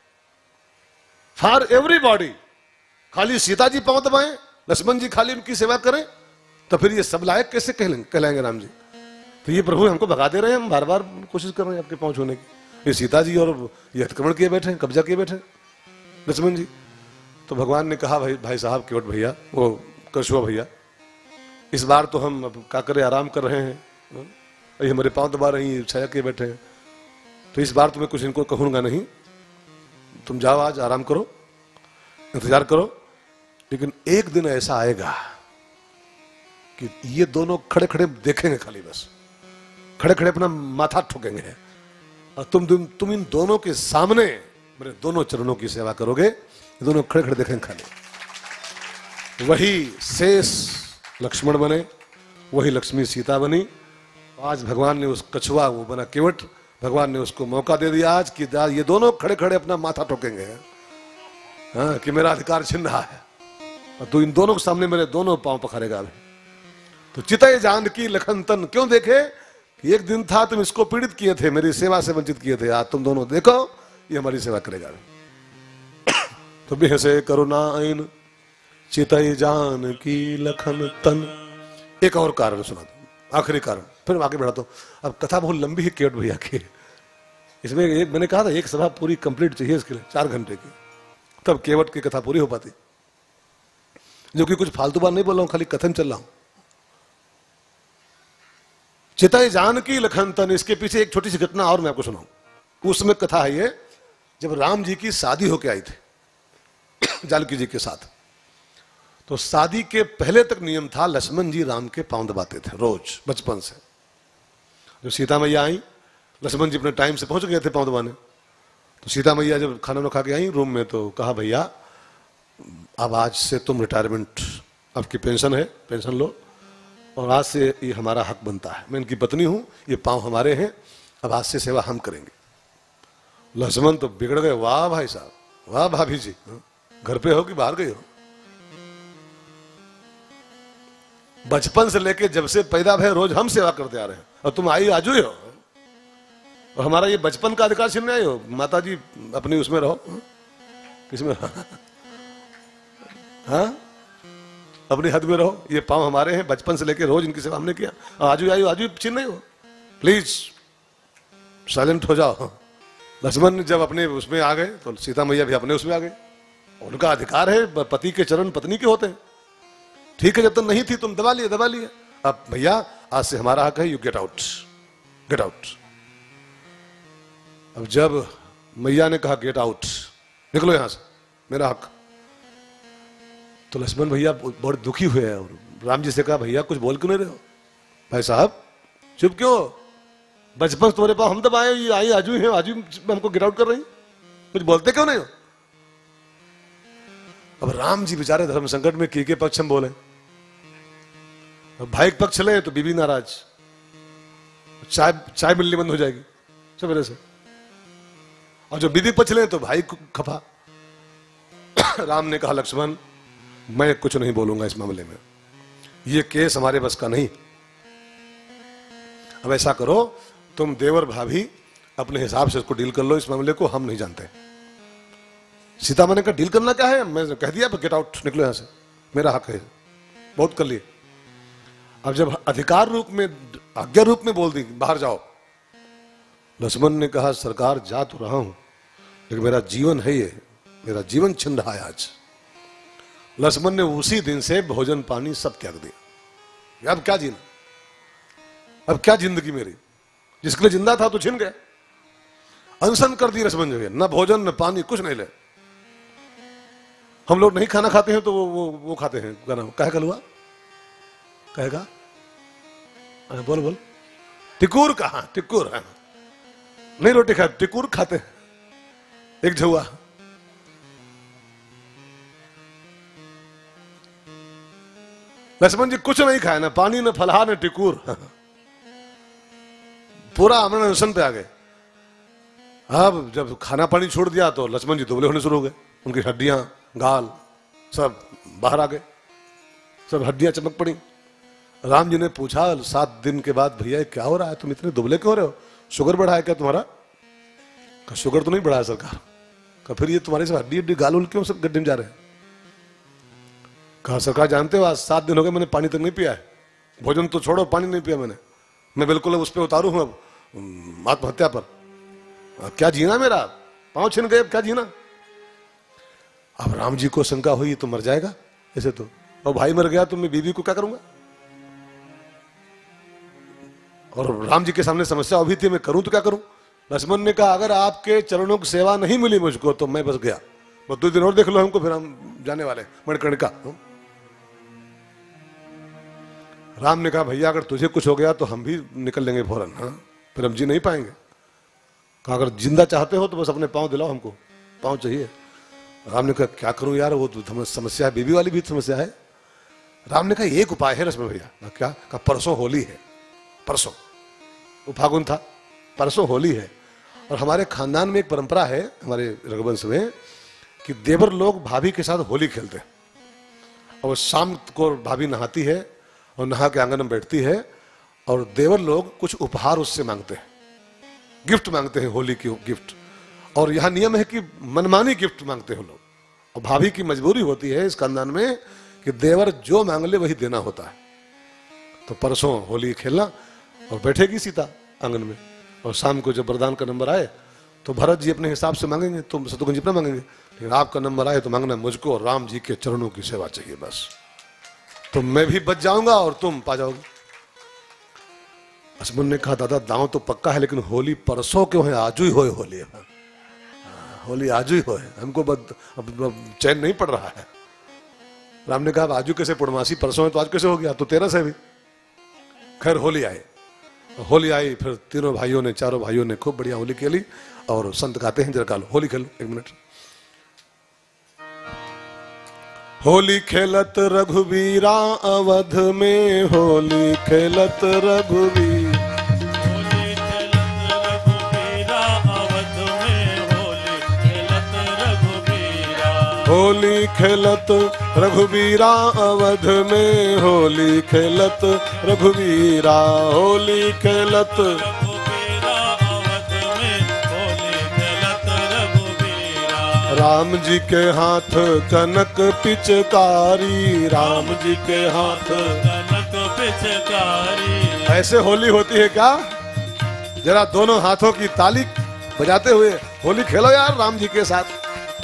फॉर एवरीबॉडी। खाली सीता जी पांव दबाएं, लक्ष्मण जी खाली उनकी सेवा करें, तो फिर ये सब लायक कैसे कहलाएंगे राम जी? तो ये प्रभु हमको भगा दे रहे हैं, हम बार बार कोशिश कर रहे हैं आपके पांव छूने की। ये सीता जी और ये अतिक्रमण किए बैठे हैं, कब्जा किए बैठे हैं लक्ष्मण जी। तो भगवान ने कहा भाई भाई साहब केवट भैया, वो कछुआ भैया, इस बार तो हम अब क्या करें, आराम कर रहे हैं, ये हमारे पांव दबा रही छाया किए बैठे हैं, तो इस बार तुम्हें कुछ इनको कहूंगा नहीं, तुम जाओ आज आराम करो, इंतजार करो। लेकिन एक दिन ऐसा आएगा कि ये दोनों खड़े खड़े देखेंगे, खाली बस खड़े खड़े अपना माथा ठोकेंगे, और तुम तुम तुम इन दोनों के सामने मेरे दोनों चरणों की सेवा करोगे। ये दोनों खड़े खड़े देखेंगे खाली। वही शेष लक्ष्मण बने, वही लक्ष्मी सीता बनी। आज भगवान ने उस कछुआ वो बना केवट, भगवान ने उसको मौका दे दिया आज कि ये दोनों खड़े खड़े अपना माथा ठोकेंगे, हाँ, कि मेरा अधिकार छिन रहा है, और तू इन दोनों के सामने मेरे दोनों पांव पखारेगा अभी। तो चितई जानकी लखन तन क्यों देखे कि एक दिन था तुम इसको पीड़ित किए थे, मेरी सेवा से वंचित किए थे, आज तुम दोनों देखो ये हमारी सेवा करेगा। तो बेहसे करुणा आइन चितई जानकी लखन तन। एक और कारण सुना दो, आखिरी कारण, फिर आगे बढ़ाता हूं। अब कथा बहुत लंबी है केवट भैया की, इसमें एक मैंने कहा था एक सभा पूरी कंप्लीट चाहिए इसके लिए, चार घंटे की, तब केवट की कथा पूरी हो पाती। जो कि कुछ फालतू बात नहीं बोल रहा हूं, खाली कथन चल रहा हूं। चितई जानकी लखन तन, इसके पीछे एक छोटी सी घटना और मैं आपको सुनाऊं। उस समय कथा है ये, जब राम जी की शादी होके आई थी जानकी जी के साथ, तो शादी के पहले तक नियम था लक्ष्मण जी राम के पांव दबाते थे रोज, बचपन से। जब सीता मैया आई, लक्ष्मण जी अपने टाइम से पहुंच गए थे पांव दबाने, तो सीता मैया जब खाना खा के आई रूम में, तो कहा भैया अब आज से तुम रिटायरमेंट, आपकी पेंशन है, पेंशन लो, और आज से ये हमारा हक बनता है, मैं इनकी पत्नी हूं, ये पांव हमारे हैं, अब आज से सेवा हम करेंगे। लक्ष्मण तो बिगड़ गए, वाह भाई साहब, वाह भाभी जी, घर पे हो कि बाहर गई हो? बचपन से लेके जब से पैदा भय रोज हम सेवा करते आ रहे हैं, और तुम आई आजू ही हो, और हमारा ये बचपन का अधिकार छीनने आई हो? माता जी अपनी उसमें रहो, किसमें? हाँ, अपनी हद में रहो, ये पांव हमारे हैं, बचपन से लेके रोज इनकी सेवा हमने किया, आजू आई आजू छीन नहीं हो, प्लीज साइलेंट हो जाओ। लक्ष्मण जब अपने उसमें आ गए तो सीता मैया भी अपने उसमें आ गए, उनका अधिकार है, पति के चरण पत्नी के होते हैं, ठीक है, जब तक नहीं थी तुम दबा लिए दबा लिए, अब भैया आज से हमारा हक है, you get out, get out. अब जब मैया ने कहा गेट आउट, निकलो यहां से, मेरा हक, तो लक्ष्मण भैया बहुत दुखी हुए हैं और राम जी से कहा भैया कुछ बोल क्यों नहीं रहे हो? भाई साहब चुप क्यों? बचपन से तुम्हारे पास हम तब आए, ये आई आजू है, आजू हमको गिट आउट कर रही, कुछ बोलते क्यों नहीं हो? अब राम जी बेचारे धर्म संकट में की के पक्ष हम बोले, अब भाई के पक्ष ले तो बीबी नाराज, चाय चाय मिलनी बंद हो जाएगी सवेरे से, और जो बीबी पक्ष ले तो भाई खफा। राम ने कहा लक्ष्मण मैं कुछ नहीं बोलूंगा इस मामले में, ये केस हमारे बस का नहीं। अब ऐसा करो तुम देवर भाभी अपने हिसाब से इसको डील कर लो, इस मामले को हम नहीं जानते। सीता माँ ने कहा डील करना क्या है, मैं कह दिया गेट आउट, निकलो यहां से, मेरा हक है, बहुत कर लिए। अब जब अधिकार रूप में आज्ञा रूप में बोल दी बाहर जाओ, लक्ष्मण ने कहा सरकार जा तो रहा हूं लेकिन मेरा जीवन है ये, मेरा जीवन छिन रहा है आज। लक्ष्मण ने उसी दिन से भोजन पानी सब त्याग दिया। अब क्या जीना, अब क्या जिंदगी मेरी, जिसके लिए जिंदा था तो छिन गया। अनशन कर दी लक्ष्मण जो है, न भोजन न पानी कुछ नहीं ले। हम लोग नहीं खाना खाते हैं तो वो वो, वो खाते हैं, क्या नाम कहे कलुआ कहेगा, बोल बोल टिकुर कहा, टिकुर है नहीं, रोटी खा टिकुर खाते हैं, एक झुआ। लक्ष्मण जी कुछ नहीं खाया, ना पानी न फलहार न टिकुर, पूरा अमरण अनशन पे आ गए। अब जब खाना पानी छोड़ दिया तो लक्ष्मण जी दुबले होने शुरू हो गए, उनकी हड्डियां गाल सब बाहर आ गए, सब हड्डियां चमक पड़ी। राम जी ने पूछा सात दिन के बाद भैया क्या हो रहा है, तुम इतने दुबले क्यों हो रहे हो, शुगर बढ़ा है क्या तुम्हारा? का शुगर तो नहीं बढ़ा है सरकार। का फिर ये तुम्हारे से हड्डी हड्डी गाल उल क्यों सब गड्ढे में जा रहे हैं? कहा सरकार जानते हो आज सात दिन हो गए मैंने पानी तक नहीं पिया है, भोजन तो छोड़ो पानी नहीं पिया मैंने, मैं बिल्कुल उस पर उतारू हूं अब आत्महत्या पर, क्या जीना मेरा, पांव छिन गए, क्या जीना। अब राम जी को शंका हुई तो मर जाएगा ऐसे तो, और भाई मर गया तो मैं बीवी को क्या करूंगा। और राम जी के सामने समस्या अभी थी, मैं करूं तो क्या करूं। लक्ष्मण ने कहा अगर आपके चरणों की सेवा नहीं मिली मुझको तो मैं बस गया, बस दो दिन और देख लो हमको, फिर हम जाने वाले मणिकर्णिका। राम ने कहा भैया अगर तुझे कुछ हो गया तो हम भी निकल लेंगे फौरन, हाँ फिर हम जी नहीं पाएंगे। कहा अगर जिंदा चाहते हो तो बस अपने पांव दिलाओ, हमको पांव चाहिए। राम ने कहा क्या करूं यार, वो तो समस्या है, बीबी वाली भी समस्या है। राम ने कहा एक उपाय है लक्ष्मण भैया। क्या? कहा परसों होली है, परसों वो फागुन था, परसों होली है, और हमारे खानदान में एक परंपरा है हमारे रघुवंश में कि देवर लोग भाभी के साथ होली खेलते हैं, और शाम को भाभी नहाती है और नहा के आंगन में बैठती है, और देवर लोग कुछ उपहार उससे मांगते हैं, गिफ्ट मांगते हैं, होली की गिफ्ट। और यह नियम है कि मनमानी गिफ्ट मांगते हैं लोग, और भाभी की मजबूरी होती है इस खानदान में कि देवर जो मांग ले वही देना होता है। तो परसों होली खेलना, और बैठेगी सीता आंगन में, और शाम को जब वरदान का नंबर आए तो भरत जी अपने हिसाब से मांगेंगे, तुम शत्रुघ्न जी अपना मांगेंगे, लेकिन आपका नंबर आए तो मांगना मुझको और राम जी के चरणों की सेवा चाहिए बस, तो मैं भी बच जाऊंगा और तुम पा जाओगे। लक्ष्मण ने कहा दादा दांव तो पक्का है लेकिन होली परसों क्यों है, आजू ही होए होली, होली आजू ही होए, हमको बद चैन नहीं पड़ रहा है। राम ने कहा आजू कैसे, पूर्णमासी परसों है तो आज कैसे हो गया, तो तेरह से भी। खैर होली आई, होली आई, फिर तीनों भाइयों ने, चारों भाइयों ने खूब बढ़िया होली खेली, और संत गाते हैं जरा कालो होली खेलो एक मिनट। होली खेलत रघुवीरा अवध में, होली खेलत रघुवीर, होली खेलत रघुबीरा अवध में, होली खेलत रघुबीरा, होली खेलत रघुवीरा अवध में, होली खेलत रघुवीरा, होली खेलत रघुबीरा अवध में, होली खेलत रघुबीरा, राम जी के हाथ कनक पिचकारी, राम जी के हाथ कनक पिचकारी। ऐसे होली होती है क्या? जरा दोनों हाथों की ताली बजाते हुए होली खेलो यार राम जी के साथ।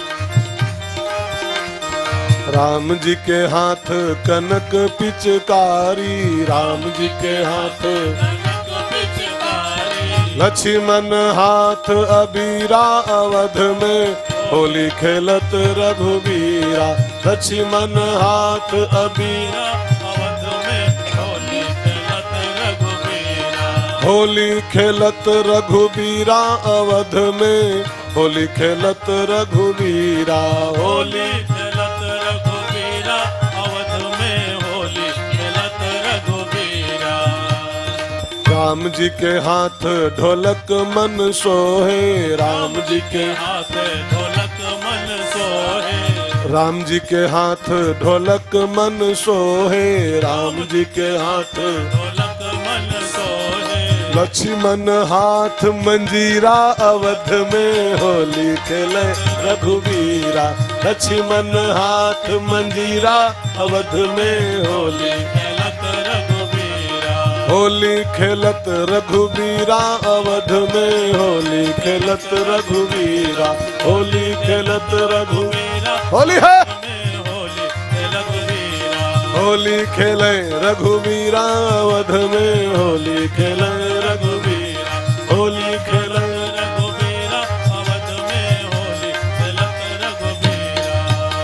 राम जी के हाथ कनक पिचकारी, राम जी के हाथ कनक पिचकारी, लक्ष्मण हाथ अबीरा अवध में, होली खेलत रघुवीरा, लक्ष्मण हाथ अबीरा अवध में, होली खेलत रघुबीरा, होली खेलत रघुबीरा अवध में, होली खेलत रघुबीरा, होली खेलत रघुबीरा अवध में, होली खेलत रघुबीरा। राम जी के हाथ ढोलक मन सोहे, राम जी के हाथ ढोलक मन सोहे, राम जी के हाथ ढोलक मन सोहे, राम जी के हाथ ढोलक मन सोहे। लक्ष्मण हाथ मंजीरा अवध में, होली खेले रघुबीरा, लक्ष्मण हाथ मंजीरा अवध में, होली खेलत रघुबीरा, होली खेलत रघुबीरा अवध में, होली खेलत रघुबीरा, होली खेलत रघुबीरा, होली है में होली खेलत वीरा। होली खेले रघुबीरा अवध में, होली खेले रघुबीरा, होली खेले रघुबीरा अवध में, होली खेलत रघुबीरा।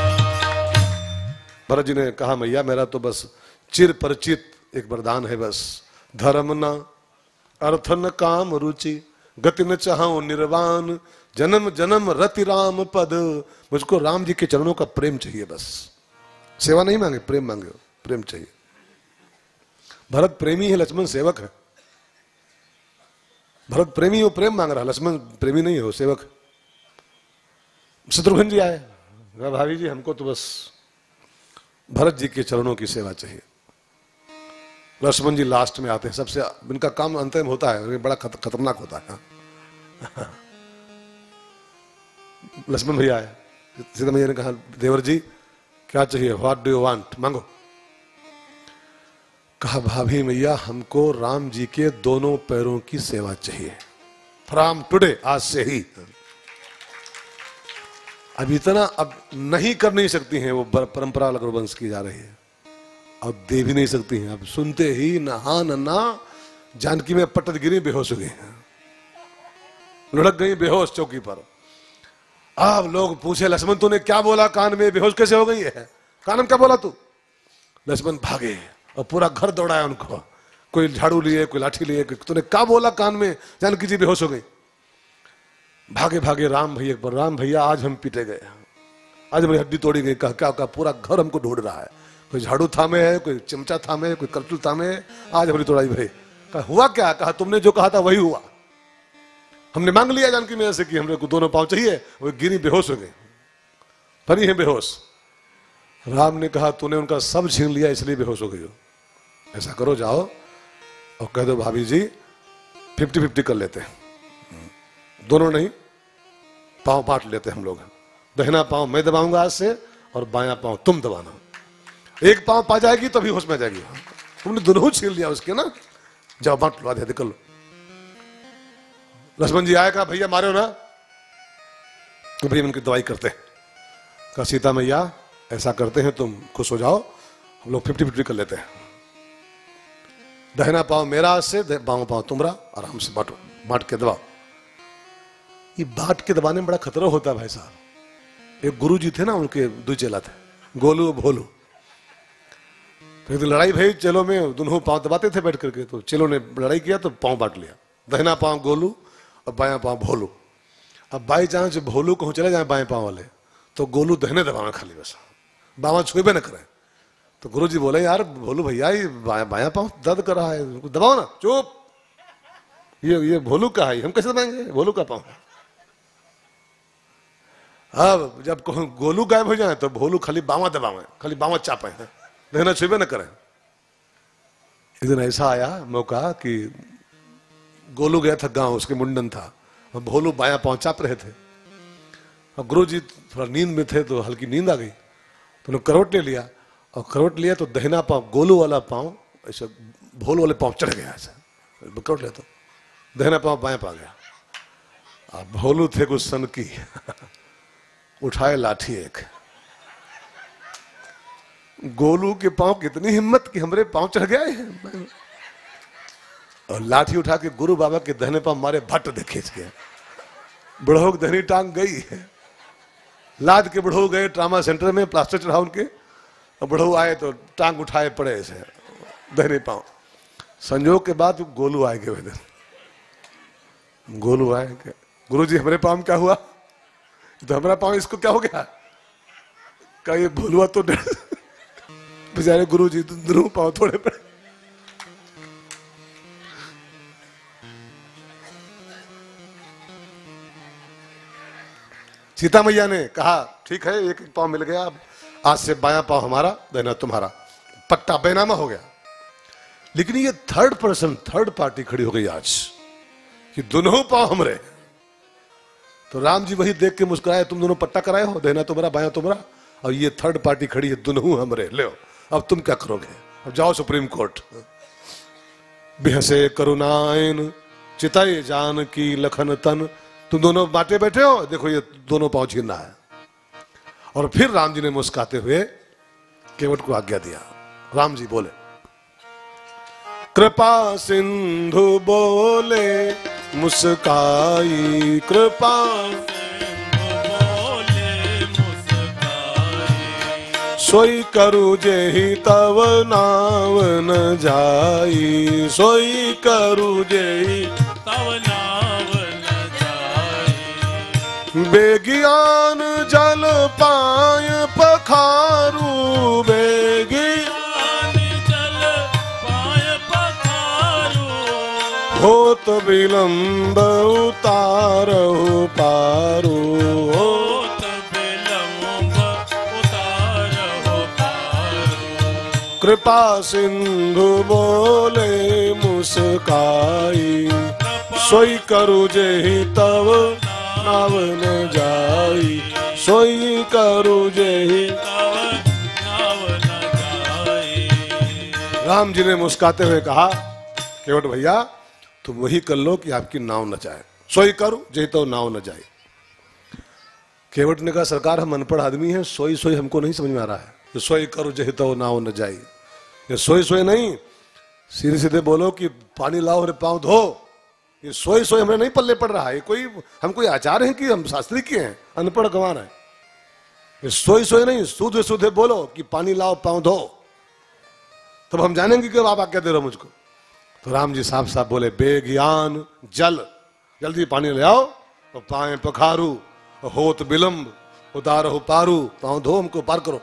भरत जी ने कहा मैया मेरा तो बस चिर परिचित एक वरदान है, बस धर्म न अर्थ न काम रुचि, गति न चाहूं निर्वाण, जन्म जन्म रति राम पद। मुझको राम जी के चरणों का प्रेम चाहिए, बस सेवा नहीं मांगे, प्रेम मांगे, प्रेम चाहिए। भरत प्रेमी है, लक्ष्मण सेवक है। भरत प्रेमी हो, प्रेम मांग रहा, लक्ष्मण प्रेमी नहीं हो, सेवक। शत्रुघ्न जी आए, भाभी जी हमको तो बस भरत जी के चरणों की सेवा चाहिए। लक्ष्मण जी लास्ट में आते हैं, सबसे इनका काम अंतिम होता है, बड़ा खतरनाक होता है। लक्ष्मण भैया आए, सीता मैया ने कहा देवर जी क्या चाहिए, व्हाट डू यू वांट, मांगो। कहा भाभी मैया हमको राम जी के दोनों पैरों की सेवा चाहिए, फ्रॉम टुडे, आज से ही। अब इतना अब नहीं कर नहीं सकती हैं, वो परंपरा रघुवंश की जा रही है, अब दे भी नहीं सकती हैं। अब सुनते ही नहा नन्ना जानकी में पटत गिरी, बेहोश हो गई, लुढ़क गई बेहोश चौकी पर। अब लोग पूछे लक्ष्मण तूने क्या बोला कान में, बेहोश कैसे हो गई है, कान में क्या बोला तू। लक्ष्मण भागे और पूरा घर दौड़ाया उनको, कोई झाड़ू लिए, कोई लाठी लिए, तूने क्या बोला कान में, जानकी जी बेहोश हो गई। भागे भागे राम भैया पर, राम भैया आज हम पीटे गए, आज हमारी हड्डी तोड़ी गई। कहा क्या कहा, पूरा घर हमको ढूंढ रहा है, कोई झाड़ू थामे है, कोई चिमटा थामे है, कोई करतुल थामे है, आज हमारी तोड़ाई भाई। कहा हुआ क्या, कहा तुमने जो कहा था वही हुआ, हमने मांग लिया जानकी में से कि हमरे को दोनों पांव चाहिए, वो गिरी बेहोश हो गए, परी है बेहोश। राम ने कहा तूने उनका सब छीन लिया इसलिए बेहोश हो गई हो, ऐसा करो जाओ और कह दो भाभी जी फिफ्टी फिफ्टी कर लेते हैं, दोनों नहीं पांव बांट लेते हम लोग, दाहिना पांव मैं दबाऊंगा आज से और बायां पांव तुम दबाना, एक पांव पा जाएगी तो भी होश में आ जाएगी। तुमने दोनों छीन लिया उसके ना, जाओ बांट लो, आधे कर लो। लक्ष्मण जी आए, कहा भैया मारो ना, तो भैया उनकी दवाई करते हैं। कहा सीता मैया ऐसा करते हैं तुम खुश हो जाओ, हम लोग फिफ्टी फिफ्टी कर लेते हैं, दाहिना पांव मेरा आज से, बांव पांव तुम्हारा, आराम से बांटो, बांट के दबाओ। ये बांट के दबाने में बड़ा खतरा होता है भाई साहब। एक गुरु जी थे ना, उनके दो चेला थे, गोलू भोलू। तो एक लड़ाई भाई चलो में, दोनों पांव दबाते थे बैठ करके, तो चेलों ने लड़ाई किया तो पांव बांट लिया, दाहिना पांव गोलू और बायां पांव भोलू। अब बाई चांस भोलू को चले जाए बाएं पांव वाले, तो गोलू दहने दबावे खाली, बस बावा छुए न करे। तो गुरु जी बोले यार भोलू भैया ये बाया, बायां पांव दर्द कर रहा है, दबाओ ना। चुप, ये ये भोलू का है, हम कैसे दबाएंगे, भोलू का पांव। अब जब गोलू गायब हो जाए तो भोलू खाली बावा दबावे, खाली बावा चापे, दहना छुए न करे। एक दिन ऐसा आया मौका कि गोलू गया था गांव, उसके मुंडन था, और भोलू बायां पांव चाप रहे थे, और गुरु जी थोड़ा नींद में थे तो हल्की नींद आ गई, तो उन्होंने करवट ले लिया, और करवट लिया तो दहिना पांव गोलू वाला पांव ऐसा भोलू वाले पांव चढ़ गया, ऐसा करवट लिया तो दहिना पांव बायां पा गया। अब भोलू थे कुछ सन की उठाए लाठी एक, गोलू के पांव कितनी हिम्मत कि हमरे पांव चढ़ गया है, और लाठी उठा के गुरु बाबा के दहने पांव मारे, भट्ट दे खींच के, बुढ़ऊ की दहनी टांग गई है, लाद के बुढ़ऊ गए ट्रामा सेंटर में, प्लास्टर चढ़ा उनके, और बुढ़ऊ आए तो टांग उठाए पड़े ऐसे दहने पांव। संजोग के बाद गोलू आए गए दिन। गोलू आए के गुरु जी हमारे पाँव में क्या हुआ? तो हमारा पाँव इसको क्या हो गया? क्या ये भोलुआ तो बेचारे गुरु जी तो दोनों पाँव थोड़े पड़े। सीता मैया ने कहा ठीक है एक एक पाँव मिल गया, अब आज से बायां पाँव हमारा दाहिना तुम्हारा, पट्टा बेनामा हो गया। लेकिन ये थर्ड पर्सन थर्ड पार्टी खड़ी हो गई आज कि दोनों पाँव हमरे। तो राम जी वही देख के मुस्कुराए, तुम दोनों पट्टा कराए हो, दाहिना तुम्हारा बायां तुम्हारा, और ये थर्ड पार्टी खड़ी है दोनों हमरे, ले अब तुम क्या करोगे? अब जाओ सुप्रीम कोर्ट। बेहसे करुणायन चिताए जान की लखन तन, तुम दोनों बाटे बैठे हो, देखो ये दोनों पांव छीनना है। और फिर राम जी ने मुस्काते हुए केवट को आज्ञा दिया। राम जी बोले, कृपा सिंधु बोले मुस्काई, कृपा सोई करू जेहि तव नाव न जाई, सोई करू जेहि तव नाव न जाई। बेगियान जल पाय पखारू, बेगियान जल पाय पखारू, होत विलंब उतारहु पारू, कृपा सिंधु बोले मुस्काई, सोई करू जेहि तव नाव न जाई, सोई करू जेहि तव नाव न जाई। राम जी ने मुस्काते हुए कहा, केवट भैया तुम वही कर लो कि आपकी नाव न जाए, सोई करू जेहि तव नाव न जाए। केवट ने कहा सरकार हम अनपढ़ आदमी हैं, सोई सोई हमको नहीं समझ में आ रहा है, ये सोई करू जेहि तव नाव न जाए, ये सोई सोई नहीं, सीधे सीधे बोलो कि पानी लाओ और पाँव धो। ये सोई सोई हमें नहीं पल्ले पड़ रहा है, ये कोई हम कोई आचार्य हैं कि हम शास्त्री के हैं, अनपढ़ गंवार है। ये सोई सोई नहीं, सूधे सूधे बोलो कि पानी लाओ पाँव धो, तब हम जानेंगे कि आप आज्ञा दे रहे हो मुझको। तो राम जी साफ साफ बोले, बेगियान जल, जल्दी पानी ले आओ और पाए पखारू, होत विलंब उतारहु पारू, पाँव धो हमको पार करो।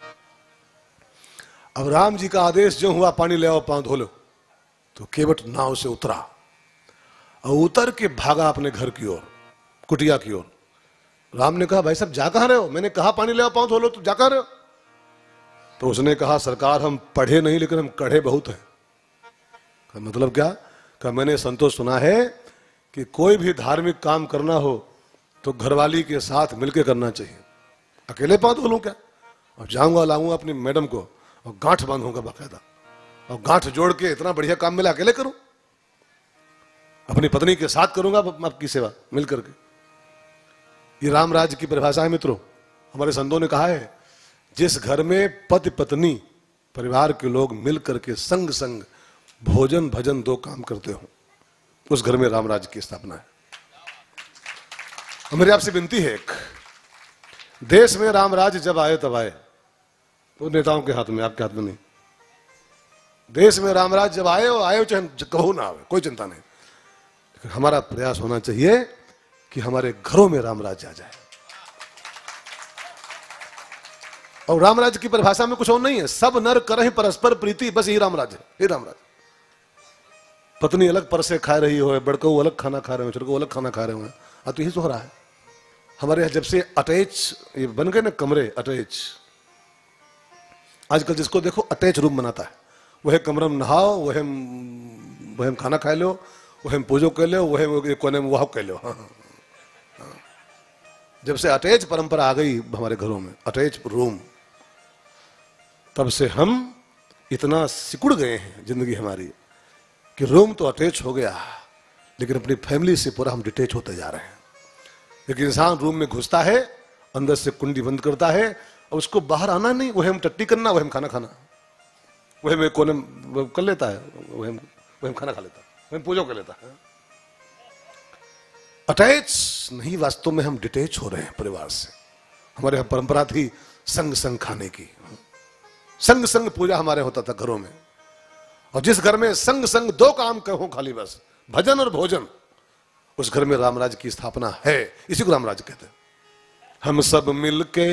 अब राम जी का आदेश जो हुआ, पानी ले आओ पाँव धो लो। तो केवट नाव से उतरा और उतर के भागा अपने घर की ओर, कुटिया की ओर। राम ने कहा भाई साहब जा कहां रहे हो? मैंने कहा पानी ले आओ पाँव धो लो, तो जा कहां रहे हो? तो उसने कहा सरकार हम पढ़े नहीं लेकिन हम कढ़े बहुत हैं। का मतलब क्या? का मैंने संतोष सुना है कि कोई भी धार्मिक काम करना हो तो घरवाली के साथ मिलकर करना चाहिए, अकेले पाँव धो लूं क्या? और जाऊंगा लाऊंगा अपनी मैडम को और गांठ बांधूंगा बाकायदा, और गांठ जोड़ के इतना बढ़िया काम मिला अकेले करूं, अपनी पत्नी के साथ करूंगा आपकी सेवा मिल करके। ये राम राज्य की परिभाषा है मित्रों। हमारे संतों ने कहा है जिस घर में पति पत्नी परिवार के लोग मिल करके संग संग भोजन भजन दो काम करते हो, उस घर में राम राज्य की स्थापना है। मेरी आपसे विनती है, एक देश में राम राज्य जब आए तब आए, तो नेताओं के हाथ में, आपके हाथ में नहीं। देश में रामराज जब आए हो आए हो, चाहे कहो ना आए, कोई चिंता नहीं, लेकिन हमारा प्रयास होना चाहिए कि हमारे घरों में रामराज आ जाए। और रामराज की परिभाषा में कुछ और नहीं है, सब नर करहि परस्पर प्रीति, बस यही रामराज है, ये रामराज। पत्नी अलग परसे खा रही हो, बड़को अलग खाना खा रहे हो, छोटको अलग खाना खा रहे हो, अब तो यही तो हो रहा है हमारे यहाँ। जब से अटैच ये बन गए ना कमरे, अटैच, आजकल जिसको देखो अटैच रूम बनाता है, वह कमरे में नहाओ, वह वह खाना खा लो, वह पूजो कर लो, वह कोने में वह कर लो। हाँ हाँ, जब से अटैच परंपरा आ गई हमारे घरों में, अटैच रूम, तब से हम इतना सिकुड़ गए हैं जिंदगी हमारी कि रूम तो अटैच हो गया, लेकिन अपनी फैमिली से पूरा हम डिटेच होते जा रहे हैं। एक इंसान रूम में घुसता है, अंदर से कुंडी बंद करता है, और उसको बाहर आना नहीं, वह हम टट्टी करना, वह हम खाना खाना, वह में कोने कर लेता है, वह हम वह हम खाना खा लेता है, वह पूजा कर लेता है। अटैच नहीं, वास्तव में हम डिटेच हो रहे हैं परिवार से। हमारे यहाँ परंपरा थी संग संग खाने की, संग संग पूजा हमारे होता था घरों में। और जिस घर में संग संग दो काम कहो खाली बस, भजन और भोजन, उस घर में रामराज की स्थापना है। इसी को रामराज कहते हैं। हम सब मिलके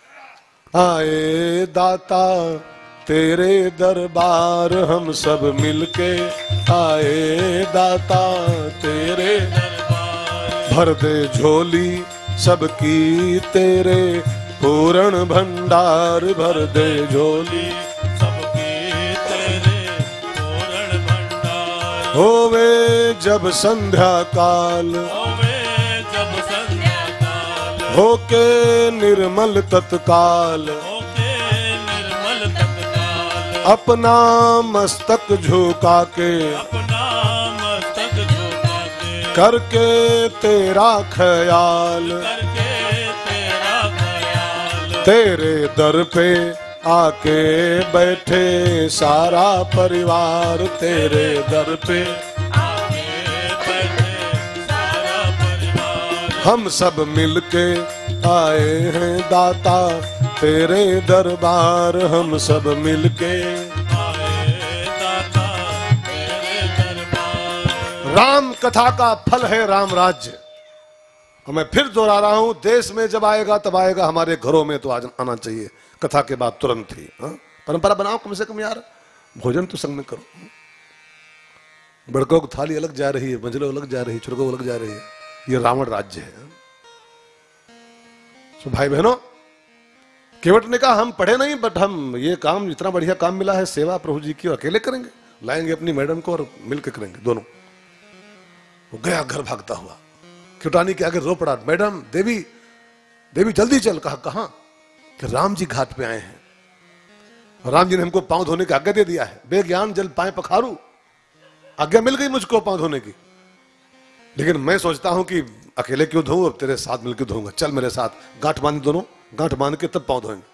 आए दाता तेरे दरबार, हम सब मिलके आए दाता तेरे दरबार, भर दे झोली सबकी तेरे पूर्ण भंडार, भर दे झोली सबके तेरे पूर्ण भंडार। होवे जब संध्या काल, होवे जब संध्या काल, होके निर्मल तत्काल, होके निर्मल तत्काल, अपना मस्तक झुका के अपना मस्तक झुका के, करके तेरा ख्याल, करके तेरा ख्याल, तेरे दर पे आके बैठे सारा परिवार, तेरे दर पे आके बैठे सारा परिवार। हम सब मिलके आए हैं दाता तेरे दरबार, हम सब मिलके आए दाता तेरे दरबार। राम कथा का फल है राम राज्य। और मैं फिर दोहरा रहा हूं, देश में जब आएगा तब आएगा, हमारे घरों में तो आज आना चाहिए कथा के बाद तुरंत ही। हाँ? परंपरा बनाओ कम से कम यार, भोजन तो संग में करो। बड़कों की थाली अलग जा रही है, मंझलों अलग जा रही है, छुड़कों अलग जा रही है। ये रावण राज्य है। तो भाई बहनों, केवट ने कहा हम पढ़े नहीं, बट हम ये काम, इतना बढ़िया काम मिला है सेवा प्रभु जी की, अकेले करेंगे, लाएंगे अपनी मैडम को और मिलकर करेंगे दोनों। वो गया घर भागता हुआ, केवटानी के आगे रो पड़ा, मैडम देवी देवी जल्दी चल। कहा कहां? कि राम जी घाट पे आए हैं और राम जी ने हमको पांव धोने की आज्ञा दे दिया है। बेज्ञान जल पाए पखारू, आज्ञा मिल गई मुझको पांव धोने की, लेकिन मैं सोचता हूं कि अकेले क्यों धोऊं, अब तेरे साथ मिलकर धोऊंगा, चल मेरे साथ। गांठ बांध, दोनों गांठ बांध के तब पांव धोएंगे।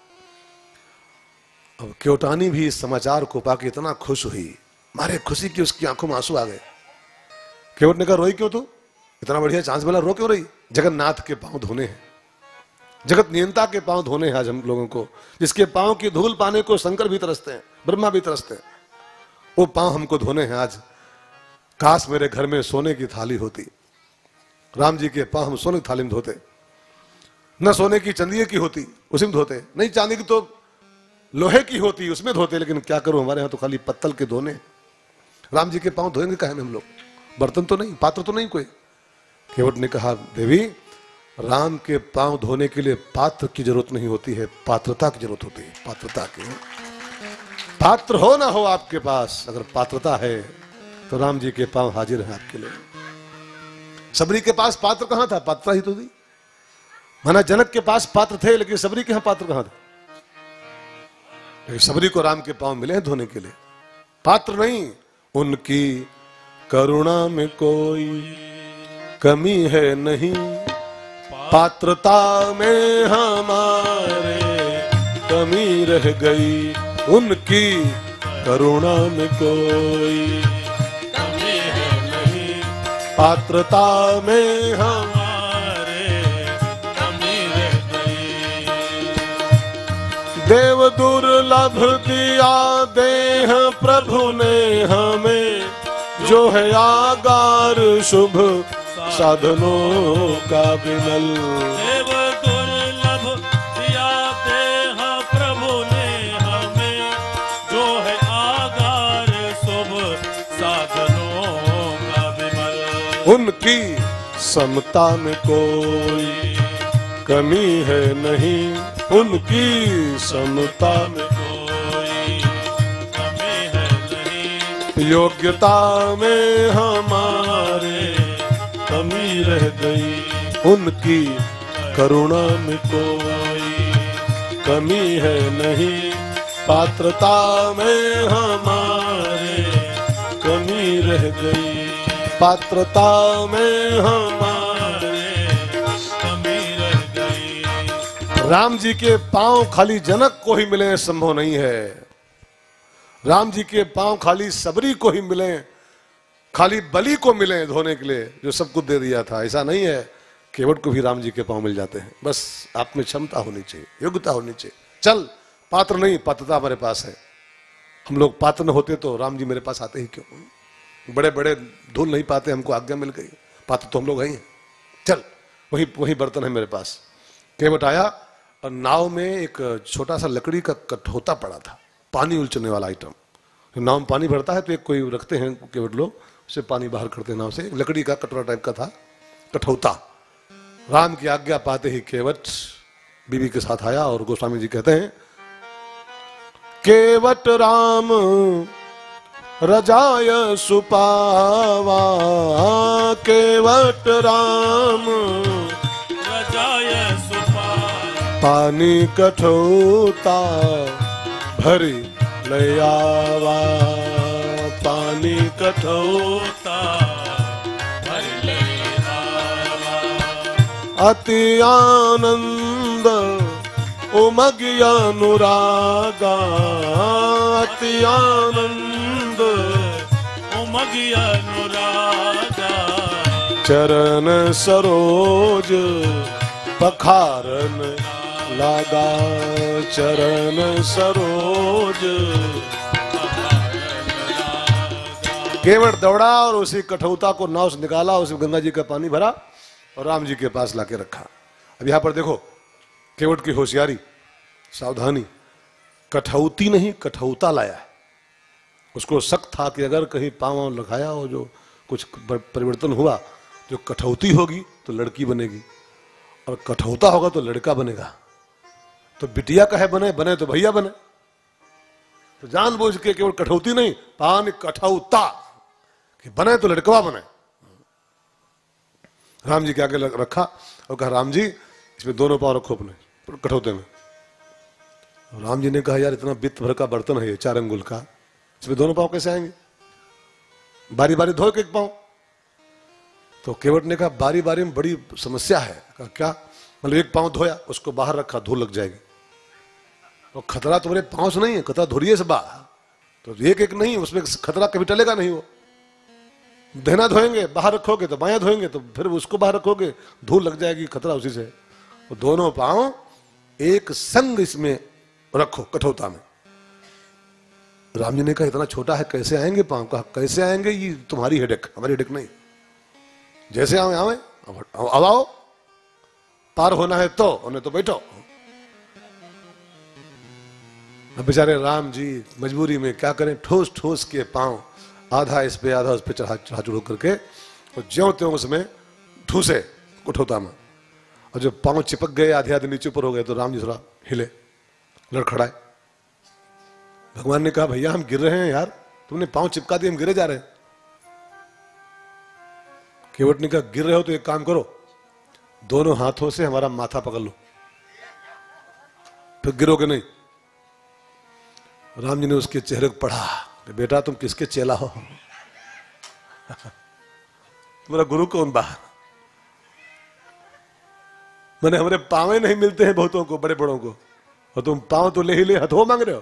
अब केवटानी भी इस समाचार को पाके इतना खुश हुई, मारे खुशी की उसकी आंखों में आंसू आ गए। केवट ने कहा रोई क्यों तू, इतना बढ़िया चांस मिला, रो क्यों रही? जगन्नाथ के पांव धोने हैं, जगत नियंता के पांव धोने हैं आज हम लोगों को, जिसके पांव की धूल पाने को शंकर भी तरसते हैं, ब्रह्मा भी तरसते हैं, वो पांव हमको धोने हैं आज। काश मेरे घर में सोने की थाली होती, राम जी के पांव हम सोने की थाली में धोते, न सोने की चंदिये की होती उसी में धोते, नहीं चांदी की तो लोहे की होती उसमें धोते, लेकिन क्या करूं हमारे यहाँ तो खाली पत्तल के धोने। राम जी के पांव धोएंगे कहे में हम लोग, बर्तन तो नहीं, पात्र तो नहीं कोई। केवट ने कहा देवी, राम के पांव धोने के लिए पात्र की जरूरत नहीं होती है, पात्रता की जरूरत होती है, पात्रता की। पात्र हो ना हो आपके पास, अगर पात्रता है तो राम जी के पांव हाजिर हैं आपके लिए। सबरी के पास पात्र कहां था? पात्रता ही तो थी। माना जनक के पास पात्र थे, लेकिन सबरी के यहां पात्र कहां थे? लेकिन सबरी को राम के पांव मिले हैं धोने के लिए, पात्र नहीं। उनकी करुणा में कोई कमी है नहीं, पात्रता में हमारे कमी रह गई, उनकी करुणा में कोई कमी है नहीं, पात्रता में हम हमारे कमी रह गई। देव दुर्लभ दिया देह प्रभु ने हमें, जो है आगार शुभ साधनों का विमल। देव दुर्लभ दिया देह प्रभु ने हमें, जो है आगार शुभ साधनों का विमल। उनकी समता में कोई कमी है नहीं, उनकी समता में कोई कमी है नहीं, योग्यता में हमारे कमी रह गई, उनकी करुणा में कोई कमी है नहीं, पात्रता में हमारे कमी रह गई, पात्रता में हमारे कमी रह गई। राम जी के पांव खाली जनक को ही मिले संभव नहीं है, राम जी के पांव खाली सबरी को ही मिले, खाली बलि को मिले धोने के लिए जो सब कुछ दे दिया था, ऐसा नहीं है। केवट को भी राम जी के पांव मिल जाते हैं, बस आप में क्षमता होनी चाहिए, योग्यता होनी चाहिए। चल पात्र नहीं, पात्रता हमारे पास है, हम लोग पात्र न होते तो राम जी मेरे पास आते ही क्यों? बड़े बड़े धूल नहीं पाते, हमको आज्ञा मिल गई, पात्र तो हम लोग हैं। चल, वही वही बर्तन है मेरे पास। केवट आया और नाव में एक छोटा सा लकड़ी का कठौता पड़ा था, पानी उलचने वाला आइटम। नाव में पानी भरता है तो एक कोई रखते हैं केवट लोग, उससे पानी बाहर करते हैं नाव से। लकड़ी का कटोरा टाइप का था कठौता। राम की आज्ञा पाते ही केवट बीवी के साथ आया और गोस्वामी जी कहते हैं, केवट राम रजाय सुपावा, केवट राम रजाय सुपावा, पानी कठौता भरी लयावा, पानी कठौता भर ले आवा। अति आनंद उमगी अनुरागा, अति आनंद उमगी अनुरागा, चरण सरोज पखारन लागा, चरण सरोज। केवट दौड़ा और उसी कठौता को नाव से निकाला, उसमें गंगा जी का पानी भरा और राम जी के पास लाके रखा। अब यहां पर देखो केवट की होशियारी, सावधानी। कठौती नहीं कठौता लाया है। उसको शक था कि अगर कहीं पांव लगाया हो, जो कुछ परिवर्तन हुआ, जो कठौती होगी तो लड़की बनेगी और कठौता होगा तो लड़का बनेगा। तो बिटिया कहे बने, बने तो भैया बने। तो जानबूझ के केवल कठौती नहीं, पान कठौता कि बने तो लड़कवा बने। राम जी के आगे रखा और कहा, राम जी इसमें दोनों पांव रखो अपने कठौते में। राम जी ने कहा, यार इतना बित्त भर का बर्तन है ये, चार अंगुल का, इसमें दोनों पांव कैसे आएंगे? बारी बारी धो के एक पांव। तो केवट ने कहा, बारी बारी में बड़ी समस्या है। कहा क्या? मतलब एक पांव धोया, उसको बाहर रखा, धूल लग जाएगी। और खतरा तुम्हारे पांव से नहीं है, खतरा धुरिये से बाहर। तो एक एक नहीं, उसमें खतरा कभी टलेगा नहीं। वो दहना धोएंगे, बाहर रखोगे तो बायां धोएंगे, तो फिर उसको बाहर रखोगे, धूल लग जाएगी, खतरा उसी से। तो दोनों पांव एक संग इसमें रखो कठौता में। राम जी ने कहा, इतना छोटा है कैसे आएंगे पांव? कहा कैसे आएंगे, ये तुम्हारी हेडेक, हमारी हेडेक नहीं। जैसे आवे आवे, अब आओ, पार होना है तो, उन्हें तो बैठो। अब बेचारे राम जी मजबूरी में क्या करें, ठोस ठोस के पांव, आधा इस पे आधा उस पे चढ़ा चढ़ा चढ़ो करके, और ज्यों त्यों उसमें ठूसे कठौता में। और जब पांव चिपक गए, आधे आधे नीचे ऊपर हो गए, तो राम जी थोड़ा हिले, लड़खड़ाए। भगवान ने कहा, भैया हम गिर रहे हैं यार, तुमने पांव चिपका दिए, हम गिरे जा रहे हैं। केवट ने कहा, गिर रहे हो तो एक काम करो, दोनों हाथों से हमारा माथा पकड़ लो, फिर गिरोगे नहीं। राम जी ने उसके चेहरे को पढ़ा कि बेटा तुम किसके चेला हो? तुम्हारा गुरु कौन बा? मैंने हमारे पांव नहीं मिलते हैं बहुतों को, बड़े बड़ों को, और तुम पांव तो ले ही ले, हथो मांग रहे हो।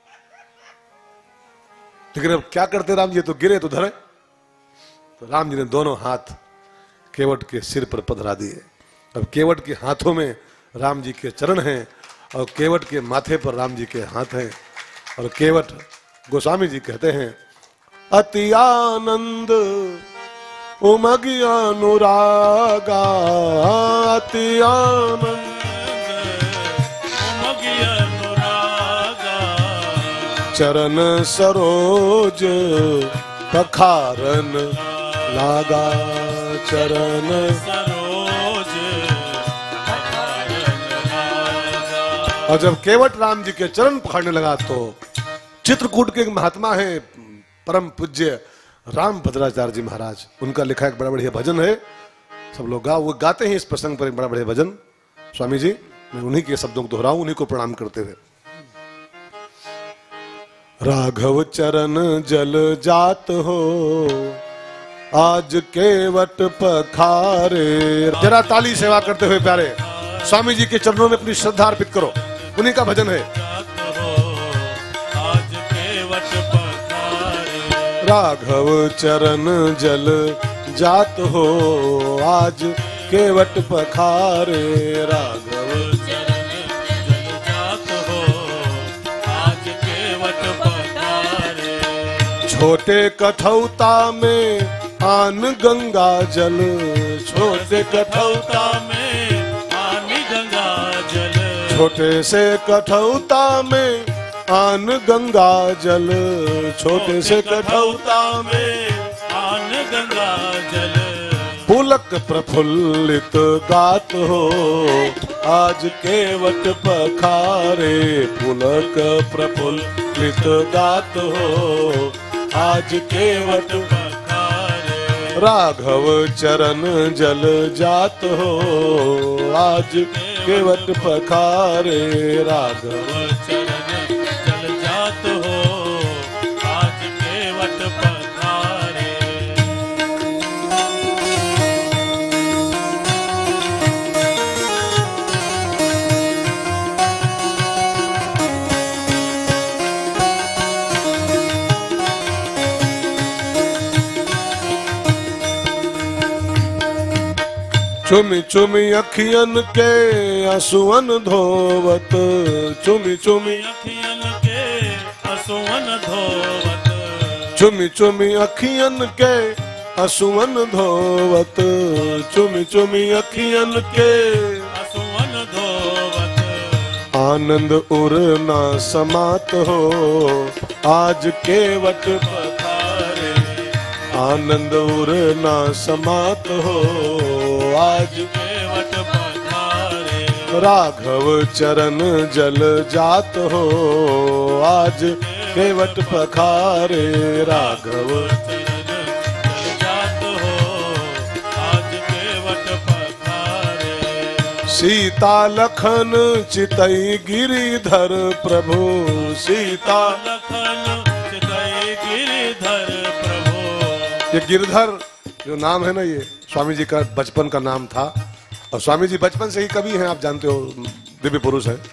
लेकिन अब क्या करते राम जी, तो गिरे तो धरे। तो राम जी ने दोनों हाथ केवट के सिर पर पधरा दिए। अब केवट के हाथों में राम जी के चरण हैं और केवट के माथे पर राम जी के हाथ हैं। और केवट, गोस्वामी जी कहते हैं, अति आनंद उमगी अनुरागा, अति आनंद उमगी अनुरागा, चरण सरोज पखारन लागा, चरण सरोज पखारन लागा। और जब केवट राम जी के चरण पखारने लगा तो चित्रकूट के एक महात्मा है, परम पूज्य राम भद्राचार्य जी महाराज, उनका लिखा एक बड़ा बढ़िया भजन है, सब लोग गा वो गाते हैं इस प्रसंग पर एक बड़ा बढ़िया भजन। स्वामी जी मैं उन्हीं के शब्दों को दोहराऊं, उन्हीं को प्रणाम करते हुए। राघव चरण जल जात हो, आज केवट पखारे। जरा ताली सेवा करते हुए प्यारे स्वामी जी के चरणों में अपनी श्रद्धा अर्पित करो, उन्हीं का भजन है। आज केवट पखारे, राघव चरण जल जात हो, आज केवट पखारे। राघव चरण जल जात हो, आज केवट पखारे। छोटे कठौता में आन गंगा जल, छोटे कठौता में आनी गंगा जल, छोटे से कठौता में आन गंगा जल, छोटे से कठौता में आन गंगा जल, पुलक प्रफुल्लित गात हो आज केवट पखारे, पुलक प्रफुल्लित गात हो आज केवट पखारे, राघव चरण जल जात हो आज केवट पखारे, राघव चरण जल जात हो आज केवट पखारे, चुमी चुमी अखियन के आंसुअन धोवत, चुमी चुमी अखियन के असुवन धोवत, चुमी चुमी अखियन के आंसुअन धोवत, चुमी चुमी अखियन के असुवन धोवत, आनंद उर ना समात हो आज केवट पखारे, आनंद उर ना समात हो आज केवट पखारे, राघव चरण जल जात हो आज केवट पखारे, राघव चरण जल जात हो आज केवट पखारे, सीता लखन चितई गिरिधर प्रभु, सीता लखन चितई गिरिधर प्रभु, ये गिरधर जो नाम है ना, ये स्वामी जी का बचपन का नाम था। और स्वामी जी बचपन से ही कवि हैं, आप जानते हो, दिव्य पुरुष हैं।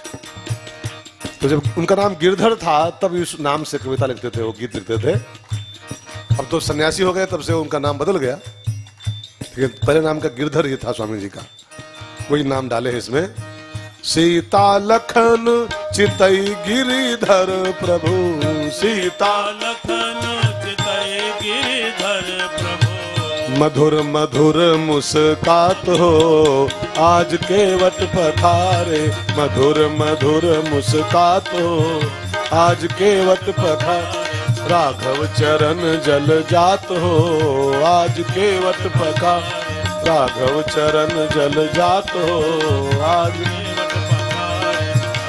तो जब उनका नाम गिरधर था तब इस नाम से कविता लिखते थे, वो गीत लिखते थे। अब तो सन्यासी हो गए, तब से उनका नाम बदल गया, लेकिन पहले नाम का गिरधर ही था स्वामी जी का, वही नाम डाले हैं इसमें। सीता लखन चितई गिरिधर प्रभु, सीता लखन चितई गिरिधर प्रभु, मधुर मधुर मुस्कात हो आज केवट पखारे, मधुर मधुर मुस्कात हो आज केवट पखारे, राघव चरण जल जात हो आज केवट पखारे, राघव चरण जल जात हो आज केवट पखारे,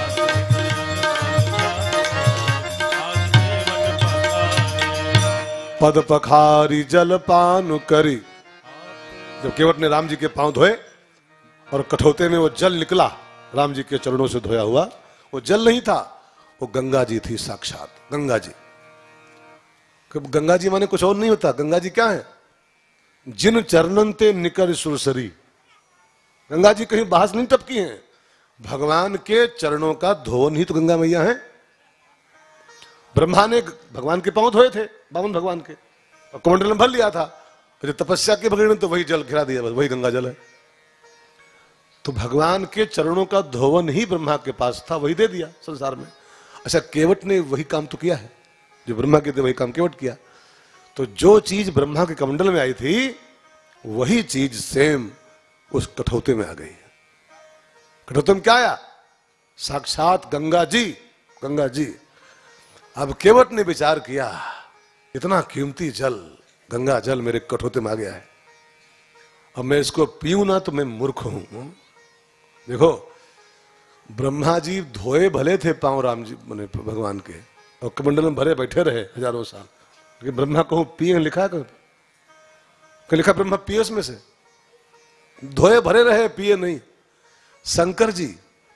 आज केवट पखारे, पद पखारी जल पान करी। जब केवट ने राम जी के पांव धोए और कठौते में वो जल निकला राम जी के चरणों से धोया हुआ, वो जल नहीं था, वो गंगा जी थी, साक्षात गंगा जी। गंगा जी माने कुछ और नहीं होता, गंगा जी क्या है? जिन चरणन ते निकर सुरसरी। गंगा जी कहीं बाहर नहीं टपकी हैं, भगवान के चरणों का धोवन ही तो गंगा मैया है। ब्रह्मा ने भगवान के पांव धोए थे, बावन भगवान के, और कमंडल में भर लिया था। फिर तपस्या के बगैर तो वही जल खिला दिया, बस वही गंगा जल है। तो भगवान के चरणों का धोवन ही ब्रह्मा के पास था, वही दे दिया संसार में। अच्छा, केवट ने वही काम तो किया है, जो ब्रह्मा के थे वही काम केवट किया। तो जो चीज ब्रह्मा के कमंडल में आई थी वही चीज सेम उस कठौते में आ गई। कठौते में क्या आया? साक्षात गंगा जी, गंगा जी। अब केवट ने विचार किया, इतना कीमती जल, गंगा जल मेरे कठौते में आ गया है, अब मैं इसको पीऊं ना तो मैं मूर्ख हूं। देखो, ब्रह्मा जी धोए भले थे पांव राम जी मैंने भगवान के, और कमंडल में भरे बैठे रहे हजारों साल, लेकिन ब्रह्मा को पिए लिखा कर क्या लिखा? ब्रह्मा पिए उसमें से, धोए भरे रहे, पिए नहीं। शंकर जी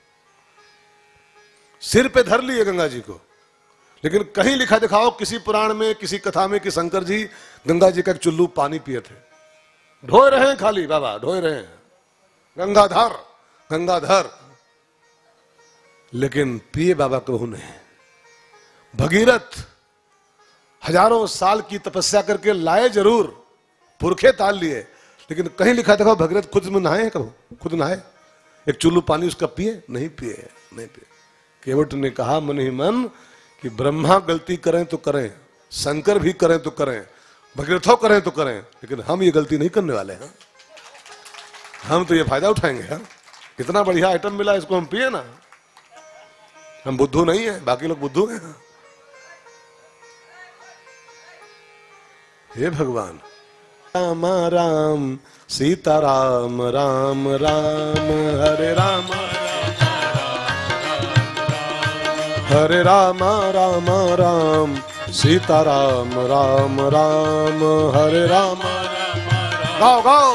सिर पे धर लिए गंगा जी को, लेकिन कहीं लिखा दिखाओ किसी पुराण में, किसी कथा में कि शंकर जी गंगा जी का एक चुल्लू पानी पिए थे। ढोए रहे हैं खाली, बाबा ढोए रहे हैं, गंगाधर गंगाधर, लेकिन पिए बाबा को नहीं। भगीरथ हजारों साल की तपस्या करके लाए जरूर, पुरखे ताल लिए, लेकिन कहीं लिखा देखो भगीरथ खुद में नहाए, कहो खुद नहाए, एक चुल्लू पानी उसका पिए? नहीं पिए, नहीं पिए। केवट ने कहा मन ही मन कि ब्रह्मा गलती करें तो करें, शंकर भी करें तो करें, भगीरथों करें तो करें, लेकिन हम ये गलती नहीं करने वाले हैं। हम तो ये फायदा उठाएंगे। हाँ, इतना बढ़िया आइटम मिला, इसको हम पिए ना। हम बुद्धू नहीं है, बाकी लोग बुद्धू हैं। हे भगवान, राम राम सीता राम, राम राम हरे राम, हरे राम राम राम सीता राम, राम राम हरे राम। गाओ गाओ।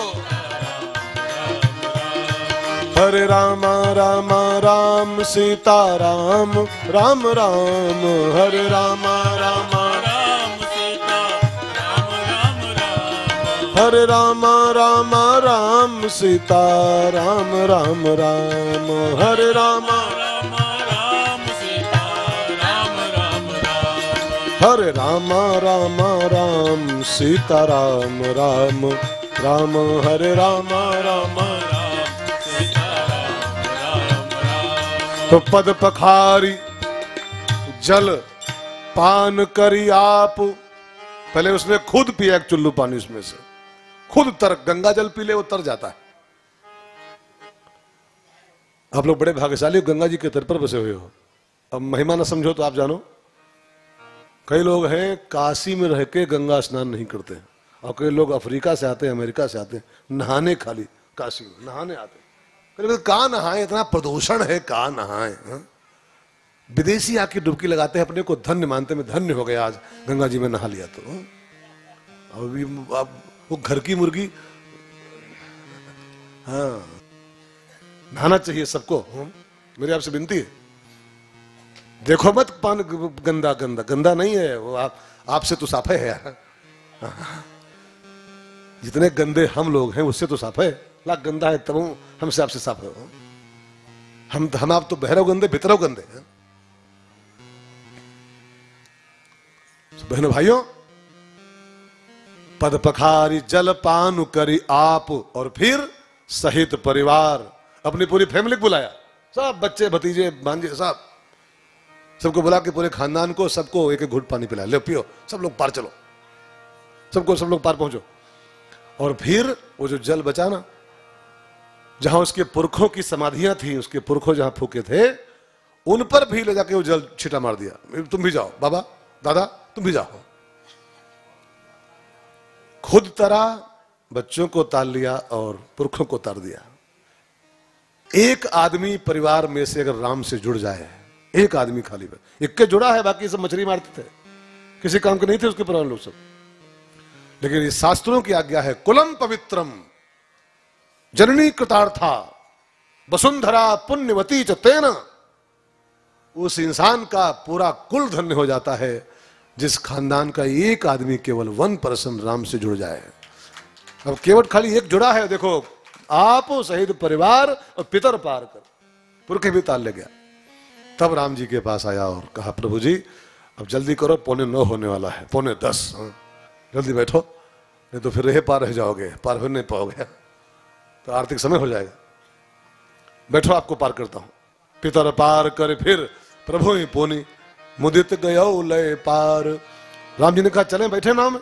हरे राम राम राम सीता राम, राम राम हरे राम, राम राम सीता राम राम राम, हरे राम राम राम सीता राम, राम राम हरे राम, राम राम सीता राम राम राम, हरे राम राम राम सीता राम, राम राम हरे राम, राम। राम सीता राम राम राम, तो पद पखारी जल पान करी आप, पहले उसने खुद पिया एक चुल्लू पानी, उसमें से खुद तर, गंगा जल पी ले वो तर जाता है। आप लोग बड़े भाग्यशाली हो, गंगा जी के तट पर बसे हुए हो। अब महिमा न समझो तो आप जानो, कई लोग हैं काशी में रह के गंगा स्नान नहीं करते हैं, और कई लोग अफ्रीका से आते हैं, अमेरिका से आते हैं, नहाने खाली काशी में नहाने आते हैं। कहा नहाए, इतना प्रदूषण है, कहा नहाए। हाँ? विदेशी आके डुबकी लगाते हैं, अपने को धन्य मानते, में धन्य हो गया आज गंगा जी में नहा लिया तो। अभी अब वो घर की मुर्गी। हाँ, नहाना चाहिए सबको। हाँ? मेरी आपसे विनती है, देखो मत पान गंदा गंदा गंदा नहीं है वो, आप आपसे तो साफ है यार। हाँ। जितने गंदे हम लोग हैं उससे तो साफ है, लाख गंदा है तब हमसे आपसे साफ है। हम हम आप तो बहरो गंदे भीतरो गंदे हैं। बहनों भाइयों, पद पखारी जल पान करी आप, और फिर सहित परिवार, अपनी पूरी फैमिली को बुलाया, सब बच्चे भतीजे भांजे सब, सबको बुला के पूरे खानदान को, सबको एक एक घूंट पानी पिलाया, ले पियो, सब लोग पार चलो, सबको सब लोग पार पहुंचो। और फिर वो जो जल बचा ना, जहां उसके पुरखों की समाधियां थी, उसके पुरखों जहां फूके थे, उन पर भी ले जाके वो जल छिटा मार दिया। तुम भी जाओ बाबा दादा, तुम भी जाओ। खुद तरा, बच्चों को तार लिया और पुरखों को तार दिया। एक आदमी परिवार में से अगर राम से जुड़ जाए, एक आदमी खाली, इक्के जुड़ा है, बाकी सब मछली मारते थे, किसी काम के नहीं थे उसके परिवार लोग सब। लेकिन इस शास्त्रों की आज्ञा है, कुलम पवित्रम जननी कृतार्था वसुंधरा पुण्यवती च तेन। उस इंसान का पूरा कुल धन्य हो जाता है जिस खानदान का एक आदमी, केवल वन पर्सन राम से जुड़ जाए। अब केवल खाली एक जुड़ा है, देखो आप सहित परिवार और पितर पार कर, पुरखे भी ताल ले गया। तब राम जी के पास आया और कहा, प्रभु जी अब जल्दी करो, पौने नौ होने वाला है, पौने दस, हाँ, जल्दी बैठो, नहीं तो फिर रहे पार रह जाओगे, पार हो नहीं पाओगे तो आर्थिक समय हो जाएगा। बैठो, आपको पार करता हूं। पितर पार कर फिर प्रभु ही पोनी, मुदित गयो लय पार। राम जी ने कहा चलें, बैठे नाव में।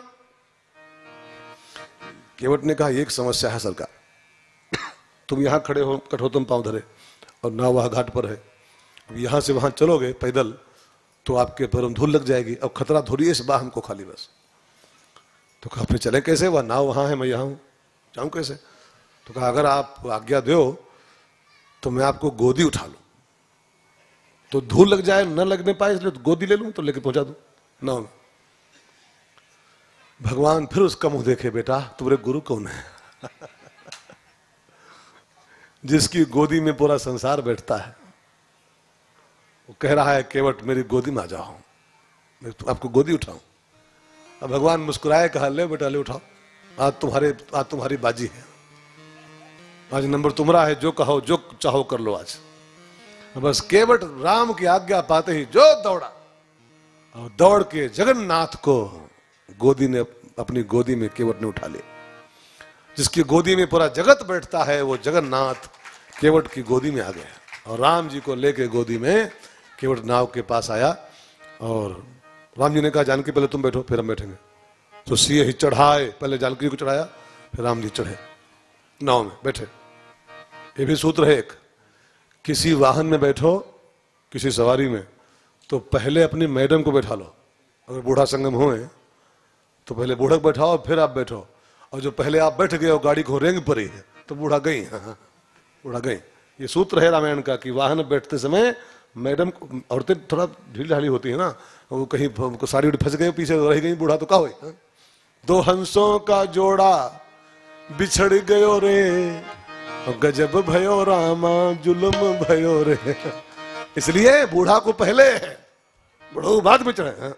केवट ने कहा एक समस्या है सरकार, तुम यहां खड़े हो, कठोतम पांव धरे, और नाव वहां घाट पर है, अब यहां से वहां चलोगे पैदल तो आपके पैरों में धूल लग जाएगी, अब खतरा थोड़ी है, इस बार हमको खाली बस। तो कहा फिर चले कैसे, वह नाव वहां है, मैं यहां हूं, जाऊं कैसे? तो कहा अगर आप आज्ञा दो तो मैं आपको गोदी उठा लूं, तो धूल लग जाए न लगने पाए, इसलिए तो गोदी ले लूं, तो लेके पहुंचा दूं नाव में। भगवान फिर उसका मुंह देखे, बेटा तुम्हारे गुरु कौन है? जिसकी गोदी में पूरा संसार बैठता है, वो कह रहा है केवट मेरी गोदी में आ जाओ, मैं आपको गोदी उठाऊं। अब भगवान मुस्कुराए, कहा ले बेटा ले उठाओ, आज तुम्हारे आज तुम्हारी बाजी है, आज नंबर तुम्हारा है, जो कहो जो चाहो कर लो आज। बस केवट राम की आज्ञा पाते ही जो दौड़ा, और दौड़ के जगन्नाथ को गोदी ने, अपनी गोदी में केवट ने उठा लिया। जिसकी गोदी में पूरा जगत बैठता है वो जगन्नाथ केवट की गोदी में आ गया, और राम जी को लेके गोदी में केवट नाव के पास आया और राम जी ने कहा जानकी पहले तुम बैठो फिर हम बैठेंगे। तो सिए ही चढ़ाए, पहले जानकी को चढ़ाया फिर राम जी चढ़े, नाव में बैठे। ये भी सूत्र है एक, किसी वाहन में बैठो किसी सवारी में तो पहले अपनी मैडम को बैठा लो। अगर बूढ़ा संगम हो तो पहले बूढ़क बैठाओ फिर आप बैठो, और जो पहले आप बैठ गए और गाड़ी को रेंग पड़ी है तो बूढ़ा गई, हाँ बूढ़ा गई। ये सूत्र है रामायण का कि वाहन बैठते समय मैडम, औरतें थोड़ा ढील ढाली होती है ना, वो कहीं को साड़ी उड़ी फंस गई पीछे रह गई, बूढ़ा तो क्या हुई। दो हंसों का जोड़ा बिछड़ गयो रे, गजब भयो रामा जुल्म भयो रे। इसलिए बूढ़ा को पहले है, बूढ़ो बाद में चढ़े।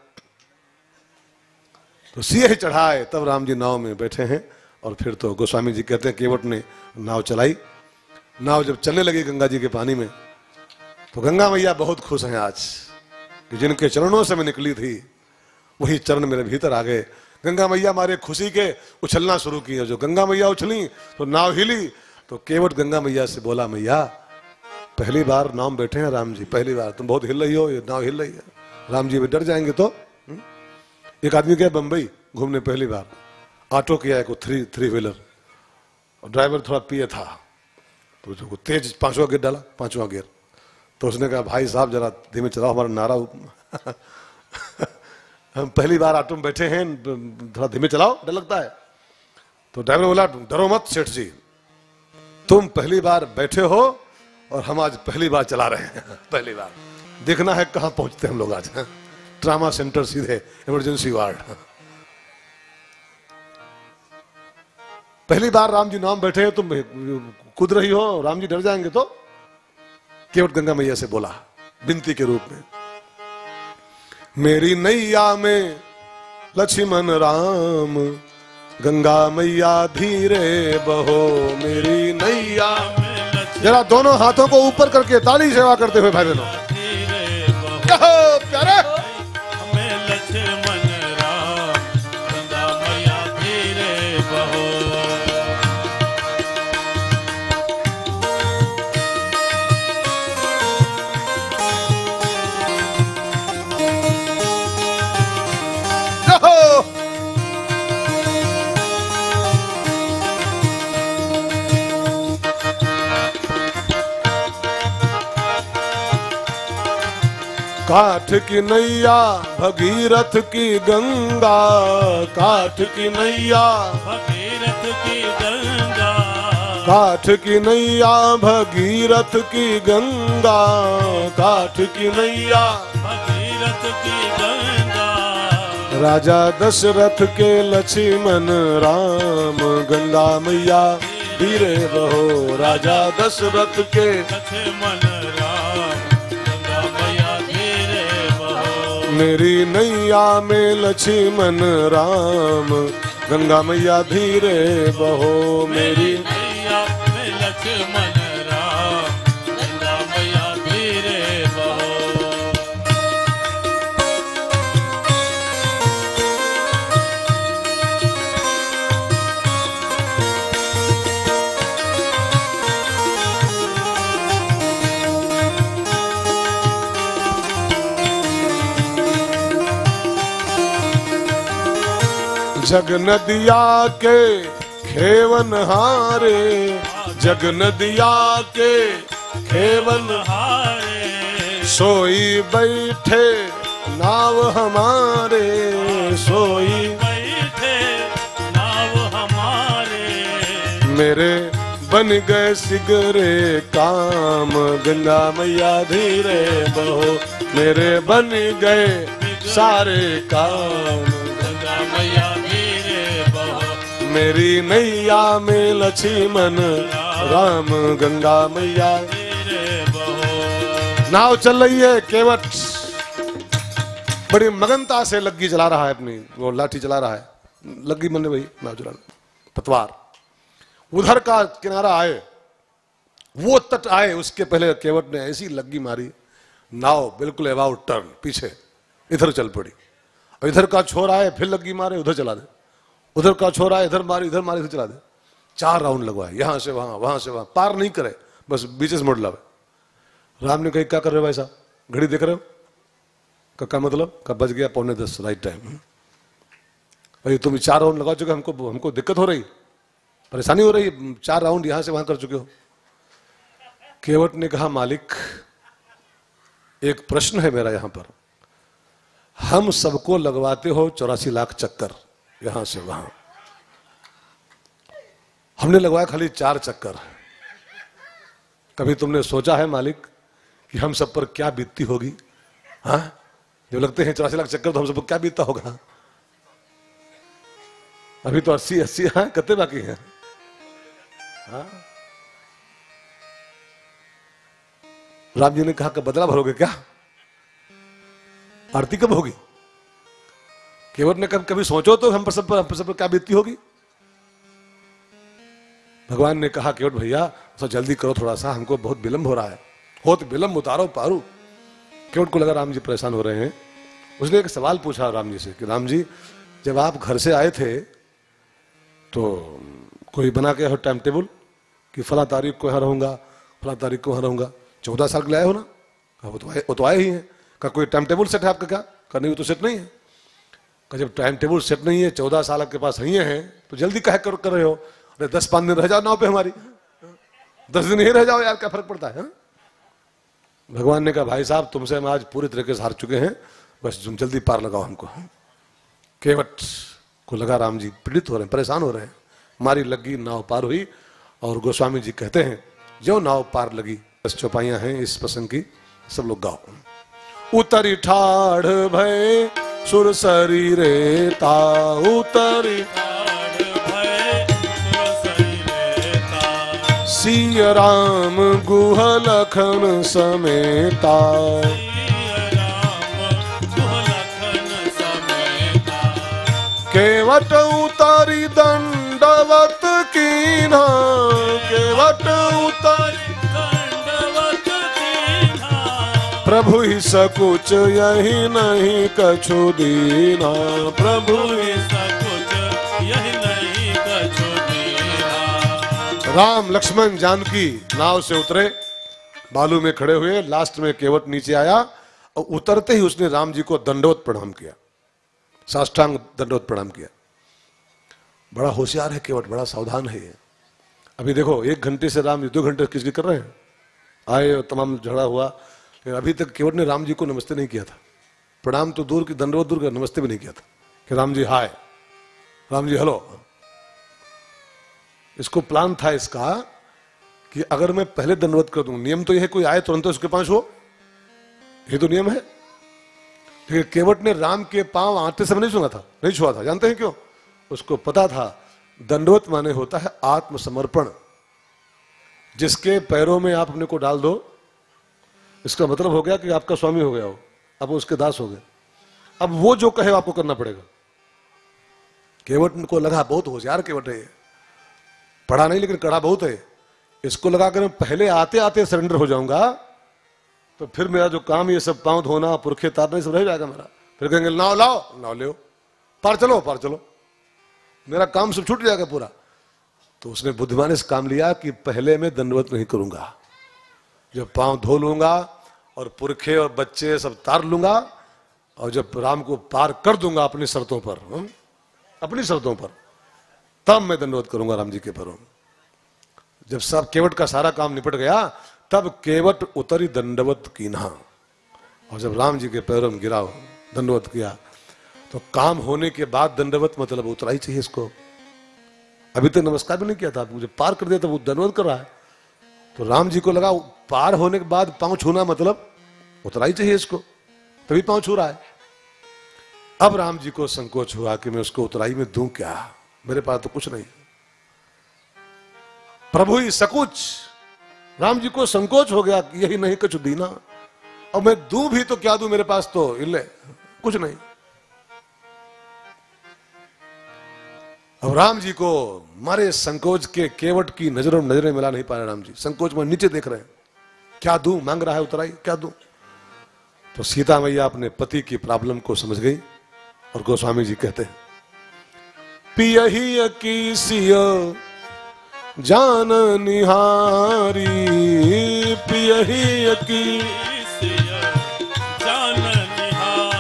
तो सिए ही चढ़ाए तब राम जी नाव में बैठे हैं। और फिर तो गोस्वामी जी कहते हैं केवट ने नाव चलाई। नाव जब चलने लगी गंगा जी के पानी में तो गंगा मैया बहुत खुश हैं आज कि जिनके चरणों से मैं निकली थी वही चरण मेरे भीतर आ गए। गंगा मैया हमारे खुशी के उछलना शुरू किए। जो गंगा मैया उछली तो नाव हिली। तो केवट गंगा मैया से बोला, मैया पहली बार नाव में बैठे हैं राम जी, पहली बार तुम बहुत हिल रही हो, ये नाव हिल रही है, राम जी भी डर जाएंगे। तो एक आदमी गया बंबई घूमने पहली बार, ऑटो किया एक थ्री थ्री व्हीलर, और ड्राइवर थोड़ा पिए था तो जो तेज पांचवा गियर डाला, पांचवा गियर। तो उसने कहा भाई साहब जरा धीमे चलाओ, हमारा नारा हम पहली बार ऑटो में बैठे हैं, थोड़ा धीमे चलाओ, डर लगता है। तो ड्राइवर बोला डरो मत सेठ जी, तुम पहली बार बैठे हो और हम आज पहली बार चला रहे हैं। पहली बार देखना है कहां पहुंचते हम लोग आज। ट्रामा सेंटर सीधे इमरजेंसी वार्ड। पहली बार राम जी नाम बैठे, तुम कूद रही हो, राम जी डर जाएंगे। तो केवट गंगा मैया से बोला विनती के रूप में, मेरी नैया में लक्ष्मण राम, गंगा मैया धीरे बहो मेरी नैया में। जरा दोनों हाथों को ऊपर करके ताली सेवा करते हुए भाई बहनों प्यारे, लक्ष्मण राम गंगा मैया धीरे बहो। काठ की नैया भगीरथ की गंगा, काठ की नैया भगीरथ की गंगा, काठ की नैया भगीरथ की गंगा, काठ की नैया भगीरथ की गंगा। राजा दशरथ के लक्ष्मण राम, गंगा मैया धीरे बहो। राजा दशरथ के लक्ष्मण राम गंगा मैया धीरे बहो। मेरी नैया में लक्ष्मण राम, गंगा मैया धीरे बहो मेरी नैया में लक्ष्मण राम, गंगा मैया धीरे बहो। जग नदिया के खेवन हारे, जग नदिया के खेवन हारे। सोई बैठे नाव हमारे, सोई बैठे नाव हमारे। मेरे बन गए सिगरे काम, गंगा मैया धीरे बहो मेरे बन गए सारे काम। गंगा मैया धीरे बहो मेरी नैया में लक्ष्मण राम, गंगा मैया धीरे बहो। नाव चल रही है। केवट बड़ी मगनता से लग्गी चला रहा है, अपनी वो लाठी चला रहा है, लग्गी मन वही नाव चला पतवार। उधर का किनारा आए, वो तट आए, उसके पहले केवट ने ऐसी लग्गी मारी, नाव बिल्कुल अबाउट टर्न पीछे इधर चल पड़ी। और इधर का छोर आए फिर लग्गी मारे, उधर चला दे, उधर का छोर आए इधर मारे, इधर मारे इधर चला दे। चार राउंड लगवाए, यहां से वहां वहां से वहां, पार नहीं करे, बस बीच से मोड़ लावे। राम ने कही क्या कर रहे हो भाई साहब, घड़ी देख रहे हो, का मतलब कब बज गया? पौने दस, राइट टाइम। भाई तुम चार राउंड लगा चुके, हमको हमको दिक्कत हो रही, परेशानी हो रही, चार राउंड यहां से वहां कर चुके हो। केवट ने कहा मालिक एक प्रश्न है मेरा यहां पर, हम सबको लगवाते हो चौरासी लाख चक्कर यहां से वहां, हमने लगवाया खाली चार चक्कर। कभी तुमने सोचा है मालिक कि हम सब पर क्या बीतती होगी? हाँ, जब लगते हैं चौरासी लाख चक्कर तो हम सब पर क्या बीतता होगा? अभी तो अस्सी अस्सी हाँ कितने बाकी हैं? हाँ? राम जी ने कहा कि बदला भरोगे क्या? आरती कब होगी? केवट ने कभी कभी सोचो तो हम पर सब पर हम पर सब पर क्या बीतती होगी? भगवान ने कहा केवट भैया तो जल्दी करो थोड़ा सा, हमको बहुत विलंब हो रहा है। हो तो विलंब उतारो पारू। केवट को लगा राम जी परेशान हो रहे हैं। उसने एक सवाल पूछा राम जी से कि राम जी जब आप घर से आए थे तो कोई बना के टाइम टेबल कि फला तारीख को यहाँ रहूंगा, फला तारीख को यहाँ रहूंगा? चौदह साल के लाए हो ना? वो तो आए वो तो आए ही हैं। का कोई टाइम टेबल सेट है आपका? क्या करने को तो सेट नहीं है। का जब टाइम टेबल सेट नहीं है, चौदह साल आपके पास नहीं है तो जल्दी कह कर, कर रहे हो? अरे दस पांच दिन रह जाओ नाव पे हमारी, दस दिन ही रह जाओ यार, क्या फर्क पड़ता है? भगवान ने कहा भाई साहब तुमसे हम आज पूरी तरीके से हार चुके हैं, बस तुम जल्दी पार लगाओ हमको। केवट को लगा राम जी पीड़ित हो रहे हैं, परेशान हो रहे हैं। हमारी लगी नाव पार हुई और गोस्वामी जी कहते हैं जो नाव पार लगी। बस चौपाइयां हैं इस प्रसंग की, सब लोग गाओ। उतरी ठाढ़ भय सुर शरीरे ता, उतरी सिय राम गुह लखन समेता, केवट उतारी दंडवत कीन्हा, केवट उतारी दंडवत कीन्हा, प्रभु ही सकुच यही नहीं कछु दीना, प्रभु ही सकुच यही नहीं कछु दीना। राम लक्ष्मण जानकी नाव से उतरे, बालू में खड़े हुए। लास्ट में केवट नीचे आया और उतरते ही उसने राम जी को दंडवत प्रणाम किया, साष्टांग दंडवत प्रणाम किया। बड़ा होशियार है केवट, बड़ा सावधान है ये। अभी देखो एक घंटे से राम जी दो घंटे किसकी कर रहे हैं, आए और तमाम झगड़ा हुआ, लेकिन अभी तक केवट ने राम जी को नमस्ते नहीं किया था। प्रणाम तो दूर की, दंडवत दूर का, नमस्ते भी नहीं किया था कि राम जी हाय, राम जी हेलो। इसको प्लान था इसका कि अगर मैं पहले दंडवत कर दूं, नियम तो यह है कोई आए तुरंत उसके पास हो, ये तो नियम है। लेकिन केवट ने राम के पांव आते समय नहीं सुना था, नहीं छुआ था। जानते हैं क्यों? उसको पता था दंडवत माने होता है आत्मसमर्पण। जिसके पैरों में आप अपने को डाल दो, इसका मतलब हो गया कि आपका स्वामी हो गया हो, अब उसके दास हो गए। अब वो जो कहे आपको करना पड़ेगा। केवट को लगा बहुत होशियार केवट है, पढ़ा नहीं लेकिन कड़ा बहुत है। इसको लगा कर मैं पहले आते आते सरेंडर हो जाऊंगा तो फिर मेरा जो काम ये सब पांव धोना, पुरखे तारना, सब रह जाएगा मेरा। फिर कहेंगे नाव लाओ, नाव ले, पार चलो, पार चलो, मेरा काम सब छूट जाएगा पूरा। तो उसने बुद्धिमानी से काम लिया कि पहले मैं दंडवत नहीं करूंगा, जब पांव धो लूंगा और पुरखे और बच्चे सब तार लूंगा और जब राम को पार कर दूंगा अपनी शर्तों पर, हम? अपनी शर्तों पर, तब मैं दंडवत करूंगा राम जी के पैरों में। जब सब केवट का सारा काम निपट गया तब केवट उतरी दंडवत कीन्हा, और जब राम जी के पैरों में गिरा दंडवत किया तो काम होने के बाद दंडवत मतलब उतरा ही चाहिए इसको। अभी तक तो नमस्कार भी नहीं किया था, मुझे पार कर दिया तो वो दंडवत कर रहा है। तो राम जी को लगा पार होने के बाद पांव छूना मतलब उतरा ही चाहिए इसको, तभी पांव छू रहा है। अब राम जी को संकोच हुआ कि मैं उसको उतराई में दूं क्या, मेरे पास तो कुछ नहीं। प्रभु ही सकुच, राम जी को संकोच हो गया, यही नहीं कुछ दीना, और मैं दूं भी तो क्या दूं, मेरे पास तो इल्ले कुछ नहीं। अब राम जी को मारे संकोच के केवट की नजरों में नजरें मिला नहीं पा रहे। राम जी संकोच में नीचे देख रहे हैं, क्या दूं, मांग रहा है उतराई, क्या दूं। तो सीता मैया अपने पति की प्रॉब्लम को समझ गई और गोस्वामी जी कहते हैं पियही की सिय जान निहारी, पियही की जान निहारी,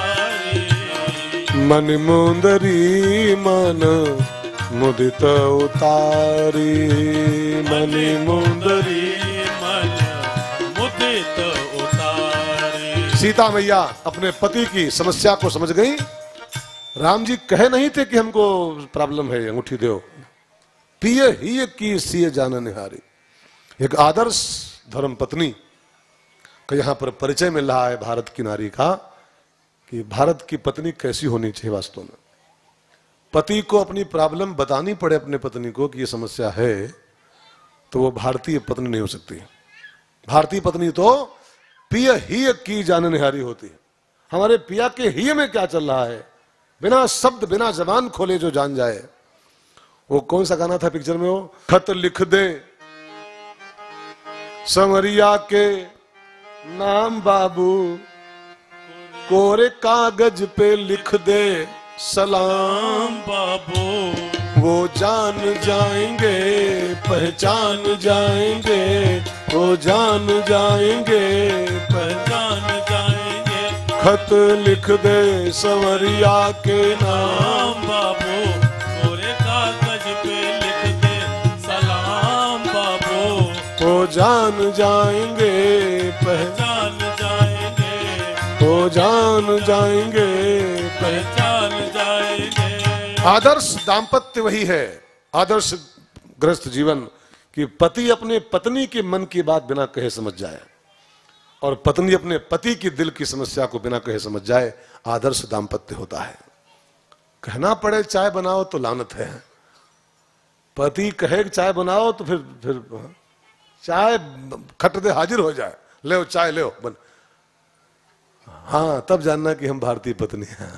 मन मुंदरी मन मुदित उतारी, मन मुंदरी मन मुदित उतारी। सीता मैया अपने पति की समस्या को समझ गई। राम जी कहे नहीं थे कि हमको प्रॉब्लम है, अंगूठी दो। पिय ही की सिय जान निहारी। एक आदर्श धर्म पत्नी का यहाँ पर परिचय मिल रहा है भारत की नारी का, कि भारत की पत्नी कैसी होनी चाहिए। वास्तव में पति को अपनी प्रॉब्लम बतानी पड़े अपने पत्नी को कि ये समस्या है, तो वो भारतीय पत्नी नहीं हो सकती। भारतीय पत्नी तो पिय ही की जान निहारी होती है। हमारे पिया के ही में क्या चल रहा है, बिना शब्द बिना जबान खोले जो जान जाए। वो कौन सा गाना था पिक्चर में, वो खत लिख दे समरिया के नाम बाबू, कोरे कागज पे लिख दे सलाम बाबू, वो जान जाएंगे पहचान जाएंगे, वो जान जाएंगे पहचान जाएंगे। खत लिख दे संवरिया के नाम नाम बाबू, कोरे कागज पे लिख दे सलाम बाबू, वो जान जाएंगे पहचान जाएंगे, वो जान जाएंगे। पहचान जाएंगे। आदर्श दाम्पत्य वही है, आदर्श गृहस्थ जीवन, कि पति अपने पत्नी के मन की बात बिना कहे समझ जाए और पत्नी अपने पति की दिल की समस्या को बिना कहे समझ जाए। आदर्श दाम्पत्य होता है। कहना पड़े चाय बनाओ तो लानत है, पति कहे चाय बनाओ तो फिर फिर चाय खट दे हाजिर हो जाए, ले चाय ले बन, हाँ तब जानना कि हम भारतीय पत्नी हैं।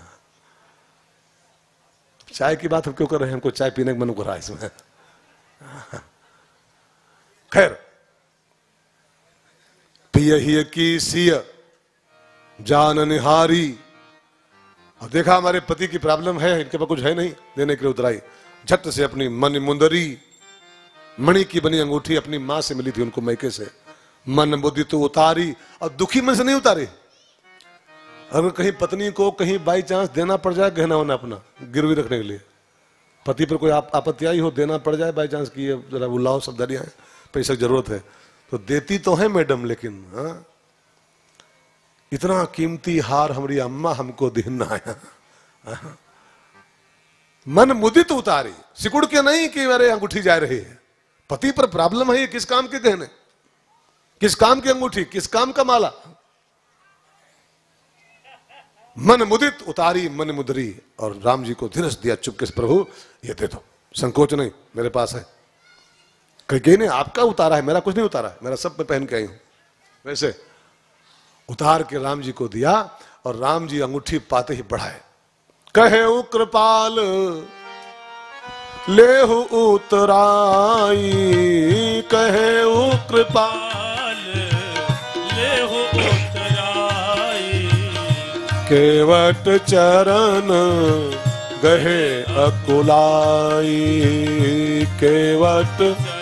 चाय की बात हम क्यों कर रहे हैं, हमको चाय पीने का मन कर रहा है इसमें। खैर, पिय ही की सिय जान निहारी। और देखा हमारे पति की प्रॉब्लम है, इनके पास कुछ है नहीं देने के लिए, उतराई झट से अपनी मन मुंदरी, मणि की बनी अंगूठी अपनी मां से मिली थी उनको मैके से, मन बुद्धि तो उतारी। और दुखी मन से नहीं उतारी। अगर कहीं पत्नी को कहीं बाई चांस देना पड़ जाए गहना होना अपना गिरवी रखने के लिए, पति पर कोई आप, आपत्ति आई हो, देना पड़ जाए बाई चांस की जरा बुलाओ सब दरिया है, पैसे की जरूरत है, तो देती तो है मैडम, लेकिन हाँ इतना कीमती हार हमारी अम्मा हमको दिन आया। हाँ? मन मुदित उतारी, सिकुड़ के नहीं कि मेरे अंगूठी जा रही है। पति पर प्रॉब्लम है, ये किस काम के गहने, किस काम की अंगूठी, किस काम का माला। मन मुदित उतारी मन मुदरी। और राम जी को धीरज दिया चुपके से, प्रभु ये दे दो, संकोच नहीं, मेरे पास है। कहीं ने आपका उतारा है, मेरा कुछ नहीं उतारा है, मेरा सब मैं पहन के आई हूं। वैसे उतार के राम जी को दिया और राम जी अंगूठी पाते ही बढ़ाए, कहे उ कृपाल लेहु उतराई, कहे उ कृपाल लेहु उतराई, केवट चरण गहे अकुलाई, केवट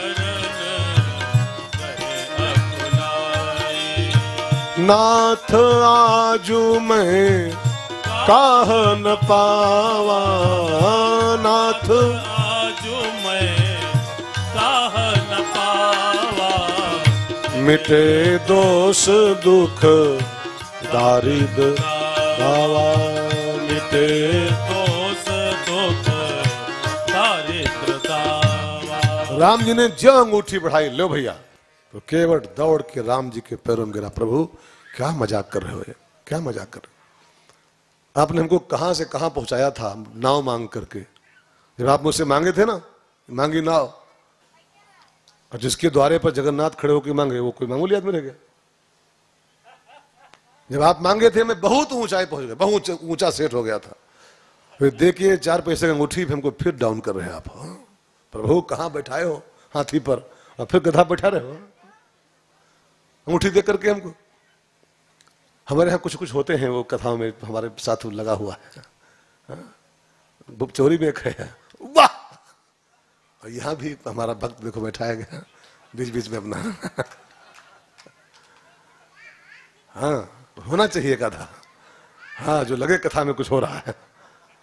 नाथ आजू मैं काह न पावा, नाथ आजू मैं काह न पावा, मिटे दोष दुख दारिद दावा, मिटे दोष दुख दारिद्र दावा। राम जी ने जो अंगूठी बढ़ाई, लो भैया, तो केवट दौड़ के राम जी के पैरों में गिरा। प्रभु क्या मजाक कर रहे हो, ये क्या मजाक कर रहे हो, आपने हमको कहां से कहां पहुंचाया था नाव मांग करके। जब आप मुझसे मांगे थे ना, मांगी नाव, और जिसके द्वारे पर जगन्नाथ खड़े होकर मांगे वो कोई मामूली आदमी रह गया। जब आप मांगे थे मैं बहुत ऊंचाई पहुंच गया, बहुत ऊंचा सेट हो गया था। फिर देखिए चार पैसे की अंगूठी हमको फिर डाउन कर रहे हैं आप। हाँ? प्रभु कहां बैठाए हो हाथी पर और फिर गधा बैठा रहे हो अंगूठी देख करके हमको। हमारे यहाँ कुछ कुछ होते हैं वो कथाओं में हमारे साथ लगा हुआ है। हाँ? चोरी में एक है, वाह, और यहाँ भी हमारा भक्त देखो बैठाया गया बीच बीच में अपना। हाँ होना चाहिए कथा, हाँ जो लगे कथा में कुछ हो रहा है।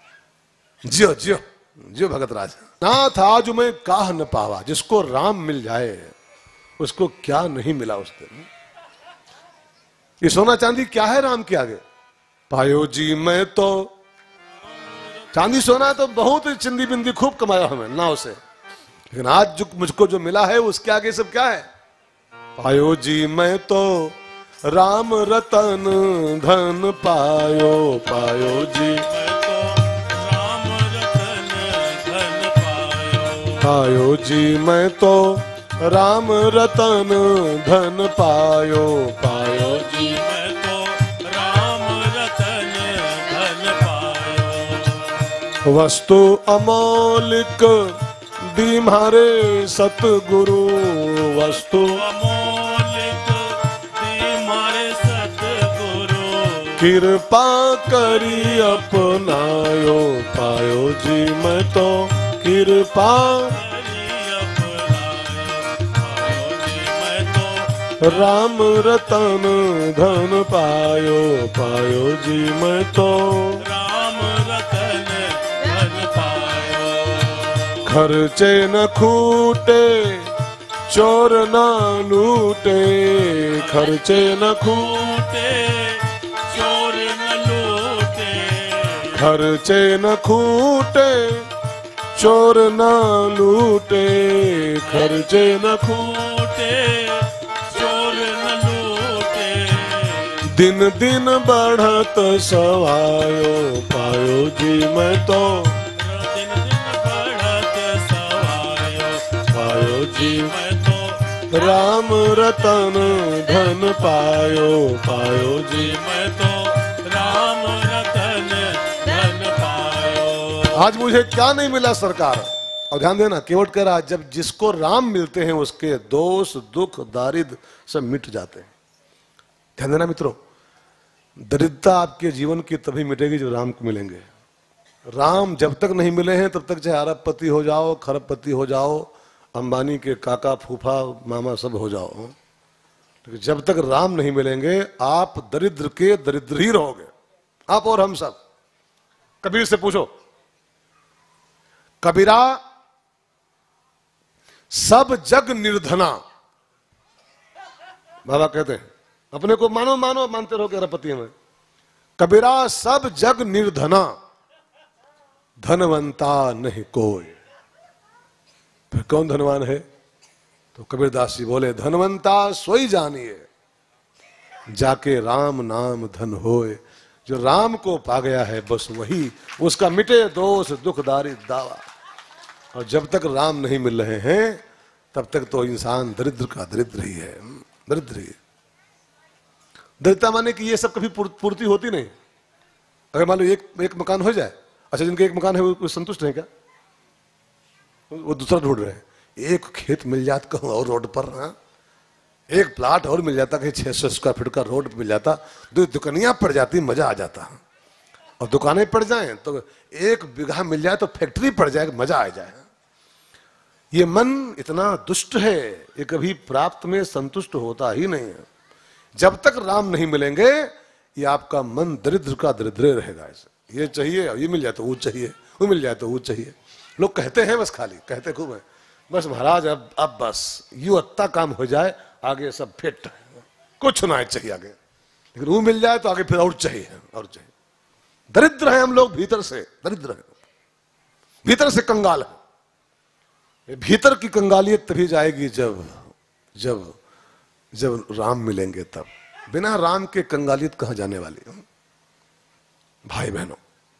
जियो जियो जियो भगत राज। नाथ आज मैं काह न पावा, जिसको राम मिल जाए उसको क्या नहीं मिला उस दिन। ये सोना चांदी क्या है राम के आगे। पायो जी मैं तो, चांदी सोना तो बहुत चिंदी बिंदी खूब कमाया हमें नाव से, लेकिन आज जो मुझको जो मिला है उसके आगे सब क्या है। पायो जी मैं तो राम रतन धन पायो, पायो जी राम रतन धन पायो, पायो जी मैं तो राम रतन धन पायो, पायो जी मैं तो राम रतन धन पायो। वस्तु अमौलिक दी मारे सतगुरु, वस्तु अमोलिक दी मारे सतगुरु, कृपा करी अपनायो, पायो जी मैं तो कृपा हरि अपनायो, पायो जी मैं तो राम रतन धन पायो, पायो जी मैं तो राम रतन धन पायो। खर्चे न खूटे चोर न लूटे, खर्चे न खूटे लूटे चोर न लूटे, खर्चे न खूटे चोर न लूटे, खर्चे न लूटे चोर न लूटे, दिन दिन बढ़त सवायो, पायो जी मैं तो दिन दिन बढ़त सवायो, पायो जी मैं तो राम रतन धन पायो, पायो जी मैं तो राम रतन धन पायो। आज मुझे क्या नहीं मिला सरकार। और ध्यान देना केवट कह रहा, जब जिसको राम मिलते हैं उसके दोष दुख दारिद्र सब मिट जाते हैं। ध्यान देना मित्रों, दरिद्रता आपके जीवन की तभी मिटेगी जब राम को मिलेंगे। राम जब तक नहीं मिले हैं तब तक चाहे अरबपति हो जाओ, खरबपति हो जाओ, अंबानी के काका फूफा मामा सब हो जाओ, लेकिन जब तक राम नहीं मिलेंगे आप दरिद्र के दरिद्र ही रहोगे, आप और हम सब। कबीर से पूछो, कबीरा सब जग निर्धना, बाबा कहते हैं अपने को मानो मानो मानते रहो कि अरबपति में। कबीरा सब जग निर्धना, धनवंता नहीं कोई। फिर कौन धनवान है? तो कबीरदास जी बोले, धनवंता सोई जानिए जाके राम नाम धन होए। जो राम को पा गया है बस वही, उसका मिटे दोष दुख दारिद्र दावा। और जब तक राम नहीं मिल रहे हैं तब तक तो इंसान दरिद्र का दरिद्र ही है, दरिद्र ही। दरिद्रता माने कि ये सब कभी पूर्ति होती नहीं। अगर मान लो एक एक मकान हो जाए, अच्छा जिनके एक मकान है वो संतुष्ट है क्या? वो दूसरा ढूंढ रहे हैं। एक खेत मिल जाता कहूं और रोड पर, हाँ? एक प्लाट और मिल जाता कहीं छह सौ स्क्वायर फीट का रोड मिल जाता, दो दुकानियां पड़ जाती मजा आ जाता। और दुकानें पड़ जाएं तो एक बीघा मिल जाए तो फैक्ट्री पड़ जाए मजा आ जाए। ये मन इतना दुष्ट है, ये कभी प्राप्त में संतुष्ट होता ही नहीं है। जब तक राम नहीं मिलेंगे ये आपका मन दरिद्र का दरिद्र रहेगा। ऐसे ये चाहिए, ये मिल जाए तो वो चाहिए, वो मिल जाए तो वो चाहिए। लोग कहते हैं बस, खाली कहते खूब है, बस महाराज अब अब बस यू अत्ता काम हो जाए, आगे सब फिट, कुछ ना चाहिए आगे, लेकिन वो मिल जाए तो आगे फिर और चाहिए और चाहिए। दरिद्र है हम लोग, भीतर से दरिद्र है, भीतर से कंगाल है। भीतर की कंगालियत तभी जाएगी जब जब जब राम मिलेंगे तब। बिना राम के कंगालियत कहां जाने वाली है? भाई बहनों,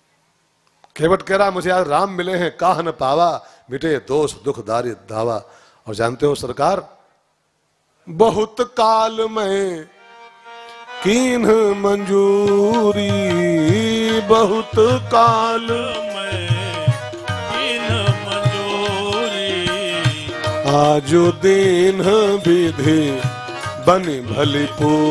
केवट कह रहा मुझे आज राम मिले हैं काह न पावा, मिटे दोष दुख दारिद्र दावा। और जानते हो सरकार, बहुत काल में कीन मंजूरी, बहुत काल मैं कीन मंजूरी, आजो दीन विधि बनी भली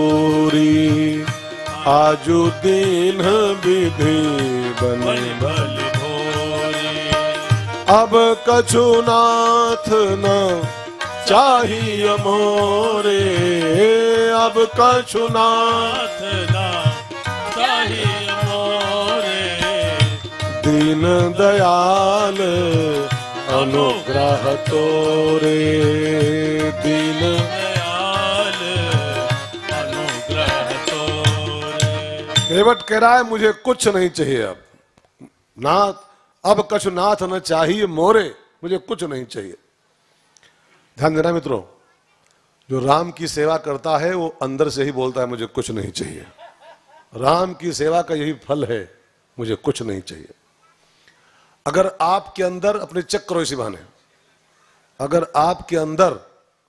पूरी, आजो दीन विधि बनी भली भोरी। अब कछु नाथ न चाहिए मोरे, अब कछु नाथ नाथ ना चाहिए मोरे, दीन दयाल अनुग्रह तोरे, दीन दयाल अनुग्रह तोरे। केवट कह रहा है मुझे कुछ नहीं चाहिए अब, नाथ अब कछु नाथ न चाहिए मोरे, मुझे कुछ नहीं चाहिए। ध्यान देना मित्रों, जो राम की सेवा करता है वो अंदर से ही बोलता है मुझे कुछ नहीं चाहिए। राम की सेवा का यही फल है, मुझे कुछ नहीं चाहिए। अगर आपके अंदर, अपने चेक करो इसी बहाने, अगर आपके अंदर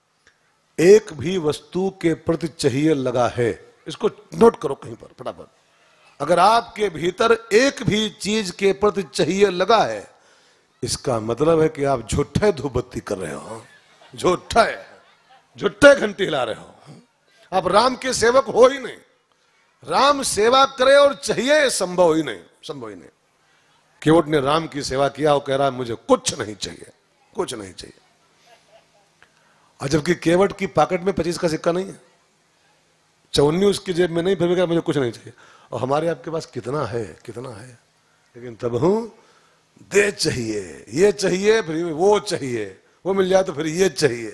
एक भी वस्तु के प्रति चाहिए लगा है, इसको नोट करो कहीं पर फटाफट, अगर आपके भीतर एक भी चीज के प्रति चाहिए लगा है, इसका मतलब है कि आप झूठे धूप बत्ती कर रहे हो, झूठे झूठे घंटी हिला रहे हो, आप राम के सेवक हो ही नहीं। राम सेवा करे और चाहिए संभव ही नहीं, संभव ही नहीं। केवट ने राम की सेवा किया, वो कह रहा है मुझे कुछ नहीं चाहिए, कुछ नहीं चाहिए। और जबकि केवट की पॉकेट में पच्चीस का सिक्का नहीं है, चौन्नी उसकी जेब में नहीं, फिर भी कह मुझे कुछ नहीं चाहिए। और हमारे आपके पास कितना है, कितना है, लेकिन तब हूं दे चाहिए, ये चाहिए, फिर वो चाहिए, वो मिल जाए तो फिर ये चाहिए,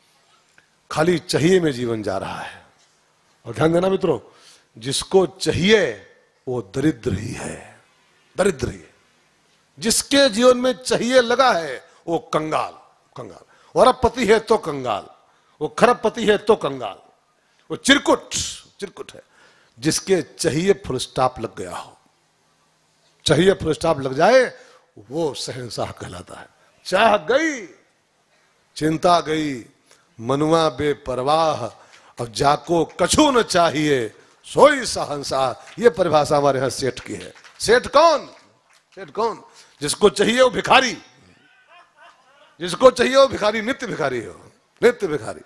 खाली चाहिए में जीवन जा रहा है। और ध्यान देना मित्रों, जिसको चाहिए वो दरिद्र ही है, दरिद्र ही है। जिसके जीवन में चाहिए लगा है वो कंगाल, कंगाल। और अब पति है तो कंगाल, वो खरब पति है तो कंगाल, वो चिरकुट, चिरकुट है। जिसके चाहिए फुल स्टॉप लग गया हो, चाहिए फुल स्टॉप लग जाए, वो शहंशाह कहलाता है। चाह गई, चिंता गई, मनुआ बेपरवाह, अब जाको कछु न चाहिए, सोई शहंशाह। ये परिभाषा हमारे यहां सेठ की है। सेठ कौन? सेठ कौन? जिसको चाहिए वो भिखारी, जिसको चाहिए वो भिखारी, नित्य भिखारी हो, नित्य भिखारी।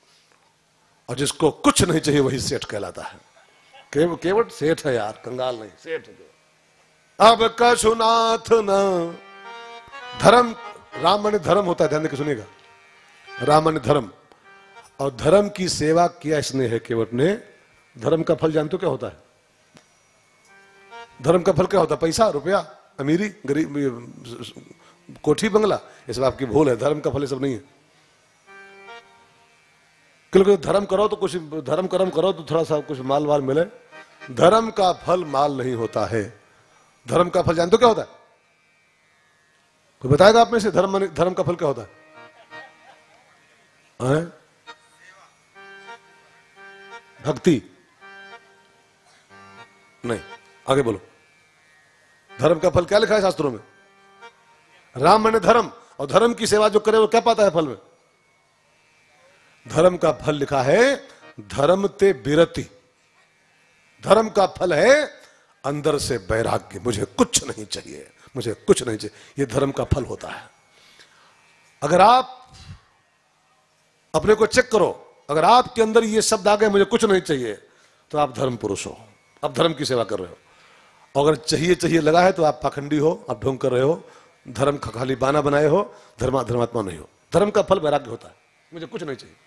और जिसको कुछ नहीं चाहिए वही सेठ कहलाता है। केव, केवट सेठ है यार, कंगाल नहीं, सेठ है। अब कछुनाथ न धर्म, राम माने धर्म होता है, ध्यान देकर सुनिएगा, राम माने धर्म। और धर्म की सेवा किया इसने है केवट ने। धर्म का फल जानते हो क्या होता है? धर्म का फल क्या होता है? पैसा, रुपया, अमीरी, गरीब, कोठी बंगला, ये सब आपकी भूल है। धर्म का फल ये सब नहीं है। क्योंकि धर्म करो तो कुछ, धर्म कर्म करो तो थोड़ा सा कुछ माल वाल मिले। धर्म का फल माल नहीं होता है। धर्म का फल जानते हो क्या होता है? कोई बताएगा आप में से? धर्म धर्म का फल क्या होता है? है? भक्ति नहीं, आगे बोलो। धर्म का फल क्या लिखा है शास्त्रों में? राम माने धर्म, और धर्म की सेवा जो करे वो क्या पाता है फल में? धर्म का फल लिखा है धर्म ते विरति। धर्म का फल है अंदर से वैराग्य, मुझे कुछ नहीं चाहिए, मुझे कुछ नहीं चाहिए। ये धर्म का फल होता है। अगर आप अपने को चेक करो, अगर आपके अंदर ये शब्द आ गए मुझे कुछ नहीं चाहिए, तो आप धर्म पुरुष हो, आप धर्म की सेवा कर रहे हो। अगर चाहिए चाहिए लगा है तो आप पाखंडी हो, आप ढोंग कर रहे हो, धर्म का खाली बाना बनाए हो, धर्मा धर्मात्मा नहीं हो। धर्म का फल वैराग्य होता है, मुझे कुछ नहीं चाहिए।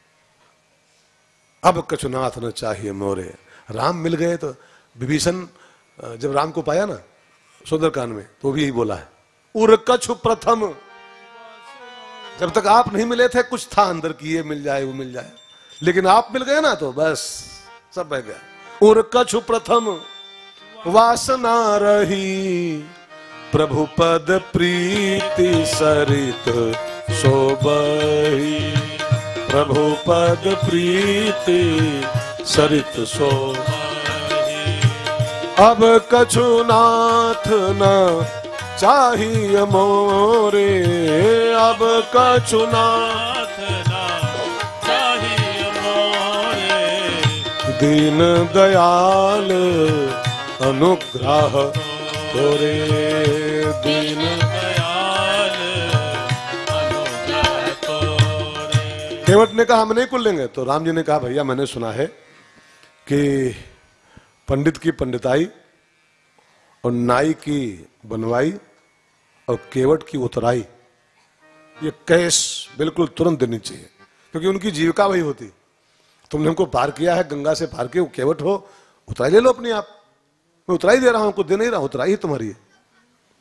अब कछुनाथ न चाहिए मोरे। राम मिल गए तो विभीषण जब राम को पाया ना सुंदरकांड में, तो भी यही बोला है, उर कछु प्रथम। जब तक आप नहीं मिले थे कुछ था अंदर की ये मिल जाए वो मिल जाए, लेकिन आप मिल गए ना तो बस सब बह गया। उर कछु प्रथम वासना रही, प्रभु पद प्रीति सरित सोबही। प्रभु पद प्रीति सरित सोबही। अब कछुनाथ न चाहिए मोरे, अब कछुनाथ ना चाहिए मोरे। दीन दयाल अनुग्रह तोरे, दीन दयाल अनुग्रह तोरे। केवट ने कहा हम नहीं कुल लेंगे, तो राम जी ने कहा भैया मैंने सुना है कि पंडित की पंडिताई और नाई की बनवाई और केवट की उतराई, ये कैश बिल्कुल तुरंत देनी चाहिए, क्योंकि उनकी जीविका वही होती। तुमने हमको पार किया है गंगा से पार के, वो केवट हो, उतराई ले लो अपनी आप। मैं उतराई दे रहा हूं, कुछ दे नहीं रहा, उतराई ही तुम्हारी है।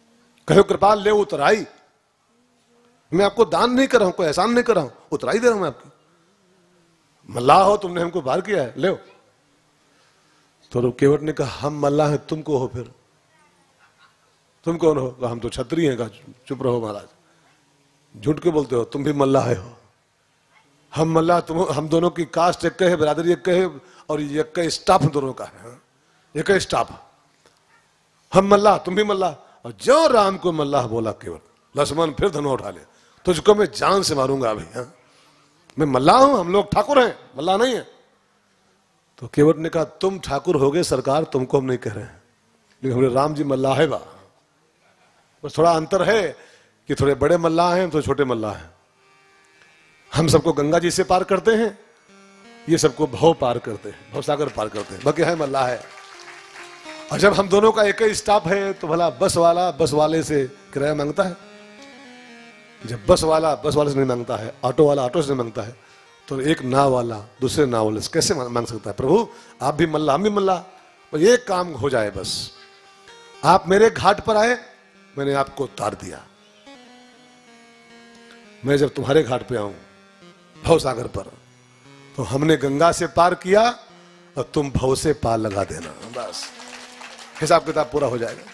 कहो कृपाल ले उतराई, मैं आपको दान नहीं कर रहा हूं, कोई एहसान नहीं कर रहा हूं, उतराई दे रहा हूं मैं आपकी। मल्लाह हो, तुमने हमको पार किया है, ले। तो केवट ने कहा हम मल्लाह हैं, तुम को हो फिर, तुम कौन हो? हम तो क्षत्रिय हैं। कहा चुप रहो महाराज, झूठ के बोलते हो, तुम भी मल्लाह हो। हम मल्लाह, तुम, हम दोनों की कास्ट एक है, बिरादरी एक है, और एक का स्टाफ दोनों का है, एक है स्टाफ। हम मल्लाह, तुम भी मल्लाह। और जो राम को मल्लाह बोला केवट, लक्ष्मण फिर धनुष उठा ले, तुझको मैं जान से मारूंगा अभी। हाँ, मैं मल्लाह हूं, हम लोग ठाकुर हैं, मल्लाह नहीं है। तो केवट ने कहा तुम ठाकुर हो गए सरकार, तुमको हम नहीं कह रहे हैं, लेकिन हमारे राम जी मल्लाह है बा। बस थोड़ा अंतर है कि थोड़े बड़े मल्लाह हैं, थोड़े छोटे मल्लाह हैं। हम सबको गंगा जी से पार करते हैं, ये सबको भव पार करते हैं, भव सागर पार करते हैं, बाकी है मल्लाह है। और जब हम दोनों का एक ही स्टाफ है तो भला बस वाला बस वाले से किराया मांगता है? जब बस वाला बस वाले से नहीं मांगता है, ऑटो वाला ऑटो से नहीं मांगता है, तो एक नाव वाला दूसरे नाव वाले से कैसे मांग सकता है? प्रभु आप भी मल्लाह, हम भी मल्लाह, बस एक काम हो जाए, बस आप मेरे घाट पर आए, मैंने आपको उतार दिया। मैं जब तुम्हारे घाट पे आऊं भव सागर पर, तो हमने गंगा से पार किया और तुम भव से पार लगा देना, बस हिसाब किताब पूरा हो जाएगा।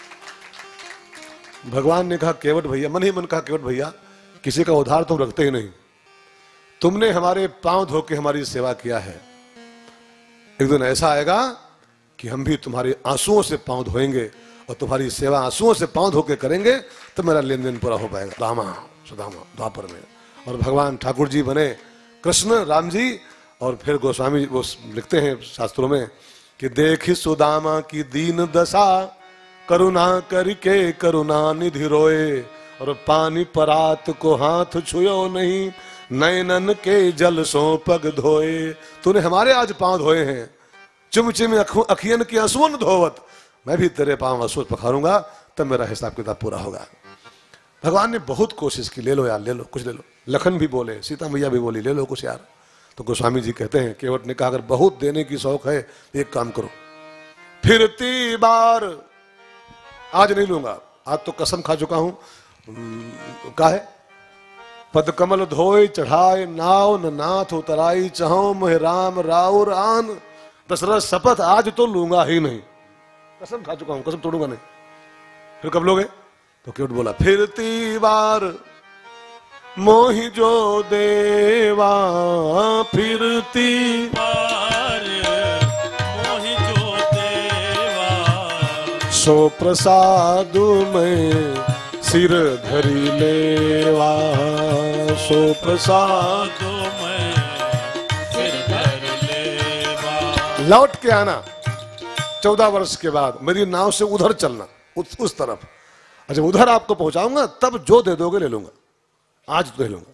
भगवान ने कहा केवट भैया, मन ही मन कहा केवट भैया, किसी का उधार तुम रखते ही नहीं, तुमने हमारे पांव धो के हमारी सेवा किया है, एक दिन ऐसा आएगा कि हम भी तुम्हारे आंसुओं से पांव धोएंगे और तुम्हारी सेवा आंसुओं से पांव धो के करेंगे, तो मेरा लेन देन पूरा हो पाएगा। रामा सुदामा द्वापर में, और भगवान ठाकुर जी बने कृष्ण राम जी। और फिर गोस्वामी जी वो लिखते हैं शास्त्रों में कि देखी सुदामा की दीन दशा, करुणा करके करुणा निधि रोए, और पानी परात को हाथ छुयो नहीं, नैनन के जल सो पग धोए। तूने हमारे आज पांव धोए हैं, चुम चिम अखियन की असुन धोवत, मैं भी तेरे पांव असुन पखारूंगा, तब मेरा हिसाब किताब पूरा होगा। भगवान ने बहुत कोशिश की, ले लो यार, ले लो, कुछ ले लो। लखन भी बोले, सीता मैया भी बोली, ले लो कुछ यार। तो गोस्वामी जी कहते हैं केवट ने कहा अगर बहुत देने की शौक है तो एक काम करो, फिरती बार आज नहीं लूंगा, आज तो कसम खा चुका हूं। का है पद कमल धोए चढ़ाए नाव, न नाथ उतराई चाहो मोह राम राव रान, दशरथ शपथ आज तो लूंगा ही नहीं, कसम खा चुका हूं, कसम तोड़ूंगा नहीं। फिर कब लोगे? तो केवट बोला फिरती बार मोहि जो देवा, फिरती बार मोहि जो देवा, सो प्रसाद में सिर धरी लेवा, सो प्रसाद तो मैं सिर धर लेवा। लौट के आना चौदह वर्ष के बाद, मेरी नाव से उधर चलना, उस, उस तरफ। अच्छा उधर आपको पहुंचाऊंगा, तब जो दे दोगे ले लूंगा, आज तो ले लूंगा।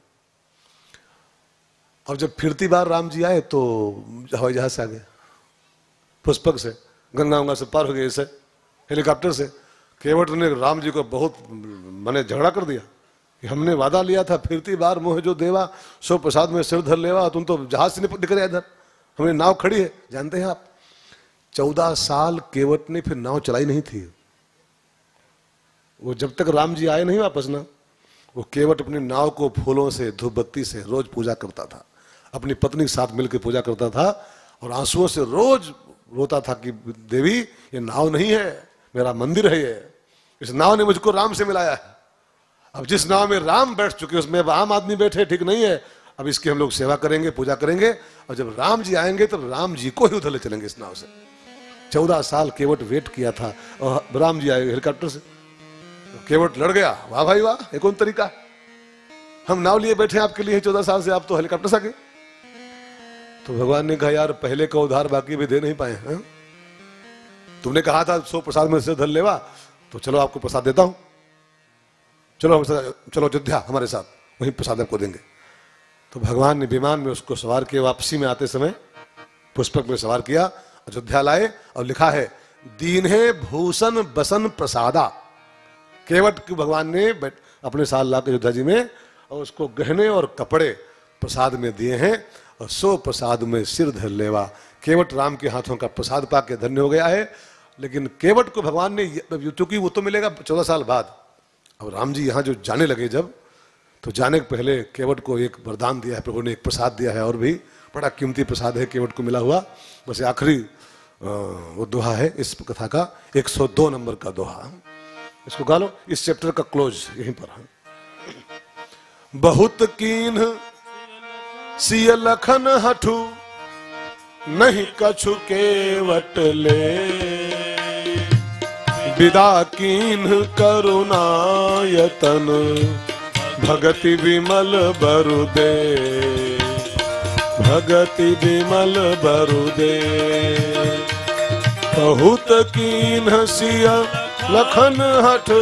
और जब फिरती बार राम जी आए तो हवाई जहाज से आ गए, पुष्पक से, गंगा गंगा से पार हो गए, इसे हेलीकॉप्टर से। केवट ने राम जी को बहुत मैंने झगड़ा कर दिया कि हमने वादा लिया था फिरती बार मोह जो देवा, सो प्रसाद में सिर धर लेवा, तुम तो जहाज से निकल रहे इधर, हमें नाव खड़ी है। जानते हैं आप चौदह साल केवट ने फिर नाव चलाई नहीं थी। वो जब तक राम जी आए नहीं वापस ना, वो केवट अपनी नाव को फूलों से धूप बत्ती से रोज पूजा करता था, अपनी पत्नी के साथ मिलकर पूजा करता था, और आंसुओं से रोज रोता था कि देवी ये नाव नहीं है, मेरा मंदिर है ये, इस नाव ने मुझको राम से मिलाया है। अब जिस नाव में राम बैठ चुके उसमें आम आदमी बैठे ठीक नहीं है, अब इसकी हम लोग सेवा करेंगे, पूजा करेंगे, और जब राम जी आएंगे तो राम जी को ही उधर ले चलेंगे इस नाव से। चौदह साल केवट वेट किया था और राम जी आए हेलीकॉप्टर से, केवट लड़ गया। वाह भाई वाह, ये कौन तरीका है, हम नाव लिए बैठे आपके लिए चौदह साल से, आप तो हेलीकॉप्टर से आ गए। तो भगवान ने कहा यार पहले का उधार बाकी भी दे नहीं पाए हैं, तुमने कहा था सो प्रसाद में से धर लेवा, तो चलो आपको प्रसाद देता हूं, चलो चलो अयोध्या हमारे साथ, वहीं प्रसाद आपको देंगे। तो भगवान ने विमान में उसको सवार किया, वापसी में आते समय पुष्पक में सवार किया, अयोध्या लाए, और लिखा है दीन है भूषण बसन प्रसादा। केवट की भगवान ने अपने साल ला के अयोध्या जी में, और उसको गहने और कपड़े प्रसाद में दिए हैं, और सो प्रसाद में सिर धर लेवा। केवट राम के हाथों का प्रसाद पा के धन्य हो गया है। लेकिन केवट को भगवान ने, क्योंकि वो तो मिलेगा चौदह साल बाद, अब राम जी यहाँ जो जाने लगे जब, तो जाने के पहले केवट को एक वरदान दिया है प्रभु ने, एक प्रसाद दिया है, और भी बड़ा कीमती प्रसाद है केवट को मिला हुआ। बस आखिरी वो दोहा है इस कथा का, एक सौ दो नंबर का दोहा, इसको गा लो। इस चैप्टर का क्लोज यहीं पर है। बहुत कीन सिय लखन हठू, नहीं कछु केवट ले, विदा कीन करुणायतन, भगति विमल बरुदे, भगति विमल बरुदे। बहुत कीन सिय लखन हठ,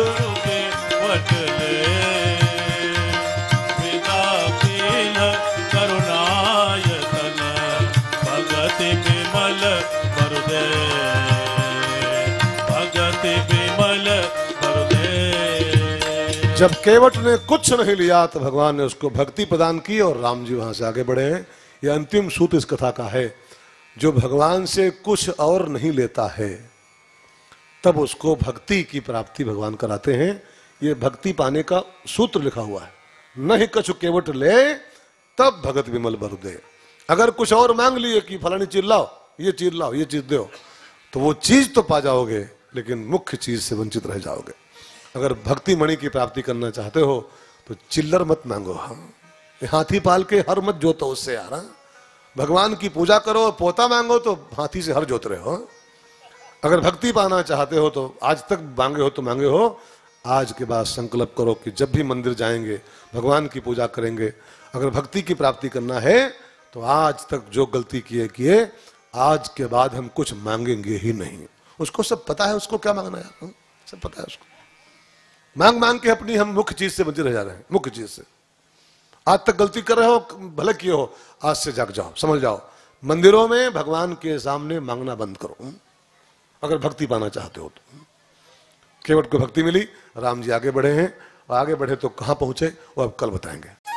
जब केवट ने कुछ नहीं लिया तो भगवान ने उसको भक्ति प्रदान की और राम जी वहां से आगे बढ़े हैं। यह अंतिम सूत्र इस कथा का है। जो भगवान से कुछ और नहीं लेता है तब उसको भक्ति की प्राप्ति भगवान कराते हैं। ये भक्ति पाने का सूत्र लिखा हुआ है। नहीं कछु केवट ले तब भगत विमल बरुदे। अगर कुछ और मांग लिए कि फलानी चीज लाओ, ये चीज लाओ, ये चीज दो, तो वो चीज तो पा जाओगे लेकिन मुख्य चीज से वंचित रह जाओगे। अगर भक्ति मणि की प्राप्ति करना चाहते हो तो चिल्लर मत मांगो, हाँ हाथी पाल के हर मत जोतो उससे यार। हाँ? भगवान की पूजा करो और पोता मांगो तो हाथी से हर जोत रहे हो। अगर भक्ति पाना चाहते हो तो आज तक मांगे हो तो मांगे हो, आज के बाद संकल्प करो कि जब भी मंदिर जाएंगे भगवान की पूजा करेंगे। अगर भक्ति की प्राप्ति करना है तो आज तक जो गलती किए किए, आज के बाद हम कुछ मांगेंगे ही नहीं। उसको सब पता है, उसको क्या मांगना है, हाँ? सब पता है उसको। मांग मांग के अपनी हम मुख्य चीज से वंचित रह जा रहे हैं। मुख्य चीज से आज तक गलती कर रहे हो, भले किए हो, आज से जाग जाओ, समझ जाओ। मंदिरों में भगवान के सामने मांगना बंद करो अगर भक्ति पाना चाहते हो तो। केवट को भक्ति मिली, राम जी आगे बढ़े हैं, और आगे बढ़े तो कहां पहुंचे वो अब कल बताएंगे।